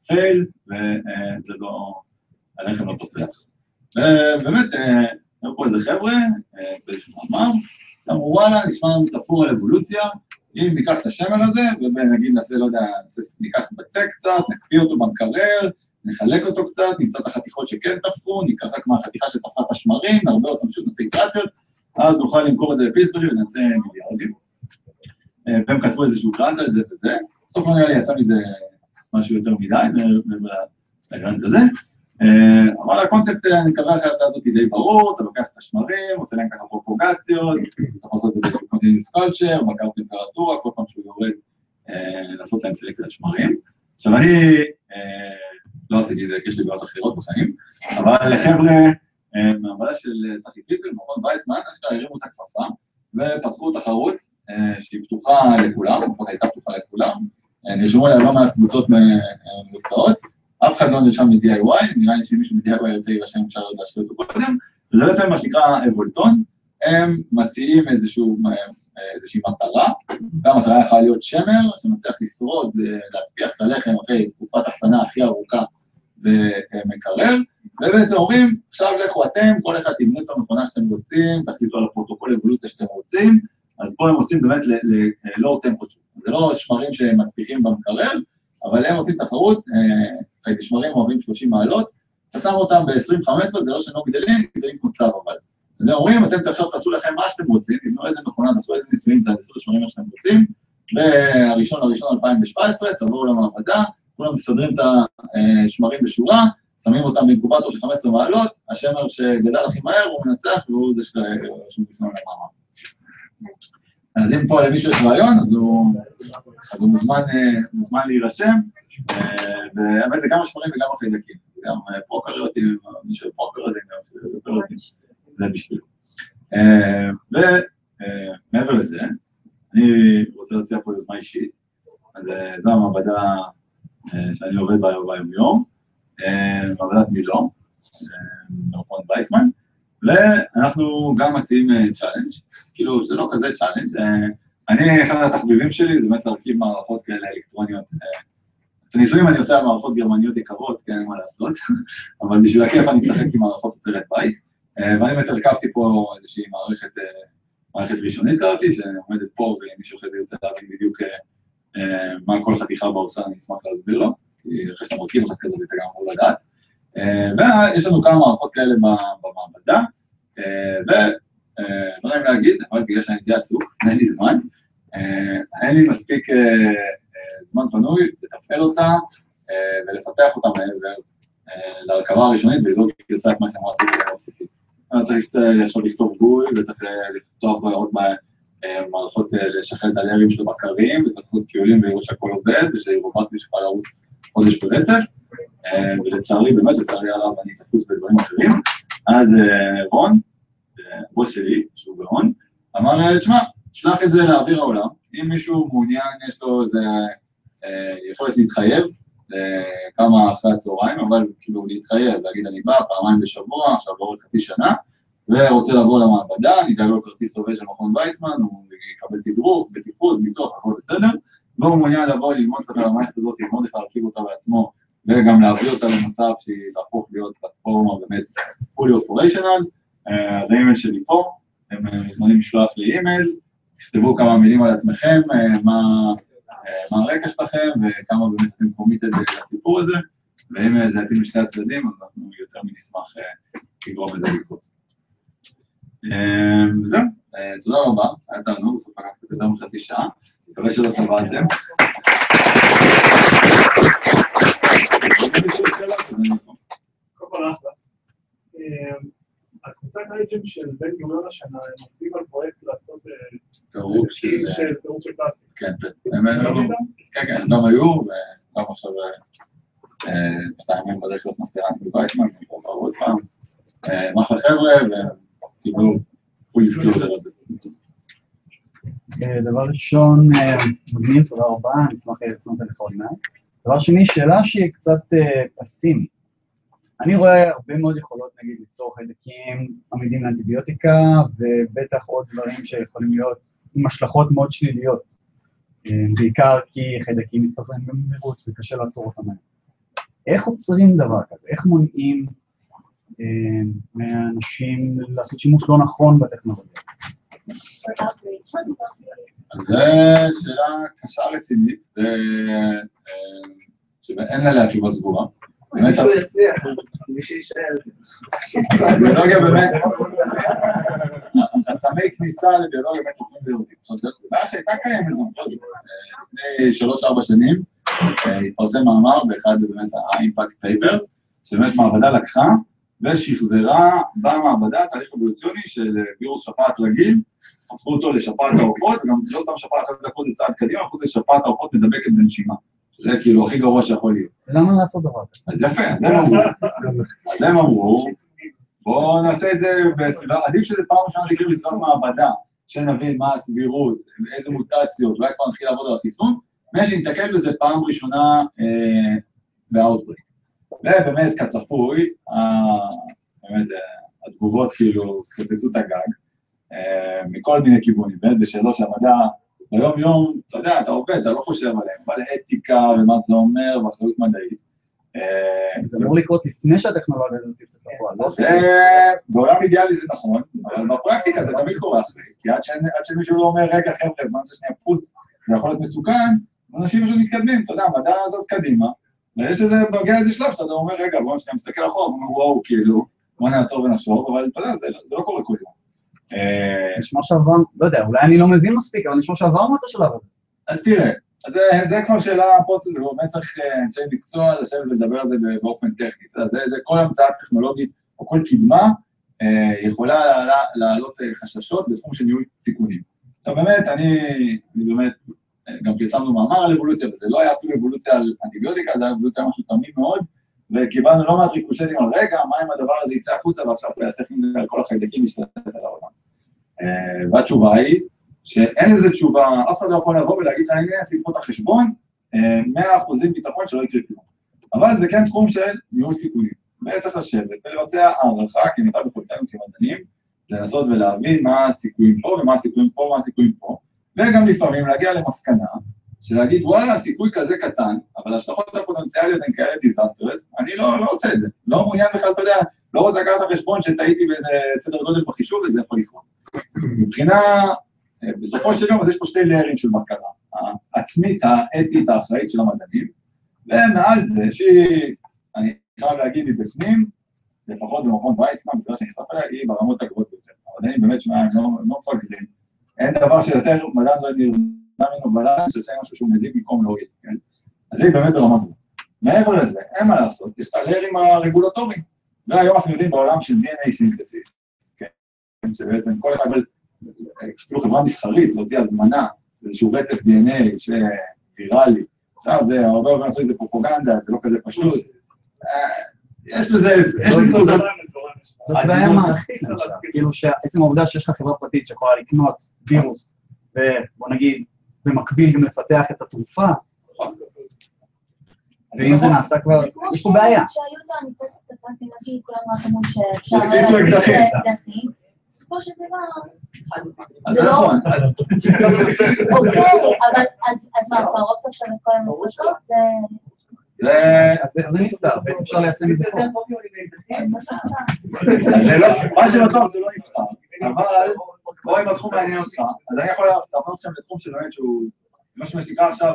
Speaker 9: פייל, וזה לא, הלחם לא תופח. ובאמת, היו פה איזה חבר'ה, באיזשהו מאמר, אמרו, וואלה, נשמע לנו תפור על אבולוציה, אם ניקח את השמר הזה, ונגיד נעשה, לא יודע, ניקח בצק קצת, נקפיא אותו במקרר, נחלק אותו קצת, נמצא את החתיכות שכן תפרו, ניקח רק מהחתיכה שתפרה את השמרים, נרבה אותם פשוט נעשה איטרציות, אז נוכל למכור את זה לפיסברי ונעשה מיליארדים. והם כתבו איזשהו גרנט על זה וזה, בסוף לא נראה לי יצא מזה משהו יותר מדי, לגרנט הזה. אבל הקונספט, אני מקווה שההצעה הזאת היא די ברור, אתה לוקח את השמרים, עושה להם ככה פרופוגציות, אתה יכול לעשות את זה באיזשהו קונטיניוס קולצ'ר, בקר טמפרטורה, כל פעם שהוא יורד, לעשות להם סלקציית שמרים. עכשיו אני לא עשיתי את זה, כי יש לי בעיות אחרות בחיים, אבל חבר'ה, מהעבודה של צחי פיפל, מכון ויצמן, אשכרה הרימו את הכפפה, ופתחו תחרות שהיא פתוחה לכולם, לפחות הייתה פתוחה לכולם, נרשמו עליה לא מעט קבוצות מוסתרות, אף אחד לא נרשם ל-די איי וואי, נראה לי שמישהו מ-די איי וואי ירצה להירשם, אפשר להשקיע אותו קודם, וזה בעצם מה שנקרא וולטון, הם מציעים איזשהו, איזושהי מטרה, והמטרה יכולה להיות שמר, שמצליח לשרוד, להטפיח את הלחם אחרי תקופת הפנה הכי ארוכה ומקרר, ובעצם אומרים, עכשיו לכו אתם, כל אחד תבנו את המכונה שאתם רוצים, תחליטו על הפרוטוקול אבולוציה שאתם רוצים, אז פה הם עושים באמת ל-low temperature, זה לא שמרים שמטפיחים במקרר, אבל הם עושים תחרות, חייתי שמרים אוהבים שלושים מעלות, תשם אותם ב-עשרים וחמש עשרה, זה לא שנו גדלים, גדלים כמו צו אבל. אז הם אומרים, אתם עכשיו תעשו לכם מה שאתם רוצים, תבנו איזה מכונה, תעשו איזה ניסויים, תעשו לשמרים מה שאתם רוצים, והראשון לראשון אלפיים שבע עשרה, תבואו למעבדה, כולם מסדרים את השמרים בשורה, שמים אותם באינקובטור של חמש עשרה מעלות, השמר שגדל הכי מהר הוא מנצח, והוא זה שהוא מסמן למאמר. אז אם פה למישהו יש רעיון, אז הוא מוזמן להירשם, ובאמת זה גם השמרים וגם החיידקים, זה גם פרוקריוטים, מי שפרוקריוטים, גם פרוקריוטים, זה בשביל. ומעבר לזה, אני רוצה להציע פה יוזמה אישית, אז זו המעבדה שאני עובד בה ביום יום, מעבדת מילום, מכון ויצמן, ואנחנו גם מציעים צ'אלנג', כאילו שזה לא כזה צ'אלנג', אני, אחד התחביבים שלי זה באמת להרכיב מערכות כאלה אלקטרוניות, את הניסויים אני עושה על מערכות גרמניות יקרות, כן, אין מה לעשות, אבל בשביל הכיף אני אשחק עם מערכות תוצרת בית, ואני באמת הרכבתי פה איזושהי מערכת, מערכת ראשונית כזאתי, שעומדת פה, ואם מישהו אחרי זה יוצא להבין בדיוק מה כל חתיכה בה עושה, אני אשמח להסביר לו, כי אחרי שאתה מרכיב אחת כזאת, אתה גם אמור לדעת. ויש לנו כמה מערכות כאלה במעבדה, ולא נעים להגיד, אבל בגלל שאני די עסוק, אין לי זמן, אין לי מספיק זמן פנוי לתפעל אותה ולפתח אותה מעבר להרכבה הראשונית ולדאוג שהיא עושה את מה שאמרו עשית בדבר בסיסי. אני צריך עכשיו לכתוב גוי וצריך לפתוח עוד מערכות לשחרר את הלרים של בקרים וצריך לעשות קיולים ולראות שהכל עובד ושרובסטי שיוכל לרוץ חודש ברצף, ולצערי, באמת, לצערי הרב, אני תפוס בדברים אחרים. אז רון, בוס שלי, שהוא בהון, אמר, תשמע, שלח את זה לאוויר העולם, אם מישהו מעוניין, יש לו איזה יכולת להתחייב, כמה אחרי הצהריים, אבל כאילו להתחייב, להגיד, אני בא פעמיים בשבוע, עכשיו בעוד חצי שנה, ורוצה לבוא למעבדה, אני אדאג לו כרטיס עובד של מכון ויצמן, הוא יקבל תדרוך, בטיחות, ביטוח, הכל בסדר, והוא מעוניין לבוא ללמוד קצת על המערכת הזאת, ללמוד איך להרכיב אותה בעצמו, וגם להביא אותה למצב שהיא תהפוך להיות פלטפורמה באמת fully operational. אז האימייל שלי פה, הם מוזמנים לשלוח לי אימייל, תכתבו כמה מילים על עצמכם, מה הרקע שלכם, וכמה באמת אתם קומיטד לסיפור הזה, ואם זה יתאים לשתי הצדדים, אז אנחנו יותר מנשמח לגרום לזה לקרות. וזהו, תודה רבה, היה תענוג, בסוף לקחת את יותר מחצי שעה, מקווה שלא סבלתם.
Speaker 1: כל כל אחלה. הקבוצת האג'ים של בן גוריון השנה, הם עובדים על פרויקט לעשות פירוק של פלסטיק. כן, כן, גם היו, וגם עכשיו שתיים מהם בדרך להיות מסטרנטים בוויצמן, הם כבר עוד פעם, מחלה חבר'ה, וקיבלו פול דיסקלוזר על זה.
Speaker 11: דבר ראשון, מגניב, תודה רבה, אני אשמח לפנות אליך עוד מעט. דבר שני, שאלה שהיא קצת פסימית. אני רואה הרבה מאוד יכולות, נגיד, ליצור חיידקים עמידים לאנטיביוטיקה, ובטח עוד דברים שיכולים להיות עם השלכות מאוד שליליות. בעיקר כי חיידקים מתפזרים במהירות וקשה לעצור אותם. איך עוצרים דבר כזה? איך מונעים אה, מהאנשים לעשות שימוש לא נכון בטכנולוגיה?
Speaker 9: אז זו שאלה קשה רצינית, שאין לה תשובה סגורה.
Speaker 2: מישהו יצליח, מישהו יישאר.
Speaker 9: ביולוגיה באמת, חסמי כניסה לביולוגיה באמת נותנים ביולוגים. זאת בעיה שהייתה קיימת, לפני שלוש-ארבע שנים, התפרסם מאמר באחד באמת ה-Impact Papers, שבאמת מעבדה לקחה ושחזרה במעבדה תהליך אבולוציוני של וירוס שפעת רגיל, הפכו אותו לשפעת העופות, וגם לא סתם שפעת אחת לקחו את זה צעד קדימה, הפכו את זה שפעת העופות מדבקת בנשימה. זה כאילו הכי גרוע שיכול להיות.
Speaker 11: למה לעשות דבר כזה?
Speaker 9: אז יפה, אז הם אמרו. אז הם אמרו, בואו נעשה את זה בסביבה, עדיף שזה פעם ראשונה תקריב לסביבת מעבדה, שנבין מה הסבירות, איזה מוטציות, אולי כבר נתחיל לעבוד על החיסון, ושנתקל בזה פעם ראשונה באוטבריק. ובאמת, כצפוי, באמת, התגובות כאילו פוצצו את הגג, מכל מיני כיוונים, באמת בשאלות שהמדע, ביום יום, אתה יודע, אתה עובד, אתה לא חושב עליהם, אבל אתיקה ומה זה אומר, ואחריות מדעית.
Speaker 11: זה אמור לקרות לפני שהטכנולוגיה הזאת תצא לפועל, לא?
Speaker 9: בעולם אידיאלי זה נכון, אבל בפרקטיקה זה תמיד קורה אחרי, כי עד שמישהו לא אומר, רגע חבר'ה, מה זה שנייה פוס, זה יכול להיות מסוכן, אנשים פשוט מתקדמים, אתה יודע, המדע זז קדימה, ויש לזה, מגיע איזה שלב שאתה אומר, רגע, בואו שניה מסתכל אחורה, ואומר, וואו, כאילו, בוא נעצור ונחשוב, אבל אתה יודע, זה לא קורה כל יום.
Speaker 11: נשמע שעבר, לא יודע, אולי אני לא מבין מספיק, אבל נשמע שעברנו את השלב הזה.
Speaker 9: אז תראה, זה כבר שאלה, פה זה באמת צריך אנשי מקצוע, לשבת ולדבר על זה באופן טכני. זה כל המצאה טכנולוגית, או כל קדמה, יכולה להעלות חששות בתחום של ניהול סיכונים. עכשיו באמת, אני באמת, גם פרסמנו מאמר על אבולוציה, וזה לא היה אפילו אבולוציה על אנטיביוטיקה, זה היה אבולוציה משהו תמיד מאוד, וקיבלנו לא מעט ריקושטים על רגע, מה אם הדבר הזה יצא החוצה, ועכשיו הוא יעשה פינגר על כל החיידקים להשתתף על העולם. והתשובה היא, שאין לזה תשובה, אף אחד לא יכול לבוא ולהגיד שהנה, עשיתי פה את החשבון, מאה אחוזים ביטחון שלא יקרה כלום. אבל זה כן תחום של ניהול סיכונים. וצריך לשבת ולבצע הערכה, כי נתן בכולתנו כמדענים, לנסות ולהבין מה הסיכויים פה ומה הסיכויים פה ומה הסיכויים פה, וגם לפעמים להגיע למסקנה, שלהגיד, וואלה, הסיכוי כזה קטן, אבל ההשלכות הפוטנציאליות הן כאלה דיזסטרס, אני לא, לא עושה את זה. לא מעוניין בכלל, אתה יודע, לא רוצה לקחת את החשבון שטעיתי באיזה סדר גודל בחישוב, וזה יכול לקרות. מבחינה, בסופו של יום, אז יש פה שתי ליירים של בקרה, העצמית, האתית, האחראית של המדענים, ומעל זה, שהיא, אני חייב להגיד, היא בפנים, לפחות במכון ויצמן, בסדר שאני אספר, היא ברמות הגבוהות ביותר. המדענים באמת שמיים לא מפגרים. אין דבר שיותר מדען לא נראה ממנו בלנס, שעושה משהו שהוא מזיק במקום להועיל, כן? אז היא באמת ברמה גבוהה. מעבר לזה, אין מה לעשות, יש את הליירים הרגולטוריים. והיום אנחנו יודעים בעולם של די אן איי סינתסיס, כן? שבעצם כל אחד, אפילו חברה מסחרית, להוציא הזמנה, איזשהו רצף די אן איי שוויראלי. עכשיו זה, הרבה הרבה לעשות איזה פרופוגנדה, זה לא כזה פשוט. יש לזה, יש נקודות.
Speaker 11: זאת בעיה מערכתית, כאילו שעצם העובדה שיש לך חברה פרטית שיכולה לקנות וירוס, ובוא נגיד, במקביל גם לפתח את התרופה, ואם זה נעשה כבר, יש פה בעיה.
Speaker 6: כשהיו את האוניברסיטת הפרטית, נגיד, כולם רק אמרו שאפשר...
Speaker 9: תקציסו אקדחים.
Speaker 6: בסופו של דבר...
Speaker 9: אז זה נכון.
Speaker 6: אוקיי, אבל אז מה, פרוס עכשיו את כל המפרשות? זה...
Speaker 9: זה...
Speaker 11: אז זה נפתר, ואפשר ליישם את זה פה.
Speaker 9: מה שבטוח זה לא נפתר, אבל בואי אם התחום מעניין אותך, אז אני יכול להפנות אתכם לתחום שבאמת שהוא, מה שמסתכל עכשיו,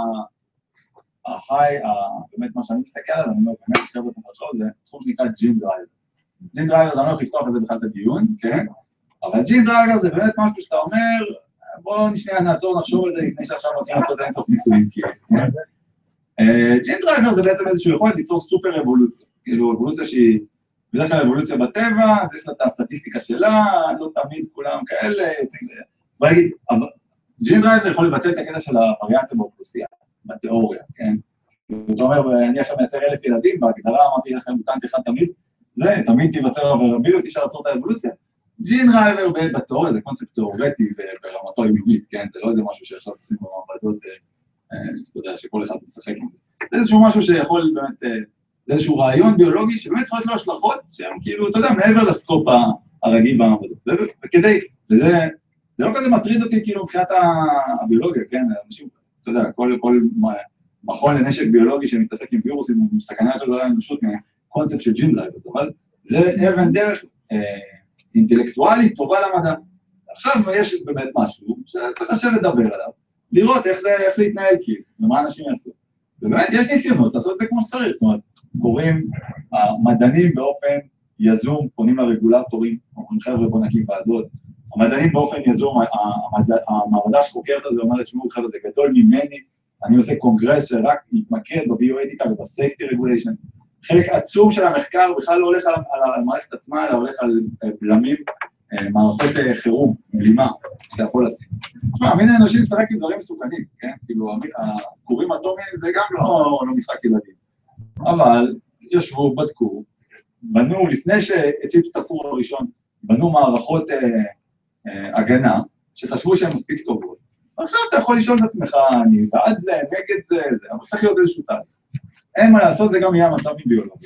Speaker 9: ההיי, באמת מה שאני מסתכל עליו, אני אומר, באמת חושב בעצם לחשוב, זה תחום שנקרא ג'ין דרייברס. ג'ין דרייברס, אני לא יכול לפתוח את זה בכלל את הדיון, כן? אבל ג'ין דרייברס זה באמת משהו שאתה אומר, בואו נשנייה נעצור, נחשוב על זה, לפני שעכשיו רוצים לעשות אינסוף ניסויים, כן? ג'ין דרייבר זה בעצם איזשהו יכולת ליצור סופר אבולוציה, כאילו אבולוציה שהיא בדרך כלל אבולוציה בטבע, אז יש לה את הסטטיסטיקה שלה, לא תמיד כולם כאלה, בוא נגיד, ג'ין דרייבר יכול לבטא את הקטע של הווריאציה באוכלוסייה, בתיאוריה, כן? זאת אומרת, אני עכשיו מייצר אלף ילדים, בהגדרה אמרתי לכם, מוטנט אחד תמיד, זה תמיד תיווצר הווריאביליות, אפשר לעצור את האבולוציה. ג'ין דרייבר בתיאוריה זה קונספט תיאורטי ברמתו היומית, כן? זה לא איזה משהו שעכשיו עושים במעבדות, אתה יודע, שכל אחד משחק עם זה. זה איזשהו משהו שיכול באמת, זה איזשהו רעיון ביולוגי שבאמת יכול להיות לו השלכות שהן כאילו, אתה יודע, מעבר לסקופ הרגיל במעבדות. וכדי, וזה, זה לא כזה מטריד אותי כאילו מבחינת הביולוגיה, כן? אנשים, אתה יודע, כל, כל מכון לנשק ביולוגי שמתעסק עם וירוסים, הוא סכנה יותר גדולה לאנושות מהקונספט של ג'ין דרייברס, אבל זה אבן דרך אינטלקטואלית טובה למדע. עכשיו יש באמת משהו שצריך לשבת לדבר עליו, לראות איך זה, איך זה יתנהל כאילו, ומה אנשים יעשו. ובאמת יש ניסיונות לעשות את זה כמו שצריך, זאת אומרת, קוראים המדענים באופן יזום, פונים לרגולטורים, אומרים חבר'ה בוא נקים ועדות, המדענים באופן יזום, המעבדה שחוקרת הזה אומרת, שמעו חבר'ה זה גדול ממני, אני עושה קונגרס שרק מתמקד בביואתיקה ובסייפטי רגוליישן, חלק עצום של המחקר בכלל לא הולך על, על המערכת עצמה, אלא הולך על בלמים, מערכות חירום, בלימה, שאתה יכול לשים. תשמע, המין האנושי משחק עם דברים מסוכנים, כן? כאילו, הכורים אטומיים זה גם לא, לא משחק ילדים. אבל ישבו, בדקו, בנו, לפני שהציתו את הכור הראשון, בנו מערכות אה, אה, הגנה, שחשבו שהן מספיק טובות. עכשיו אתה יכול לשאול את עצמך, אני בעד זה, נגד זה, זה, אבל צריך להיות איזשהו תהליך. אין מה לעשות, זה גם יהיה המצב מביולוגיה.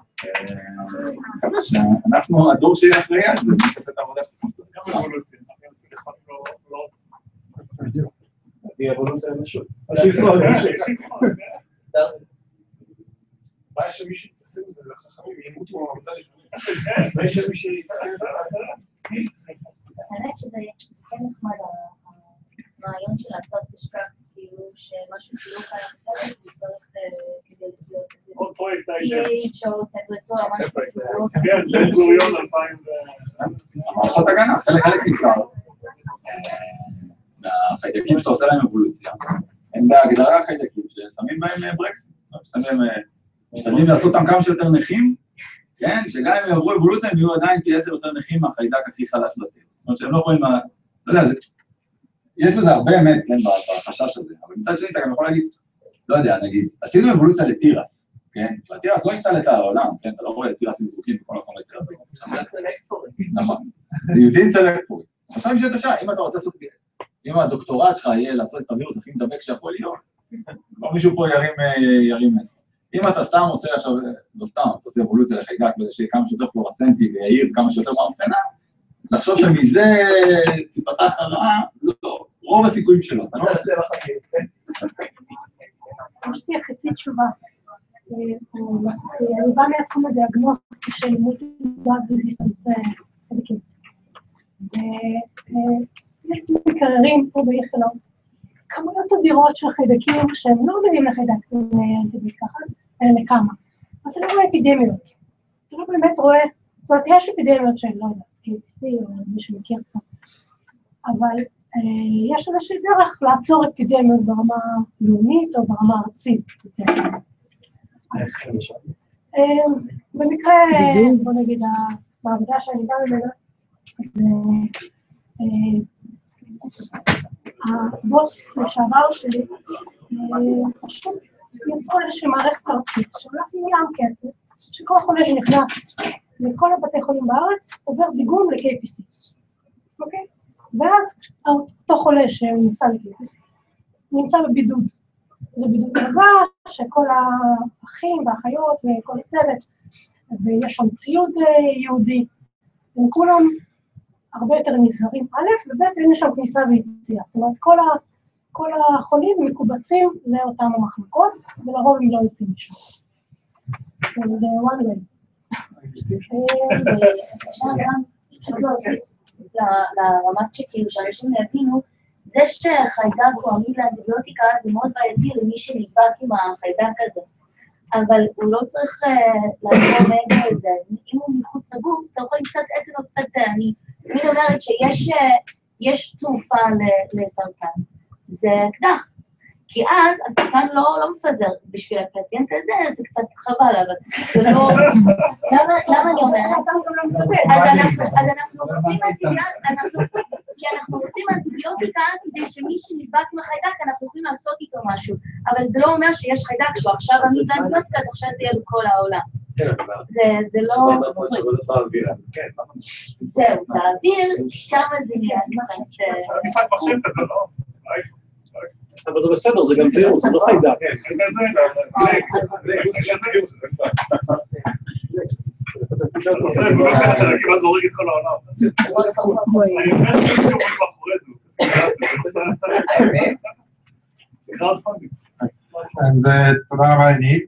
Speaker 9: מקווה שאנחנו, הדור שיהיה אחראי על זה, נעשה את העבודה שלנו.
Speaker 1: גם אבולוציה, אנחנו נספיק לך לא רוצה.
Speaker 5: היא אבולוציה למשהו.
Speaker 1: שישרוד, שישרוד. בעיה שמישהו יתעסק בזה, זה חכמים, ימותו במעבדה ראשונה. בעיה שמישהו יתעסק בזה.
Speaker 6: האמת שזה כן נחמד, הרעיון של לעשות תשכח, כאילו שמשהו שלא חייב לצלת, הוא צריך כדי להיות איזה...
Speaker 1: עוד פרויקט
Speaker 6: פי-אייץ' או טמפרטורה, משהו סביבות.
Speaker 1: כן, בן גוריון אלפיים ו...
Speaker 9: מערכות הגנה, חלק חלק ניכר. מהחיידקים שאתה עושה להם אבולוציה, הם בהגדרה חיידקים ששמים בהם ברקסים. משתדלים לעשות אותם כמה שיותר נכים, כן? שגם אם יעברו אבולוציה, הם יהיו עדיין פי עשר יותר נכים מהחיידק הכי חלש בטבע. זאת אומרת שהם לא יכולים... אתה יודע, יש בזה הרבה אמת, כן, בחשש הזה, אבל מצד שני אתה גם יכול להגיד, לא יודע, נגיד, עשינו אבולוציה לטירס, כן? והטירס לא השתלט על העולם, כן? אתה לא רואה טירס עם זרוקים בכל מקום לטירסים. נכון, זה יודעים סלקטורי. עכשיו יש את השעה, אם אתה רוצה לעשות, אם הדוקטורט שלך יהיה לעשות את הווירוס הכי מדבק שיכול להיות, לא מישהו פה ירים עצמו. אם אתה סתם עושה עכשיו, לא סתם, אתה עושה אבולוציה לחיידק, וזה שיהיה כמה שיותר פלורסנטי ויעיר כמה שיותר מאבחנה, לחשוב שמזה תיפתח הרעה, לא, רוב הסיכויים שלו. אני לא עושה לך חיים.
Speaker 8: יש לי חצי תשובה. אני באה מהתחום הדיאגנוסטי של מולטי-דרג רזיסטנט חיידקים. ויש מקררים פה באיכילוב, כמויות אדירות של חיידקים שהם לא עומדים לחיידק, אלא לכמה. אתה לא רואה אפידמיות. אתה לא באמת רואה, זאת אומרת, יש אפידמיות שהן לא יודעת. או מי שמכיר קצת. אבל יש איזושהי דרך לעצור אפידמיות ברמה לאומית או ברמה ארצית. במקרה, בוא נגיד, המעבדה שאני באה ממנה, אז הבוס לשעבר שלי, פשוט יצרו איזושהי מערכת ארצית, שעושה מיליון כסף, שכל חולה שנכנס לכל הבתי חולים בארץ, עובר דיגום ל-קיי פי סי. אוקיי? ואז אותו חולה שנמצא ל-קיי פי סי, נמצא בבידוד. זה בידוד רגע שכל האחים והאחיות וכל הצוות, ויש שם ציוד יהודי, הם כולם הרבה יותר נזהרים א', וב' אין שם כניסה ויציאה. זאת אומרת, כל, ה, כל החולים מקובצים לאותם המחלקות, ולרוב הם לא יוצאים משם. זה one way.
Speaker 6: אפשר גם, אפשר להוסיף לרמת שכאילו שאנשים יבינו, זה שחיידק הוא עמיד לאנטיביוטיקה זה מאוד בעייתי למי שנדבק עם החיידק הזה, אבל הוא לא צריך לעבור מעבר לזה, אם הוא מחוץ לגוף, אתה יכול קצת אתן או קצת זה, אני תמיד אומרת שיש תרופה לסרטן, זה אקדח. כי אז הסרטן לא, לא מפזר, בשביל הפציינט הזה זה קצת חבל, אבל זה לא... למה, למה אני אומרת? אז אנחנו, אז אנחנו רוצים אנטיביוטיקה, כי אנחנו רוצים אנטיביוטיקה כדי שמי שנדבק מחיידק אנחנו יכולים לעשות איתו משהו, אבל זה לא אומר שיש חיידק שהוא עכשיו עמיד לאנטיביוטיקה, אז עכשיו זה יהיה בכל העולם. זה לא... זהו, זה האוויר, שם זה נהיה קצת...
Speaker 1: משחק מחשב כזה, לא?
Speaker 5: אבל זה בסדר, זה גם וירוס, זה לא חיידק.
Speaker 1: כן, זה זה, בלק, בלק, יש את וירוס, זה כבר. זה כמעט זורק את כל העולם. אני אומר שזה מאחורי זה, זה סימולציה. זה קראוד פאנדינג.
Speaker 3: אז תודה רבה לניב.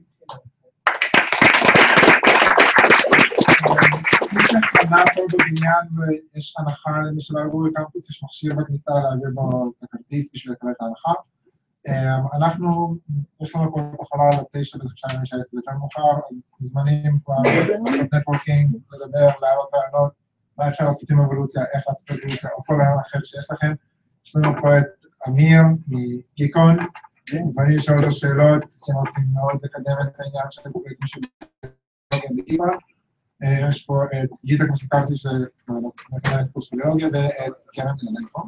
Speaker 3: מי שחנה פה בבניין ויש הנחה למי שלא יראו בקמפוס, יש מכשיר בכניסה להעביר בו את הכרטיס בשביל לקבל את ההנחה. אנחנו, יש לנו פה את החולה על תשע בתחושה למשל את זה יותר מאוחר, מוזמנים כבר נטוורקינג, לדבר, להעלות רעיונות, מה אפשר לעשות עם אבולוציה, איך לעשות אבולוציה, או כל רעיון אחר שיש לכם. יש לנו פה את אמיר מגיקון, מוזמנים לשאול את השאלות, כי רוצים מאוד לקדם את העניין של הפרויקטים של ביולוגיה בגיבה. יש פה את גיטה, כמו שהזכרתי, שמכינה את קורס ביולוגיה, ואת קרן ילדי פה.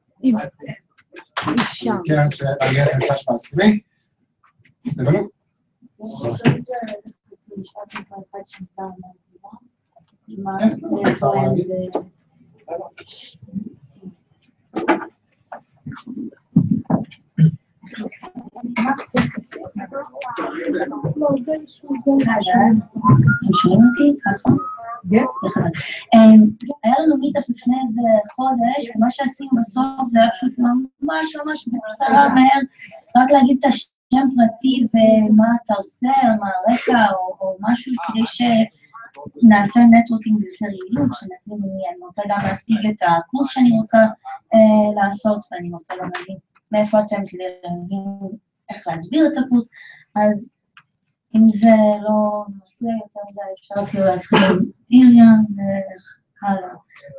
Speaker 3: קרן שארגן את המפגש בעשירי. תגלו.
Speaker 6: יש אפשרות חצי משפט כבר אחד שנתן אתם שומעים אותי ככה? סליחה זה. היה לנו מיטאפ לפני איזה חודש, ומה שעשינו בסוף זה היה פשוט ממש ממש בקצרה מהר, רק להגיד את השם פרטי ומה אתה עושה, מה הרקע או משהו כדי שנעשה נטוורקינג יותר יעילות, שנבין מי. אני רוצה גם להציג את הקורס שאני רוצה לעשות, ואני רוצה גם להבין מאיפה אתם כדי להבין איך להסביר את הקורס. אז אם זה לא מפריע יותר מדי, אפשר אפילו להתחיל עם איריאן והלאה.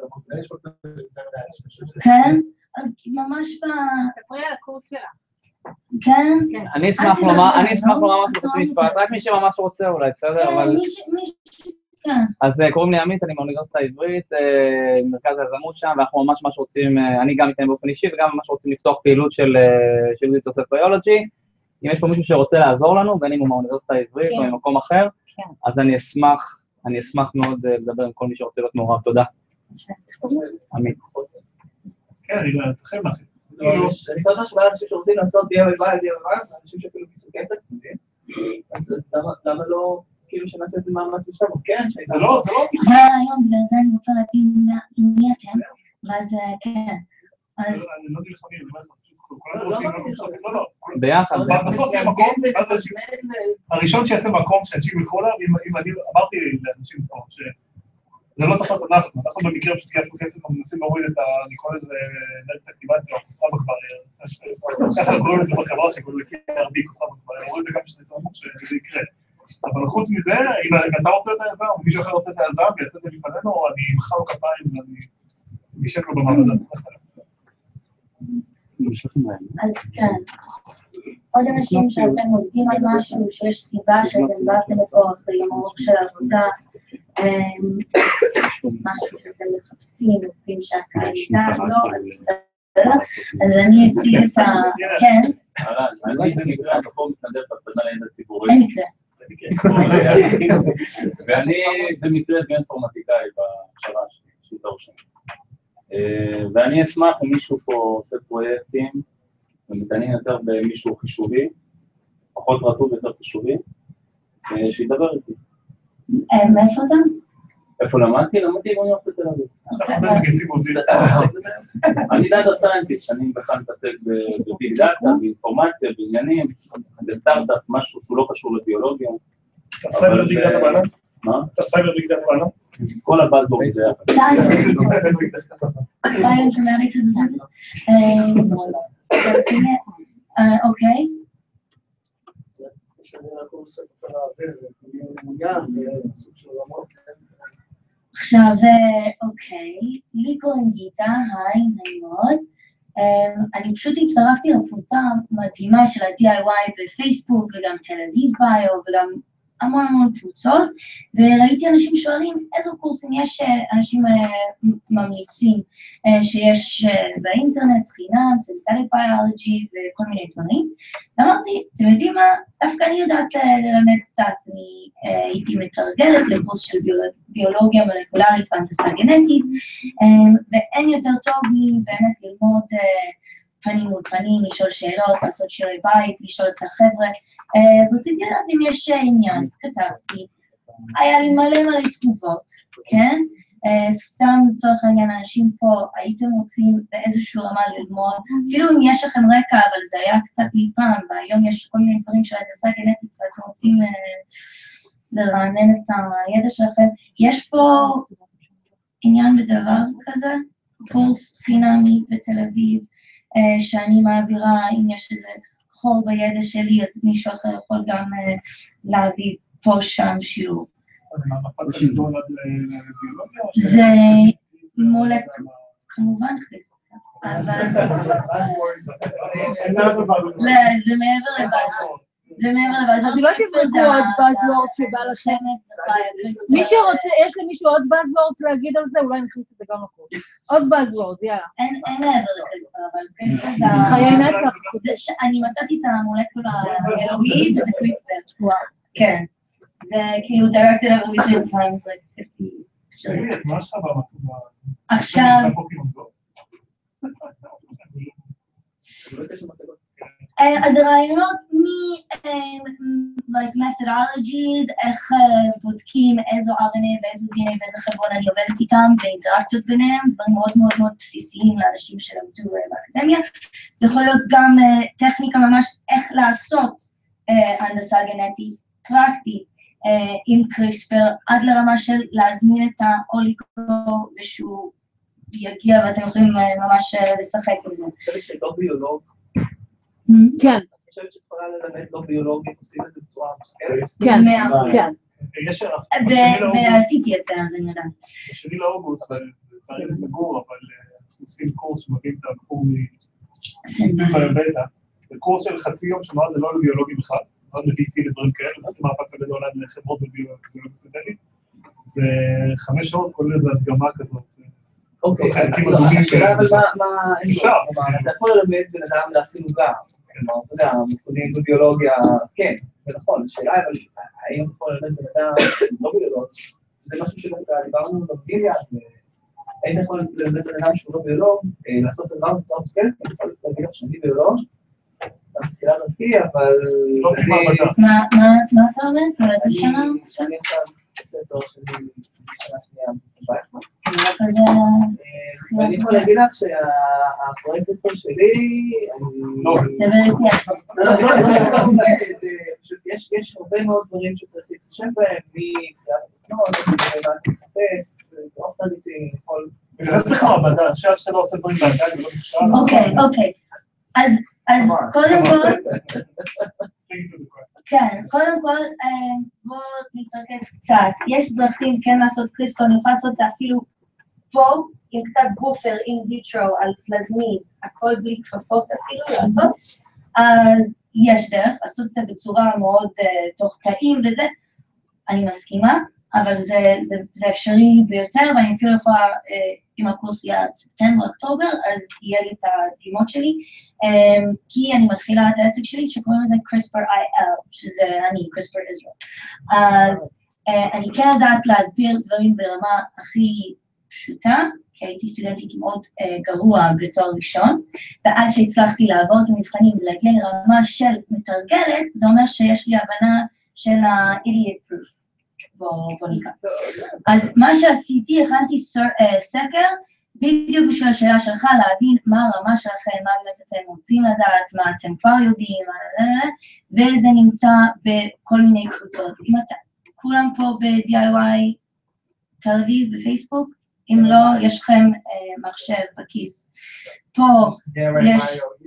Speaker 6: כן? אז ממש ב...
Speaker 12: תפריע על הקורס שלה.
Speaker 6: כן?
Speaker 11: אני אשמח לומר, אני אשמח לומר משהו בחצי משפט, רק מי שממש רוצה אולי, בסדר?
Speaker 6: כן, מי ש... כן.
Speaker 11: אז קוראים לי עמית, אני מהאוניברסיטה העברית, מרכז היזמות שם, ואנחנו ממש ממש רוצים, אני גם איתן באופן אישי, וגם ממש רוצים לפתוח פעילות של תוסף ביולוגי. אם יש פה מישהו שרוצה לעזור לנו, בין אם הוא מהאוניברסיטה העברית או ממקום אחר, אז אני אשמח, אני אשמח מאוד לדבר עם כל מי שרוצה להיות מעורב. תודה. עמית.
Speaker 1: כן, אני לא צריכים לכם.
Speaker 2: אני חושב שבא אנשים שרוצים לעשות די איי וואי, די איי וואי, אנשים שאפילו גיסו כסף, אז למה לא, כאילו שנעשה איזה מאמץ בשביל, כן,
Speaker 1: זה לא, זה לא.
Speaker 6: זה היום, בגלל זה אני רוצה להגיד מי אתם, ואז כן.
Speaker 1: אני לא נלחמים, אני אומר לך, כל הדרושים, לא, לא.
Speaker 11: ביחד.
Speaker 1: בסוף יהיה מקום, הראשון שיעשה מקום שאנשים ילכו לה, אם אני אמרתי לאנשים פה, שזה לא צריך להיות אנחנו, אנחנו במקרה פשוט גייסנו כסף, אנחנו מנסים להוריד את ה... אני קורא לזה נגד אקטיבציה, או כוסרה בקבריה, ככה אנחנו קוראים את זה בחברה שקוראים לזה ארבי כוסרה בקבריה, אני רואה את זה גם בשני תרמות שזה יקרה. אבל חוץ מזה, אם אתה רוצה את היזם, או מישהו אחר רוצה את היזם, ויעשה את זה לפנינו, אני אמחא לו כפיים ואני משק לו במעבדה.
Speaker 6: אז כן, עוד אנשים שאתם עובדים על משהו, שיש סיבה שאתם באתם לפה אחרי יום ארוך של עבודה, משהו שאתם מחפשים, רוצים שהקהל איתה, לא, אז בסדר, אז אני אציג את ה... כן?
Speaker 5: אני במקרה המקום מתנדב בסדנה לידע ציבורי.
Speaker 6: אין מקרה.
Speaker 5: ואני במקרה באינפורמטיקאי בהכשרה שלי, שהיא תואר שני. ואני אשמח אם מישהו פה עושה פרויקטים ומתעניין יותר במישהו חישובי, פחות רטוב יותר חישובי, שידבר איתי.
Speaker 6: מאיפה אתה?
Speaker 5: איפה למדתי? למדתי באוניברסיטת תל אביב. אני דאטה סיינטיסט, אני בכלל מתעסק בביג דאטה, באינפורמציה, בעניינים, בסטארט-אפ, משהו שהוא לא קשור לביולוגיה.
Speaker 1: אתה סייבר ביג דאטה בעולם?
Speaker 5: מה?
Speaker 1: אתה סייבר ביג דאטה בעולם?
Speaker 5: כל הבאזוורד זה יחד.
Speaker 6: Biology Informatics as a Service. אוקיי. עכשיו, אוקיי, לי קוראים גיטה, היי, נעים מאוד. אני פשוט הצטרפתי לקבוצה מדהימה של ה-די איי וואי בפייסבוק, וגם תל אביב ביו, וגם המון המון קבוצות, וראיתי אנשים שואלים איזה קורסים יש אנשים ממליצים שיש באינטרנט, חינם, סינתטי ביולוגי וכל מיני דברים. ואמרתי, אתם יודעים מה? דווקא אני יודעת ללמד קצת, אני הייתי מתרגלת לקורס של ביולוגיה מולקולרית והנדסה גנטית, ואין יותר טוב מבאמת ללמוד פנים מול פנים, לשאול שאלות, לעשות שירי בית, לשאול את החבר'ה. אז רציתי לדעת אם יש עניין, אז כתבתי. היה לי מלא מלא תגובות, כן? סתם לצורך העניין, אנשים פה, הייתם רוצים באיזשהו רמה ללמוד, אפילו אם יש לכם רקע, אבל זה היה קצת מפעם, והיום יש כל מיני דברים של הנדסה גנטית, ואתם רוצים לרענן את הידע שלכם. יש פה עניין בדבר כזה, קורס חינמי בתל אביב, שאני מעבירה, אם יש איזה חור בידע שלי, אז מישהו אחר יכול גם להביא פה שם שיעור. זה מולק, כמובן קריספר, אבל זה מעבר לבאזוורד. זה מעבר לבאזוורד.
Speaker 12: אז לא תבדקו עוד באזוורד שבא לכם. מי שרוצה, יש למישהו עוד באזוורד להגיד על זה, אולי נכניס את זה גם לקורס. עוד באזוורד, יאללה.
Speaker 6: אין מעבר לקריספר, אבל קריספר זה...
Speaker 12: חיי נצח.
Speaker 6: אני מצאתי את המולקולה האלוהי וזה קריספר. כן. זה כאילו directed evolution times like fifty.
Speaker 1: תגידי, את מה שלך במטובה?
Speaker 6: עכשיו... אז הרעיונות מ-like methodologies, איך בודקים איזו אר אן איי ואיזו די אן איי ואיזה חברון אני עובדת איתם, ואינטראקציות ביניהם, דברים מאוד מאוד מאוד בסיסיים לאנשים שלמדו באקדמיה. זה יכול להיות גם טכניקה ממש איך לעשות הנדסה גנטית פרקטית, עם קריספר, עד לרמה של להזמין את האוליגו ושהוא יגיע ואתם יכולים ממש לשחק עם זה.
Speaker 2: אני חושבת שלא ביולוג.
Speaker 12: כן.
Speaker 2: אני חושבת שיכולה ללמד לא ביולוגים, עושים את זה בצורה מושכלת.
Speaker 12: כן, כן.
Speaker 6: ועשיתי את זה, אז אני יודעת.
Speaker 1: בשני לאוגוסט, לצערי זה סגור, אבל אנחנו עושים קורס שמבין את הבחור מ... ביובטה. זה קורס של חצי יום שמרד ללא לביולוגים בכלל. עוד ל-וי סי לדברים כאלה, זה מאפץ הגדול עד לחברות בביולוגיה סידלית. זה חמש שעות, כולל איזו הדגמה כזאת.
Speaker 2: אוקיי, השאלה אבל מה... אפשר. אתה יכול ללמד בן אדם להכין עוגה. כלומר, אתה יודע, מפונים בביולוגיה, כן, זה נכון. השאלה אבל, האם אתה יכול ללמד בן אדם לא ביולוג, זה משהו שדיברנו לומדים יד, האם אתה יכול ללמד בן אדם שהוא לא ביולוג, לעשות את הדבר בצורה מושכלת, אני יכול להגיד לך שאני ביולוג, בתחילה דרכי, אבל...
Speaker 6: מה אתה אומר? באיזה שנה?
Speaker 2: אני עכשיו עושה תואר שלי בשנה שנייה ארבע עשרה. ואני יכול להגיד לך שהפרויקט הסטר שלי...
Speaker 6: דבר איתי.
Speaker 2: יש הרבה מאוד דברים שצריך להתחשב בהם, מקריאת התוכנות, להתחפש, אופן איתי, יכול...
Speaker 1: בגלל זה צריך מעבדה, שעד שאתה לא עושה דברים בעגל ולא נכשל.
Speaker 6: אוקיי, אוקיי. אז... אז קודם כל, כן, קודם כל, בואו נתרכז קצת. יש דרכים כן לעשות קריספר, אני יכולה לעשות את זה אפילו פה, עם קצת בופר, עם ויטרו, על פלזמיד, הכל בלי כפפות אפילו לעשות, אז יש דרך, לעשות את זה בצורה מאוד תוך תאים וזה, אני מסכימה, אבל זה אפשרי ביותר, ואני אפילו יכולה, אם הקורס יהיה עד ספטמבר, אוקטובר, אז יהיה לי את הדגימות שלי, כי אני מתחילה את העסק שלי שקוראים לזה קריספר איי אל, שזה אני, קריספר ישראל. אז אני כן יודעת להסביר דברים ברמה הכי פשוטה, כי הייתי סטודנטית מאוד גרוע בתואר ראשון, ועד שהצלחתי לעבור את המבחנים ולהגיע לרמה של מתרגלת, זה אומר שיש לי הבנה של ה-idiot proof. בוא ניקח. אז מה שעשיתי, הכנתי סקר, בדיוק בשביל השאלה שלך, להבין מה הרמה שלכם, מה באמת אתם רוצים לדעת, מה אתם כבר יודעים, וזה נמצא בכל מיני קבוצות. אם אתה, כולם פה ב-די איי וואי תל אביב בפייסבוק, אם לא, יש לכם מחשב בכיס. פה יש...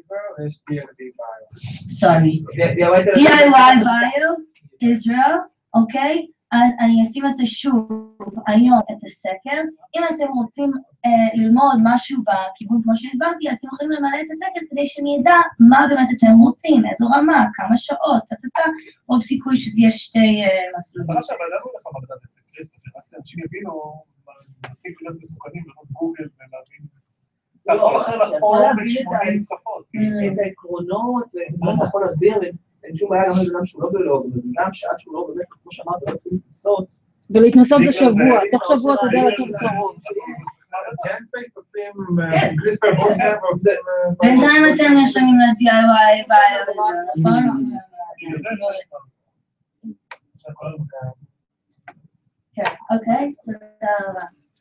Speaker 6: סורי. די איי וואי ביו, ישראל, אוקיי? אז אני אשים את זה שוב היום את הסקר. אם אתם רוצים אה, ללמוד משהו בכיוון כמו שהסברתי, אז אתם יכולים למלא את הסקר כדי שאני אדע מה באמת אתם רוצים, איזו רמה, כמה שעות, תתתה, רוב סיכוי שזה יש שתי אה, מסלולים.
Speaker 1: עכשיו, ידענו לך מה בדעת עסק קריספר, רק אנשים יבינו, מספיק להיות מסוכנים לעשות גוגל ולהבין. אתה יכול אחר לחפור ב-שמונים שפות.
Speaker 2: את העקרונות, ואתה יכול להסביר, אין שום בעיה גם לבן שהוא לא ביולוג, ובן שעד שהוא לא באמת, כמו שאמרת, לא יכולים להתנסות.
Speaker 12: ולהתנסות זה שבוע, תוך שבוע אתה יודע לעשות קרוב.
Speaker 3: ג'נספייס עושים קריספר בונדר ועושים...
Speaker 6: בינתיים אתם ישנים ל-די איי וואי ביי וזה, נכון? כן, אוקיי, תודה רבה.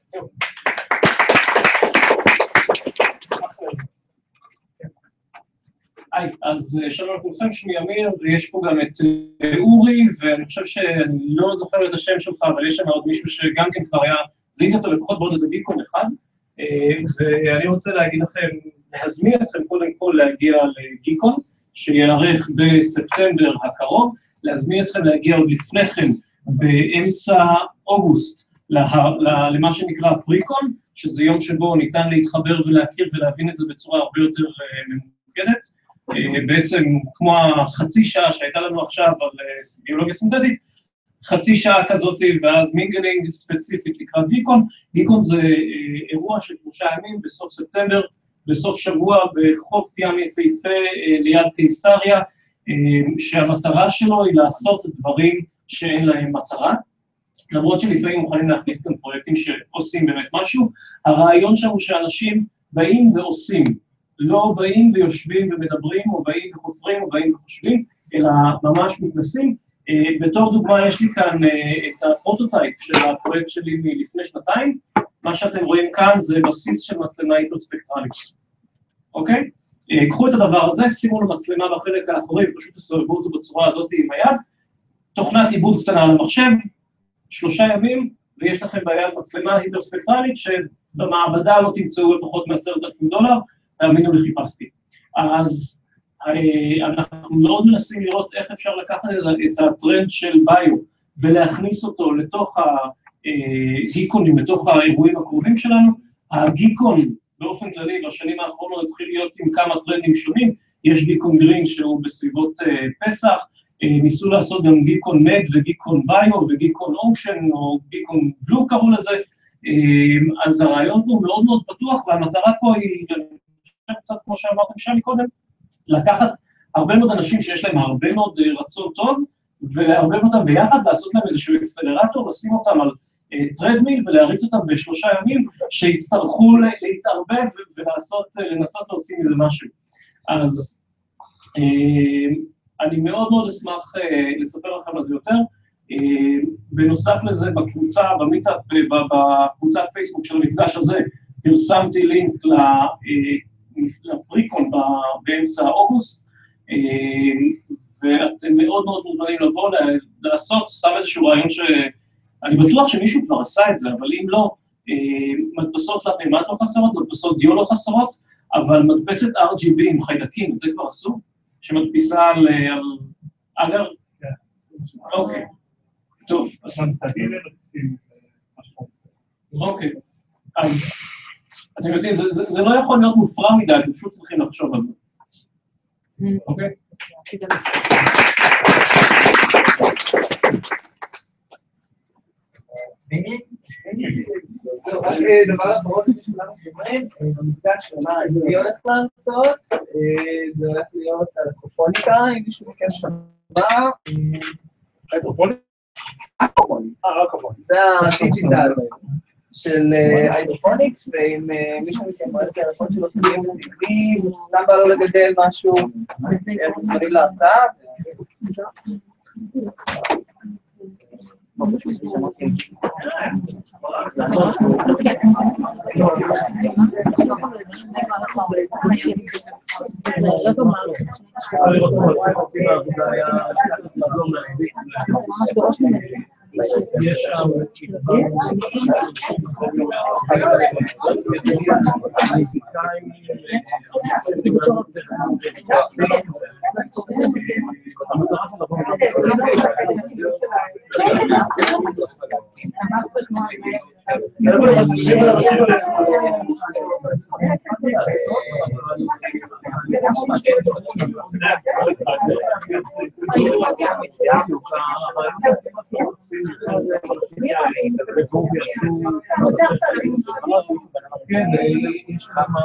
Speaker 13: היי, אז שלום לכולכם, שמי אמיר, ויש פה גם את אורי, ואני חושב שאני לא זוכר את השם שלך, אבל יש שם עוד מישהו שגם כן כבר היה, זיהיתי אותו לפחות בעוד איזה גיקון אחד, ואני רוצה להגיד לכם, להזמין אתכם קודם כל להגיע לגיקון, שיערך בספטמבר הקרוב, להזמין אתכם להגיע עוד לפני כן, באמצע אוגוסט, למה שנקרא פריקון, שזה יום שבו ניתן להתחבר ולהכיר ולהבין את זה בצורה הרבה יותר ממוקדת, בעצם כמו החצי שעה שהייתה לנו עכשיו על ביולוגיה סינתטית, חצי שעה כזאת ואז מינגלינג ספציפית לקראת גיקון. גיקון זה אירוע של שלושה ימים בסוף ספטמבר, בסוף שבוע בחוף ים יפהפה ליד קיסריה, שהמטרה שלו היא לעשות דברים שאין להם מטרה, למרות שלפעמים מוכנים להכניס גם פרויקטים שעושים באמת משהו. הרעיון שם הוא שאנשים באים ועושים, לא באים ויושבים ומדברים, או באים וחופרים, או באים וחושבים, אלא ממש מתנסים. בתור דוגמה יש לי כאן את הפרוטוטייפ של הפרויקט שלי מלפני שנתיים, מה שאתם רואים כאן זה בסיס של מצלמה היפרספקטרלית, אוקיי? קחו את הדבר הזה, שימו לו מצלמה בחלק האחורי, ופשוט תסובבו אותו בצורה הזאת עם היד, תוכנת עיבוד קטנה על המחשב, שלושה ימים, ויש לכם ביד מצלמה היפרספקטרלית, שבמעבדה לא תמצאו לפחות מעשרת אלפים דולר, תאמינו לי חיפשתי. אז אנחנו מאוד מנסים לראות איך אפשר לקחת את הטרנד של ביו, ולהכניס אותו לתוך הגיקונים, לתוך האירועים הקרובים שלנו. הגיקון, באופן כללי, בשנים האחרונות התחיל להיות עם כמה טרנדים שונים, יש גיקון גרין שהוא בסביבות פסח, ניסו לעשות גם גיקון מד וגיקון ביו וגיקון אושן, או גיקון בלו קראו לזה, אז הרעיון פה מאוד מאוד פתוח, והמטרה פה היא, קצת כמו שאמרתם שם קודם, לקחת הרבה מאוד אנשים שיש להם הרבה מאוד רצון טוב, ולהרבב אותם ביחד, לעשות להם איזשהו אקסלרטור, לשים אותם על טרדמיל ולהריץ אותם בשלושה ימים, שיצטרכו להתערבב ולנסות להוציא מזה משהו. אז אני מאוד מאוד אשמח לספר לכם על זה יותר. בנוסף לזה, בקבוצה, במיטאפ, בקבוצת פייסבוק של המפגש הזה, פרסמתי לינק לפריקון באמצע אוגוסט, ואתם מאוד מאוד מוזמנים לבוא, לעשות סתם איזשהו רעיון שאני בטוח שמישהו כבר עשה את זה, אבל אם לא, מדפסות לפעימת לא חסרות, מדפסות דיו לא חסרות, אבל מדפסת אר ג'י בי עם חיידקים, את זה כבר עשו, שמדפיסה על אגר? אוקיי, טוב. אוקיי, אז אתם יודעים, זה לא יכול להיות מופרע מדי, אתם פשוט צריכים לחשוב על זה. אוקיי?
Speaker 2: רק דבר אחרון שכולנו חוזרים, במפגש שמה אני הולך להרצות, זה הולך להיות על הקופוניקה, אם מישהו מכם שמע, זה הדיג'יטל של היידרופוניקס, ואם מישהו מכם רואה את הרצון שלו תגיעים לתקנים, או שסתם בא לו לגדל משהו, מוזמנים להרצאה.
Speaker 13: יש שם כן, יש כמה...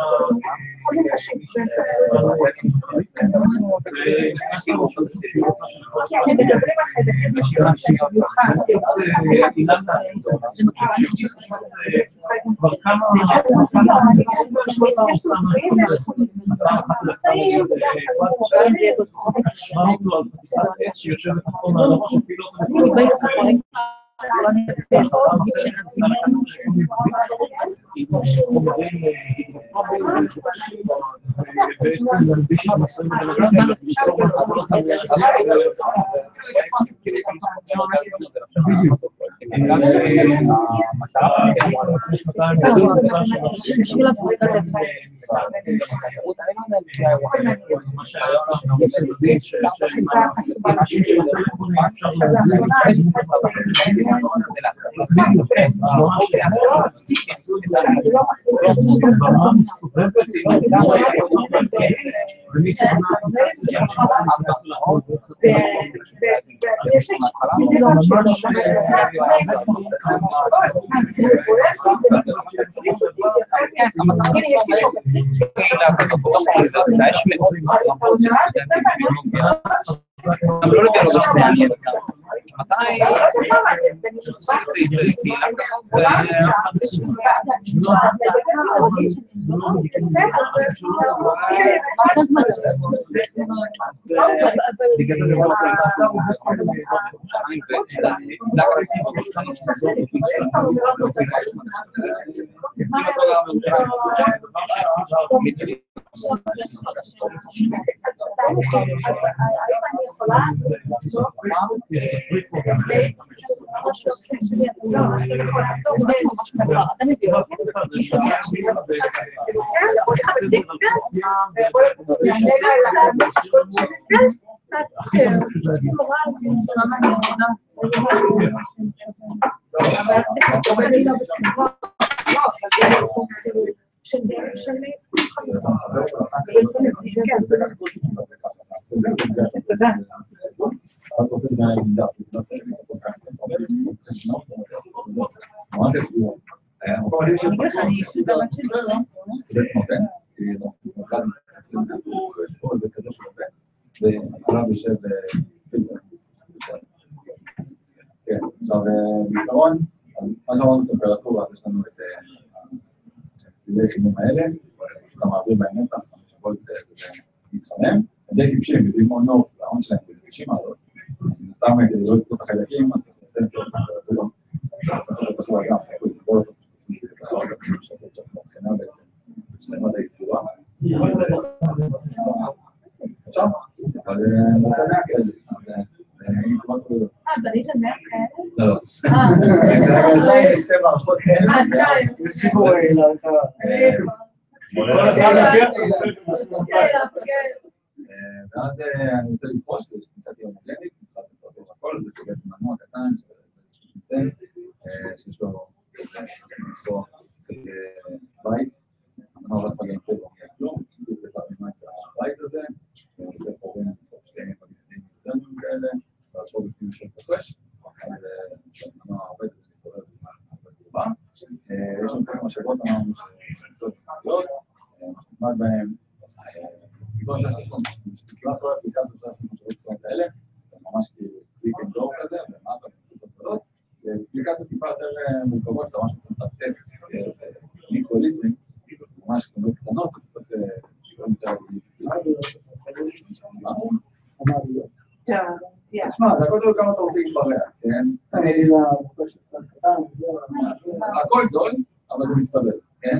Speaker 5: אבל לא לגמרי זה מעניין. מתי... ועליו יושב פילטר. כן, עכשיו בעיקרון, אז מה שאמרנו טמפרטורה, יש לנו את סלילי חימום האלה, פשוט המעביר בהם מתח, חמש וולט וזה מתחמם, הם די טיפשים, יודעים מאוד נוף, להון שלהם טיפשים מעלות, סתם כדי לא לקרוא את החיידקים, אז זה סנסור טמפרטורה, סנסור טמפרטורה גם, יכול לקרוא אותו, מבחינה בעצם, שלמה די סגורה. עכשיו, אבל מצלמי הכאלה,
Speaker 8: אה, בנית מאה כאלה?
Speaker 5: לא, לא. אה, שתיים, שתי מערכות כאלה.
Speaker 8: אה, שתיים.
Speaker 5: יש סיפור ואז אני רוצה לפרוש, כי יש כניסת הומוגנית, הכל, זה בעצם מנוע קטן, שיש לו בית, המנוע רק מגן צבע, כלום, יש לצד ממה את הבית הזה, וזה קוראים שתיים מגנטים מזדמנים כאלה, ואז פה בפנים של פרש, המנוע הרבה יותר מסתובב בטובה. יש לנו כמה משאבות, אמרנו שנמצאות בחיות, משתמד בהם, בגלל שיש לנו כמעט כל האפליקציות של משאבות כאלה כאלה, זה ממש כאילו קליק אנד דור כזה, ומטה פשוט גדולות, ואפליקציות טיפה יותר מורכבות, שאתה ממש מתנתק מיקרוליטרים, ממש כמות קטנות, קצת שירות יותר תשמע, זה הכל כמה אתה רוצה להתברע, כן? הכל זול, אבל זה מצטבר, כן?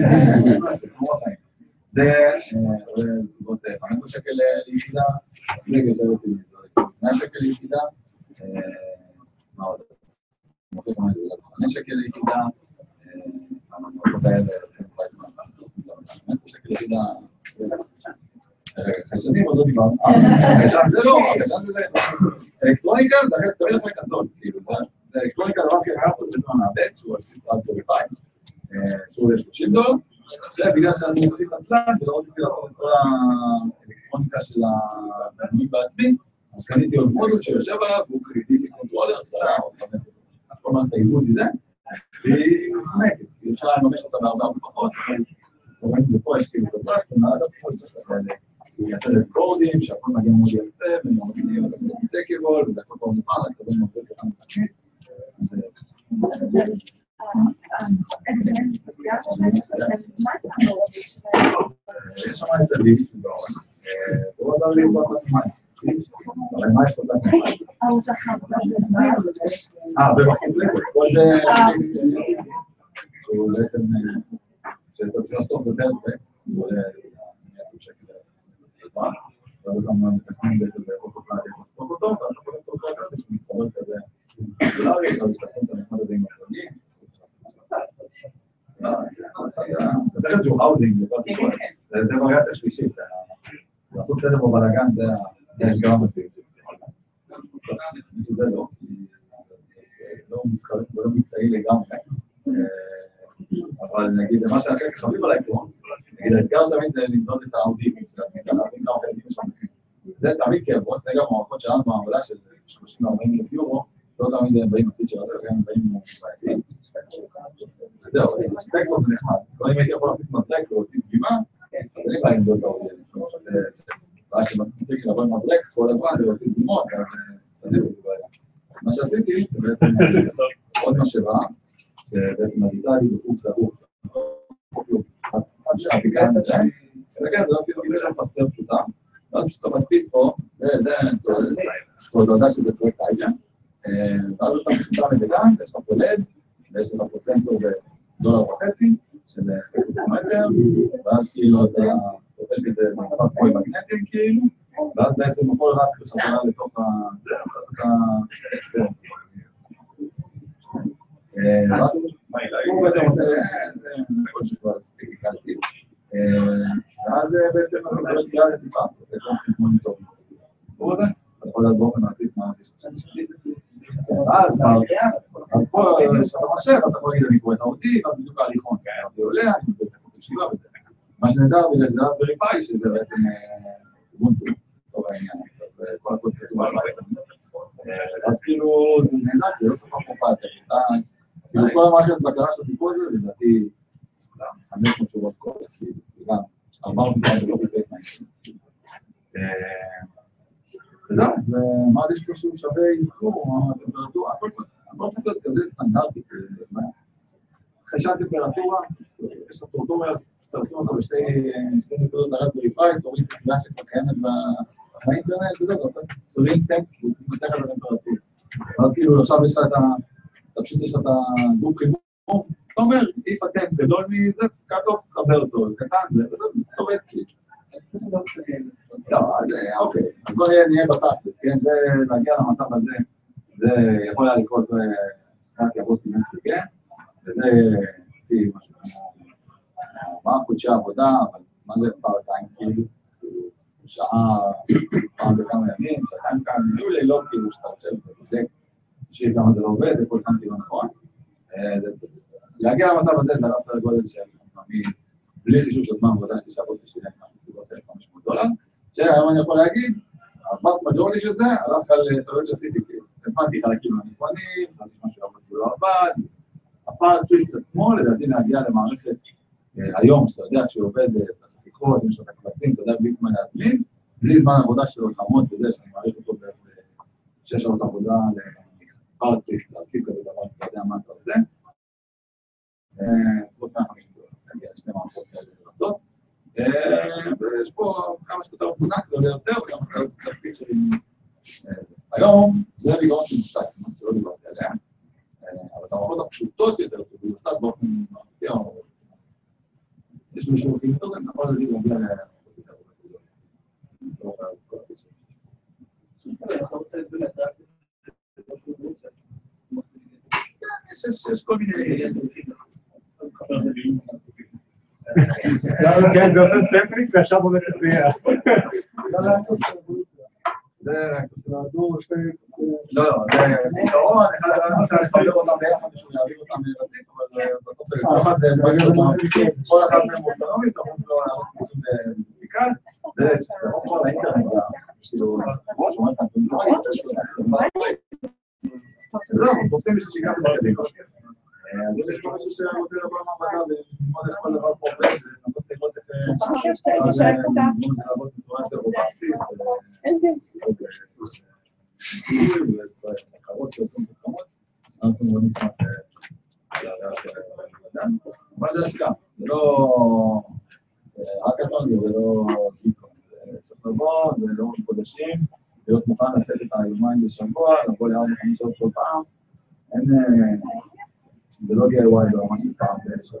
Speaker 5: זה בסביבות חמש עשרה שקל ליחידה, רגע יותר רציני, זה מאה שקל ליחידה, מה עוד? מוכר כמה זה חמש שקל ליחידה, המערכות האלה רצינו כבר זמן, חמש עשרה שקל ליחידה, חשבים עוד לא דיברנו, חשב זה לא, חשב זה זה, אלקטרוניקה זה אחרת תמיד אחרי כזאת, כאילו, זה אלקטרוניקה דבר ככה פה, זה בזמן מעבד, שהוא עשיס רזברי פאי, שהוא עולה שלושים דולר, ובגלל שאני מוסיף עצלן, ולא רציתי לעשות את כל האלקטרוניקה של המנועים בעצמי, אז קניתי עוד מודול שיושב עליו, והוא די סי קונטרולר, אז כל מערכת העיבוד מזה, והיא מסמקת, כי אפשר לממש אותה בארבעה ופחות, רואים ופה יש כאילו תודרש, ומעד הפחות יש לך כאלה, הוא יצא לבורדים, שהכל מגיע מאוד יפה, ומרגיעים את הסטקבול, וזה הכל כבר מוכן, לקבל מובד קטן מתחית. יש שם את הליבי של גאון, והוא עבר לי בו את המים, אבל מה יש לו את המים?
Speaker 8: רוצה לעשות משהו.
Speaker 9: אה, ובחומפלקסת, כל זה... שהוא בעצם... שאתה צריך לחתוך בפרספקס, הוא עולה עשר שקל לזמן, ואז אתה מתכנן באיזה אוטופלט איך לחתוך אותו, ואז אתה יכול לחתוך אותו כזה, שהוא מתחבר כזה דולרי, אז שאתה חושב הנחמד הזה עם החלגים. זה איזשהו האוזינג, זה וריאציה שלישית, לעשות סדר בבלגן זה האתגר המציב. זה לא, לא מסחרי ולא מבצעי לגמרי, אבל נגיד, מה שהכי חביב עליי פה, נגיד, האתגר תמיד זה לבנות את העמודים, להבין כמה חלקים יש לנו. זה תמיד כאב, בוא נצטרך גם מערכות שלנו בעבודה של שלושים ארבעים אלף יורו, לא תמיד הם באים בפיצ'ר הזה, וגם הם באים בעייתיים. זהו, ספקטור זה נחמד. אם הייתי יכול להכניס מזרק ולהוציא דגימה, אז אין לי בעיה למדוד את העובדים. רק שמציג שנבוא עם מזרק כל הזמן ולהוציא דגימות, אז תדירו את הבעיה. מה שעשיתי, זה בעצם עוד משאבה, שבעצם מריצה לי בחוג סגור. שהביקה נתן, שנגד זה לא כאילו גילה לך פסטר פשוטה, ואז פשוט אתה מדפיס פה, זה, זה, אתה יודע שזה פרויקט אייג'ן, ואז אתה פשוטה מדגן, יש לך פה לד, ויש לך פה סנסור בדולר וחצי, של ספקטרומטר, ואז כאילו אתה תופס את זה מנפס פה עם מגנטים כאילו, ואז בעצם הכל רץ בשברה לתוך ה... זה, אתה... הוא בעצם עושה... עוד שכבר סיגלתי. ואז בעצם אנחנו קוראים קריאה לציפה, עושה קונסטנט מוניטור. סיפור הזה? אתה יכול לדעת באופן מעציף מה עושה שחשב שלי. אז פה יש לך מחשב, אתה יכול להגיד אני קורא את העודי, ואז בדיוק ההליכון, כי היה הרבה עולה, אני מביא את החוק ישיבה וזה. מה שנדע בגלל שזה רסברי פאי, שזה בעצם אובונטו, טוב העניין, וכל הכל כתוב על זה. אז כאילו זה נהדר, זה לא סופר פרופטיה, כאילו כל המערכת בקרה של הסיפור הזה, לדעתי, חמש מאות שורות כל, וגם ארבע מאות לא בבית מהשם. וזהו, ואמרתי שהוא שווה אזכור, הטמפרטורה, הכל צריך להיות כזה סטנדרטי, אחרי שהטמפרטורה, יש לך טורטוריה, תרשים אותו בשתי נקודות לרסברי פאי, תוריד סקילה שכבר קיימת באינטרנט, וזהו, אתה סולין טק, הוא מתח על הטמפרטורה. ואז כאילו עכשיו יש לך את ה... אתה פשוט יש לך את הגוף חימום, אתה אומר, איף אתם גדול מזה, קאט-אוף חבר זול, קטן, זה מסתובב כאילו. לא, אז אוקיי, אז בוא נהיה בתכלס, כן, זה להגיע למצב הזה, זה יכול היה לקרות רק יבוס מנסקי, כן, וזה לפי משהו כמו ארבעה חודשי עבודה, אבל מה זה פארט-טיים כאילו, שעה, פעם בכמה ימים, שעתיים כאן, יהיו לילות כאילו שאתה חושב, ובודק, שיהיה כמה זה לא עובד, איפה הכנתי לא נכון, להגיע למצב הזה, זה עלה סדר גודל של בלי חישוב של זמן, עבודה שלי שעבוד שלי, משהו בסביבות אלף וחמש מאות דולר, שהיום אני יכול להגיד, המאסט מג'ורטי של זה, הלך על טעויות שעשיתי, כאילו, הפנתי חלקים מהנכונים, חלקים משהו עבוד זה לא עבד, הפארט סוויסט עצמו, לדעתי להגיע למערכת היום, שאתה יודע שהוא עובד בתחתיכות, יש לו את הקבצים, אתה יודע בלי כמה להזמין, בלי זמן עבודה שלו לחמות וזה, שאני מעריך אותו בשש שעות עבודה לפארט סוויסט, להרכיב כזה דבר, אתה יודע מה אתה עושה, סביבות מאה וחמישים דולר, להגיע לשתי מערכות כאלה לרצות, ויש פה כמה שכותר מפונק, זה עולה יותר, וגם אחרי קצת פיצ'רים. היום, זה בגרון של משתק, שלא דיברתי עליה, אבל את המערכות הפשוטות יותר, זה משתק באופן מפתיע, יש לו שירותים יותר, אני יכול להגיד להגיע למערכות יותר גדולות. לא חייב כל הפיצ'רים. אתה רוצה לדעת, יש כל מיני...
Speaker 3: כן, זה עושה סמפלינג ועכשיו עולה ספרייה.
Speaker 9: זה רק נועדו שתי... לא, לא, זה בעיקרון, אחד הרעיונות אתה לחבר אותם ביחד בשביל להעביר אותם לרציף, אבל בסוף זה אחד זה מגר אותם, כל אחד מהם אוטונומית, אנחנו לא נערוץ ניסוי בבדיקה, זה כל האינטרנט, כאילו, כמו שאומרים כאן, זהו, תופסים בשביל שיגע בדברים. אז יש פה משהו שרוצה לבוא למעבדה וללמוד איך כל דבר פה עובד, ולנסות לראות איך... אני חושב שאתה תשאר קצת. זה לעבוד בצורה יותר רובסטית. אין כן. וחרות שאותו מתחמות, אנחנו מאוד נשמח להראה של המדען. אבל זה השקעה, זה לא... רק הטונגי, זה לא זיקון. זה צריך לבוא, זה לא חודשים, להיות מוכן לתת את היומיים בשבוע, לבוא לארבע חמש שעות כל פעם, אין, זה לא די איי וואי ברמה של פעם,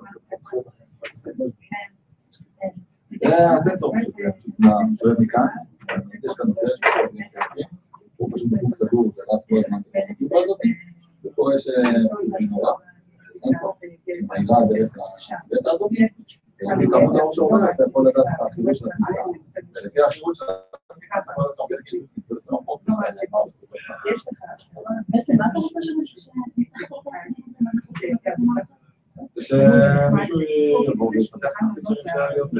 Speaker 9: זה הסנסור פשוט, פשוט שואב מכאן, יש כאן נושא, הוא פשוט מחוק סגור, זה רץ כל הזמן בנקודה הזאת, ופה יש נורא, סנסור, מעילה דרך הדאטה הזאת, וכמות הראש שעובדת, אתה יכול לדעת את החיבור של הכניסה, ולפי החיבור של הכניסה, אתה יכול לעשות כאילו, בעצם הפוך, יש לך, בעצם מה אתה רוצה שמישהו זה שמישהו יבוא וישפתח את הפיצורים שלה להיות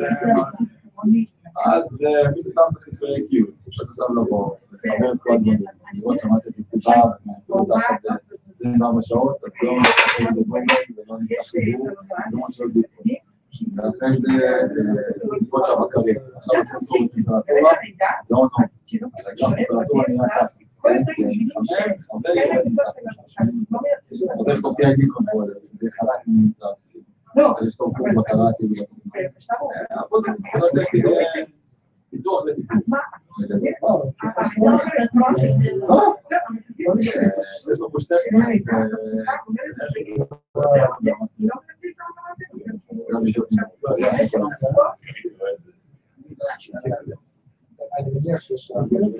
Speaker 9: אז סתם צריך חיסויי קיוס, אפשר עכשיו לבוא, לחבר את כל הדברים, לראות שמעת את הציבה, ולעשות עשרים וארבע שעות, אז לא נתחיל לדברים ולא נתחיל חיבור, לא משהו ביטחון. ואחרי זה סיפות של הבקרים, עכשיו הסנסור בטמפרטורה, זה עוד נוב, גם בטמפרטורה נראה ככה. חמש, חמש, רוצה שתופיע גיל קונטרולר, זה חלק מנמצא, רוצה לשתור חוק בקרה כאילו, אבל זה לא יודע כדי פיתוח לטיפול. יש לו פה שתי פנים, אני מניח שיש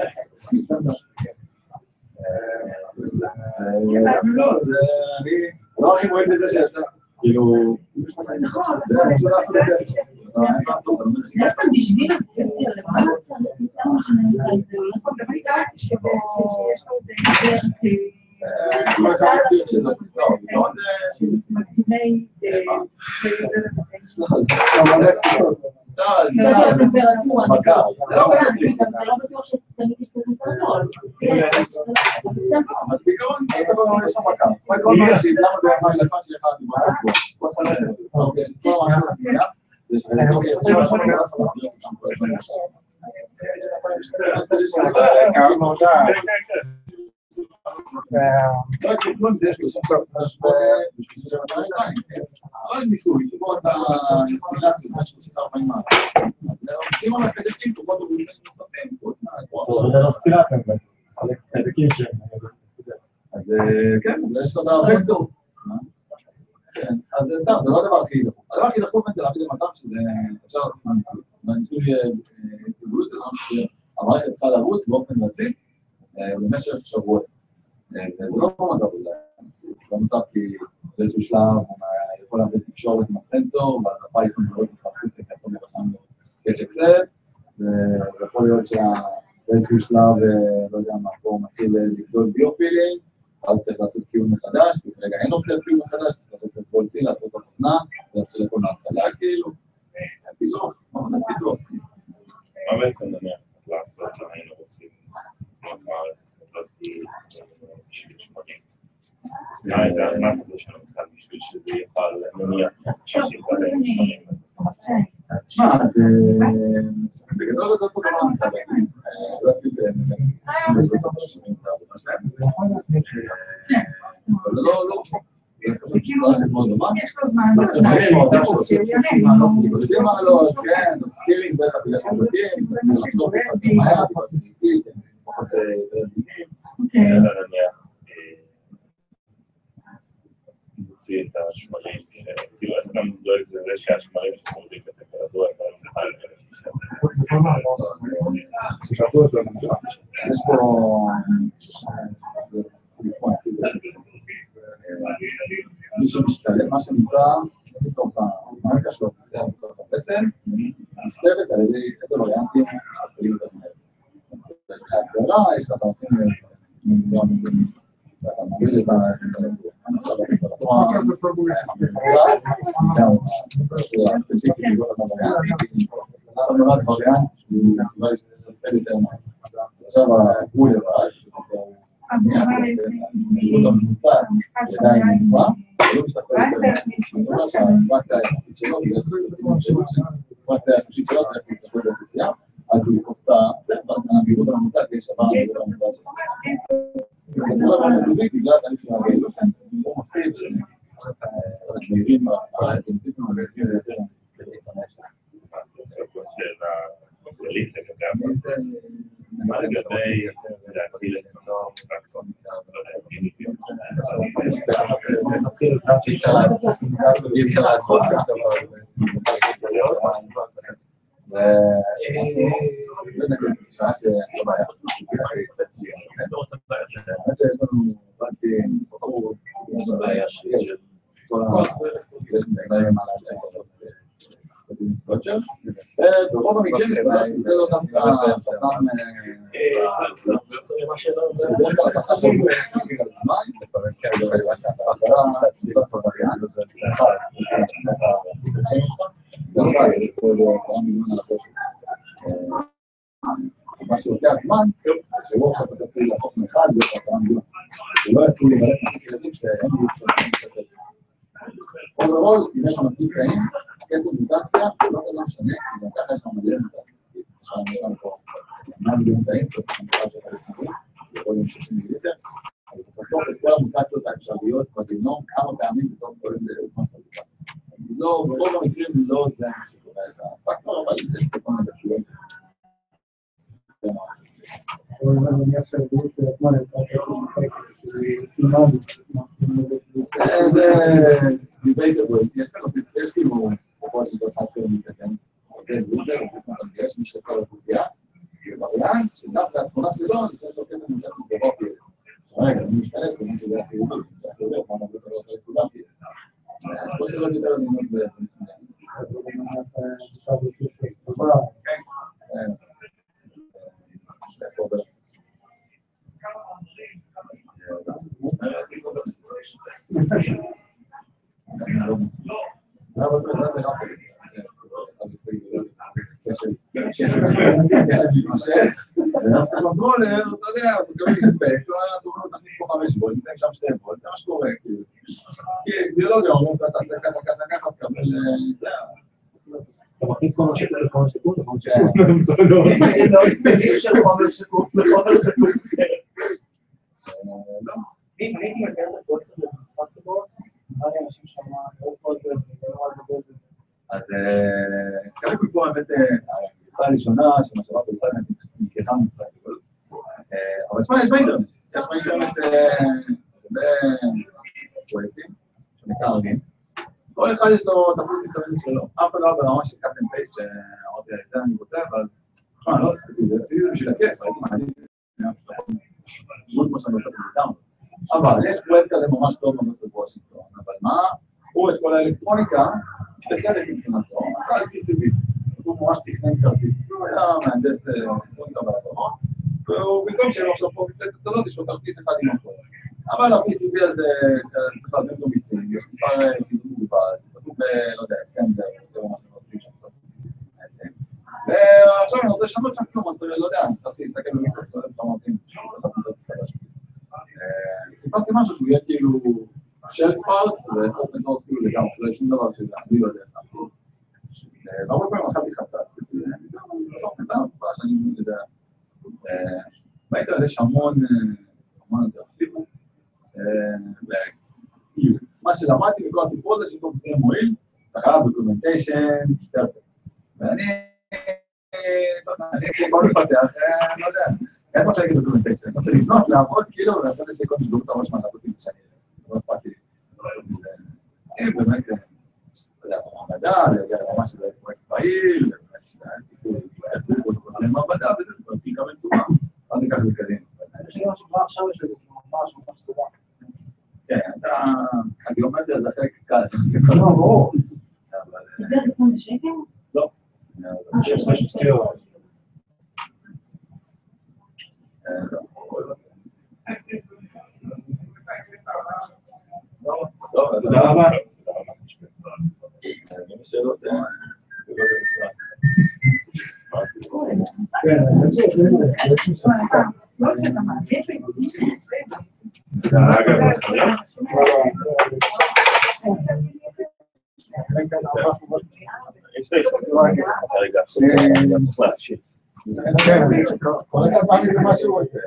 Speaker 9: לא, זה אני לא הכי מועד לזה שיצא, כאילו נכון,
Speaker 12: בעצם בשביל הקצר, למה למה שנמצא את זה, נכון, זה מיידעתי שיש לו איזה מקטיני זה של הטמפרטורה, זה לא בטוח שתמיד יש טמפרטורה,
Speaker 9: אבל בעיקרון, יש לך מקר, כל מה שהיא, למה זה מה שאתה שלך, יש צורה מה חתייה, יש אבל ניסוי, שבו אתה סילציה, בין שלושים וארבעים מעט. עושים על החדקים, תוכל בגופים נוספים, חוץ מהקרוא.
Speaker 3: זה לא סילציה, חלקים שהם.
Speaker 9: אז כן, יש לך הרבה גדול. כן, אז זה טוב, זה לא הדבר הכי דחוף. הדבר הכי דחוף זה להביא למצב שזה אפשר לעשות מהניסוי. והניסוי התגלות הזאת שהמערכת צריכה לרוץ באופן רציף במשך שבועות. זה לא מצב הזה. זה לא מצב כי באיזשהו שלב הוא יכול להביא תקשורת עם הסנסור, ואז הפייתון מאוד מחפש את הכל לרשם קאץ' אקסל, ויכול להיות שבאיזשהו שלב, לא יודע מה, פה הוא מתחיל לגדול ביופילינג, אז צריך לעשות קיום מחדש, כי כרגע אין אופציית קיום מחדש, צריך לעשות את כל סי, לעשות את התוכנה, ולהתחיל לכל מההתחלה, כאילו, פיתוח, מה מנה פיתוח?
Speaker 14: מה בעצם נניח צריך לעשות שהיינו רוצים מערכת הזאת בשביל שמונים? מה צריך לשנות כאן בשביל שזה יוכל נניח עכשיו שיצא להם שמונים?
Speaker 9: אז תשמע, זה בגדול לדעת פה דבר נקרא להגיד, לא להגיד בסוף השמונים את העבודה שלהם, זה יכול להגיד אבל זה לא לא זה פשוט מערכת מאוד דומה. יש לו זמן, עושים מעלות, כן, סקילינג בטח בגלל שחזקים, לחזור בטח מהר, לעשות בסיסית, פחות דינים.
Speaker 14: אלא נניח נוציא את השמרים, כאילו אז גם דואג זה זה שהשמרים ששורדים בטמפרטורה, אבל זה חל
Speaker 9: יש פה מי שמשתלם, מה שנמצא בתוך המערכת שלו, זה בתוך הפסל, נכתבת על ידי איזה וריאנטים שתפעילים יותר מהר. בהגדרה יש לך תארכים למציאה מגנים, ואתה מוביל את הטמפרטורה. עכשיו הטמפרטורה הממוצעת, הספציפית של כל הווריאנטים, אתה נולד וריאנט שהוא אולי שתפעיל יותר מהר. עכשיו הגבול לבד, המהירות הממוצעת עדיין נגמרה, ולא משתפר יותר. זאת אומרת שהפרקציה היחסית שלו, בגלל שהפרקציה היחסית שלו, זה איך להתחבר באוכלוסייה, אז הוא יקרוס את המהירות הממוצעת, כי יש שווה המהירות הממוצעת שלו. המהירות הממוצעת בגלל התהליך של הגאילו, הוא מפחיד שמהירים באינטיפים ומהירים יותר כדי להתחמש.
Speaker 14: שאלה כללית לגבי מה לגבי יודע, בגיל לא רקסון, לא יודע, בגיל
Speaker 5: אי אפשר לעשות את זה, וזה נגיד, שעה שלא בעיה. עד שיש לנו בנקים, בחור, יש לנו בעיה שיש כל ה... יש בעיה מה לעשות. וברוב המקרים זה לא דווקא חסם... שבדרך כלל חסם הוא על הזמן, מה שלוקח זמן, שהוא עכשיו צריך להתחיל להפוך מאחד להיות עשרה מיליון. שלא יתחילו לבלט מספיק ילדים שהם יהיו להסתכל. אוברול, אם יש לך מספיק חיים, הקצב מוטציה, לא כזה משנה, כי גם ככה יש לך מיליון מוטציה. יש לנו פה מאה מיליון חיים, זאת אומרת, שאתה לפני, יכול להיות שישים מיליליטר, אבל בסוף את כל המוטציות האפשריות בגנום כמה פעמים בתוך כל זה זמן חלוקה. אז לא, ברוב המקרים לא זה מה שקורה את הפקטור, אבל יש כל מיני דקויות.
Speaker 4: אני מניח שהארגון של עצמן יצא קצת מחצת, שזה תלמד,
Speaker 5: זה דיבייטבול, יש כאילו, בכל שיטות אחת כאילו מתקדמת, זה זה, יש מי שכל האוכלוסייה, ובריאנט, שדווקא התכונה שלו, זה שיש לו כסף מוצאת מגרוע כאילו. רגע, אני משתלט, זה מי שזה היה חיובי, זה היה חיובי, כמו נגיד שלא עושה לכולם כאילו. כמו שלא יותר למינות במשנה.
Speaker 4: זה לא מניח שעכשיו זה צריך לסבבה.
Speaker 5: כן. קונטרולר, אתה יודע, אתה מקבל מספק, אתה אומר, תכניס פה חמש וולט, ניתן שם שתי וולט, זה מה שקורה, כאילו. כי ביולוגיה אומרים, אתה תעשה ככה, ככה, ככה, תקבל, זה...
Speaker 4: אתה מכניס כל מה שקורה לחומר שקור, לחומר שקור.
Speaker 2: אני לא מבין של חומר שקור, לחומר שקור.
Speaker 5: לא.
Speaker 4: אם הייתי מכיר את הפרויקט הזה במשחק בבוס, נראה לי אנשים שם לא כל זה, ולא על גבי זה.
Speaker 5: אז חלק מפה באמת, היצרה הראשונה שמשאבה באינטרנט נקראה משחק בבוס. אבל תשמע, יש באינטרנט, יש באינטרנט הרבה פרויקטים, שנקרא ארגים. כל אחד יש לו את הפלוסים טובים שלו. אף אחד לא ברמה של קאפטן פייסט, שאמרתי, את זה אני רוצה, אבל... תשמע, לא, עשיתי זה בשביל הכיף, הייתי מעדיף, כמו שאני רוצה במידם. אבל יש פרויקט כזה ממש טוב ממש בוושינגטון, אבל מה? הוא את כל האלקטרוניקה, בצדק מבחינתו, עשה על פי סי בי. הוא ממש תכנן כרטיס. הוא היה מהנדס אלקטרוניקה בעברו, והוא במקום שלו עכשיו פה מפלצת כזאת, יש לו כרטיס אחד עם הכל. אבל ה-פי סי בי הזה צריך להזמין לו מיסים, יש מספר קידום מוגבל, כתוב ב, לא יודע, סנדר, זה ממש לא עושים שם כתוב מיסים. ועכשיו אני רוצה לשנות שם כלום, אני לא יודע, אני צריך להסתכל במיקרופון, לא יודע כמה עושים, חיפשתי משהו שהוא יהיה כאילו של פארטס ואופן סורס כאילו לגמרי, לא שום דבר שזה, אני לא יודע. והרבה פעמים אכלתי חצץ, בסוף נצא תקופה שאני יודע. באינטרנט יש המון, המון אינטראקטיביות. מה שלמדתי בכל הסיפור הזה, שכל זה מועיל, אתה חייב דוקומנטיישן, ואני, אני כמו מפתח, לא יודע. אין מה להגיד דוקומנטיישן, אני רוצה לבנות, לעבוד כאילו, ולעשות איזה כל שדור את הראש מהנעבוד עם שאני לא אכפת לי. אני באמת, אתה יודע, במעבדה, להגיע לרמה שזה פרויקט פעיל, ובאמת, תצאו, תצאו, תצאו, למעבדה, וזה, פרויקטים כמה צורה, אז ניקח את זה קדימה.
Speaker 4: יש לי משהו כבר עכשיו, יש לי ממש ממש צורה.
Speaker 5: כן, אתה, הגיאומטריה זה חלק קל.
Speaker 4: לא, ברור.
Speaker 6: זה עשרים שקל?
Speaker 5: לא.
Speaker 14: יש סטיות.
Speaker 5: תודה רבה. אני שאלות,
Speaker 4: כן, אני חושב שזה יש מספר.
Speaker 14: צריך להפשיט.
Speaker 5: כן, כל אחד פעם שזה מה שהוא רוצה.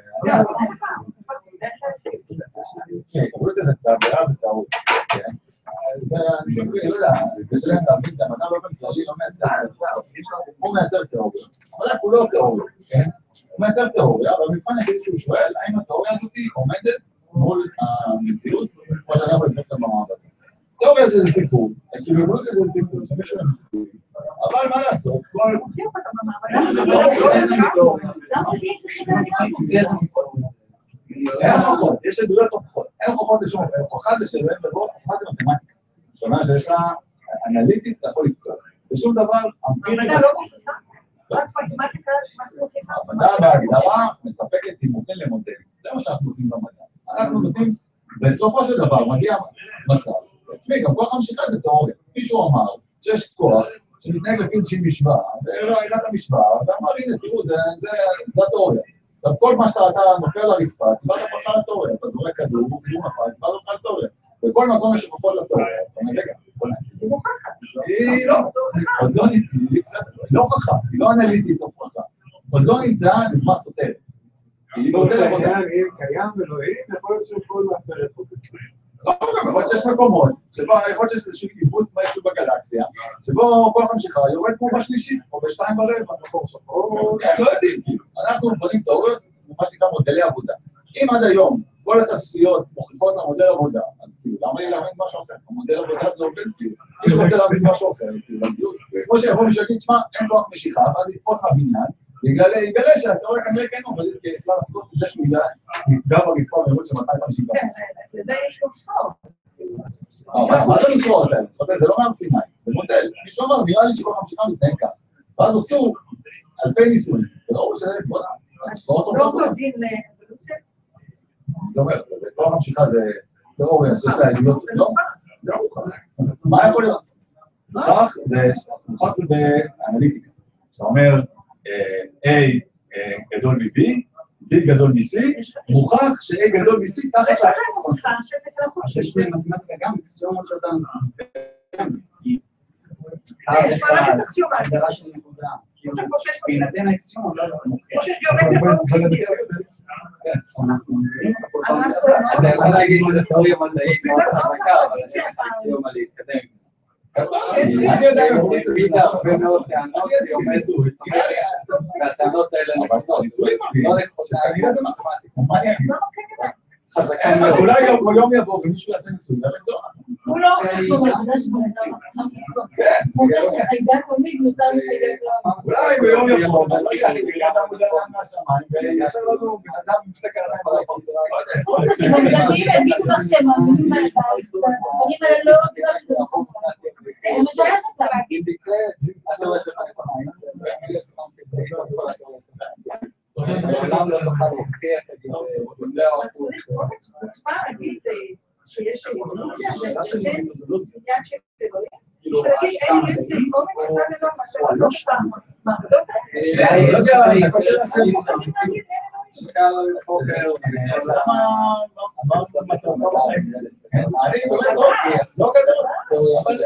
Speaker 5: קוראים לזה בעבירה וטעות, כן? זה, אני לא יודע, יש להם להבין, זה המדע באופן כללי לא מייצר, הוא מייצר תיאוריה, המדע הוא לא תיאוריה, כן?
Speaker 9: הוא מייצר תיאוריה, והמבחן היחידי שהוא שואל, האם התיאוריה הזאת עומדת מול המציאות, כמו שאני יכול לבדוק את המעבדה. תיאוריה זה סיפור, כאילו אבולוציה זה סיפור, שמישהו למסיפור, אבל מה לעשות, כל... אין הוכחות, יש עדויות הוכחות, אין הוכחות לשום, הוכחה זה שאלוהים לבוא, הוכחה זה מתמטיקה. שאומר שיש לה אנליטית, אתה יכול לפתור. ושום דבר, אמפירי... המדע לא מוכיחה? רק מתמטיקה, מתמטיקה? המדע בהגדרה מספקת תימוכין למודלים. זה מה שאנחנו עושים במדע. אנחנו נותנים, בסופו של דבר, מגיע מצב. תשמעי, גם כוח המשיכה זה תיאוריה. מישהו אמר שיש כוח שמתנהג לפי איזושהי משוואה, והראה את המשוואה, ואמר, הנה, תראו, זה התיאוריה. עכשיו, כל מה שאתה נופל לרצפה, תבעת פרחה לתיאוריה, אתה זורק כדור, הוא כדור נפל, תבעת פרחה לתיאוריה. בכל מקום יש הוכחות לתיאוריה, אז אתה אומר, רגע, בוא נגיד, זה מוכחה. היא לא, עוד לא נמצאה, היא לא הוכחה, היא לא אנליטית הוכחה. עוד לא נמצאה דוגמה סותרת. היא לא סותרת. אם קיים אלוהים, יכול להיות שכל להפר את חוק עצמי. לא, גם יכול להיות שיש מקומות, שבו יכול להיות שיש איזשהו עיוות משהו בגלקסיה, שבו כוח המשיכה יורד כמו בשלישית, או בשתיים ברבע, או לא יודעים, אנחנו בונים תיאוריות, מה שנקרא מודלי עבודה. אם עד היום כל התצפיות מוכיחות למודל עבודה, אז כאילו, למה לי להבין משהו אחר? המודל עבודה זה עובד, כאילו, מי שרוצה להבין משהו אחר, כאילו, כמו שיבוא מישהו יגיד, שמע, אין כוח משיכה, ואז יתפוס מהבניין, ויגלה שהתיאוריה כנראה כן עובדת, כי אפשר לעשות את זה שהוא יפגע ברצפה במהירות של מאתיים וחמישים.
Speaker 2: כן, לזה יש לו צפור.
Speaker 9: מה זה מספורת האלה? מספורת האלה, זה לא מהר סיני, זה מודל. מישהו אמר, נראה לי שכוח המשיכה מתנהג כך. ואז עשו אלפי ניסויים, ולא הוא שזה, בוא נע,
Speaker 2: לא קודין לאבולוציה?
Speaker 9: זה אומר, כוח המשיכה זה תיאוריה שיש לה עדויות, לא? זה לא מוכח. מה יכול להיות? מוכח זה באנליטיקה. אתה אומר, A גדול מ-B, B גדול מ-C, מוכח ש-A גדול מ-C תחת...
Speaker 2: יש לכם מוכחה שבתלכות.
Speaker 11: יש לי מתמטיקה גם אקסיומות שאתה...
Speaker 2: יש מערכת אקסיומה.
Speaker 11: הגדרה של נקודה. בהינתן האקסיומות, לא זה מוכח.
Speaker 2: כמו שיש גיאומטריה פרמוקטיבית.
Speaker 5: אתה יכול להגיד שזה תיאוריה מדעית מאוד חזקה, אבל אני אקסיומה להתקדם.
Speaker 9: אני יודע,
Speaker 5: אני יודע, הרבה מאוד טענות שעומדו, והטענות האלה נכונות, לא נכונות,
Speaker 9: כנראה זה מתמטיקה, מה אני אגיד? אז אולי יום יבוא ומישהו יעשה ניסוי,
Speaker 12: הוא לא הוכח במעבדה שבנצח. הוא הוכח שחיידק עמיד נוצר מחיידק לא עמיד.
Speaker 9: אולי ביום יבוא, אני לא יודע, אני אגיד את העבודה מהשמיים, ויצא לנו בן אדם מסתכל עליהם על הפרצות.
Speaker 12: שבמדעים יגידו לך שהם מאמינים מהדברים האלה לא בגלל שזה נכון. זה משחק אותה.
Speaker 5: אם תקרה, אתה רואה שלך לפעמים, ואני בעולם לא תוכל להוכיח את זה, זה
Speaker 2: אז צריך קומץ חוצפה להגיד שיש אבולוציה, שאין עניין של אלוהים, ולהגיד אין עניין של קומץ שאתה גדול מאשר לעשות אותם. מעבדות האלה?
Speaker 9: אני לא יודע, אני חושב לעשות אותם.
Speaker 5: שקל לבוקר,
Speaker 9: למה אמרת מה אתה רוצה לכם? אני באמת לא כזה, אבל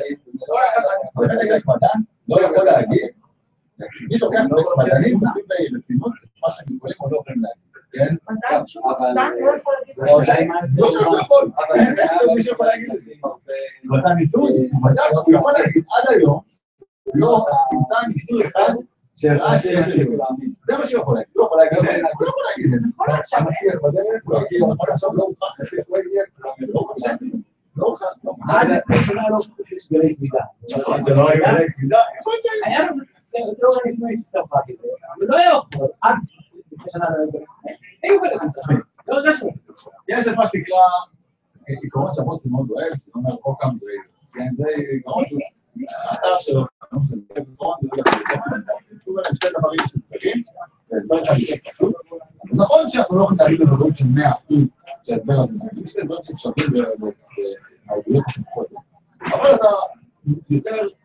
Speaker 9: לא יכול להגיד, מי לוקח מדענים מדברים ברצינות, מה שהם יכולים או לא יכולים להגיד, כן? אבל
Speaker 2: לא יכול להגיד
Speaker 9: לא יכול, אבל זה מי שיכול להגיד את זה. הוא עשה ניסוי, הוא יכול להגיד עד היום, לא נמצא ניסוי אחד שהראה שיש אלוהים. זה מה שהוא יכול להגיד, הוא יכול להגיד את זה, הוא יכול להגיד את זה. המשיח בדרך, הוא יגיד, הוא יכול עכשיו לא הוכח, המשיח לא יגיע, לא הוכח, לא הוכח, לא הוכח.
Speaker 4: עד השנה לא חושב שיש גלי כבידה.
Speaker 9: נכון, זה לא היה גלי כבידה, יכול להיות שהיו.
Speaker 4: היה לנו, זה לא גלי כבידה שהצטרפה כזה, אבל לא היה אוכל, עד לפני שנה לא היה גלי כבידה. היו גלי כבידה, לא יודע שם.
Speaker 9: יש את מה שנקרא עיקרון שהבוסטי מאוד אוהב, זה אומר אוקאם דרייזר. זה עיקרון שהוא, האתר שלו, זה עיקרון, זה לא יודע, הוא אומר, שתי דברים שסברים, והסבר כאן יותר פשוט. אז נכון שאנחנו לא יכולים להגיד בוודאות של מאה אחוז שההסבר הזה נגיד, יש לי הסברים שהם שווים בעדויות החינוכות. אבל אתה יותר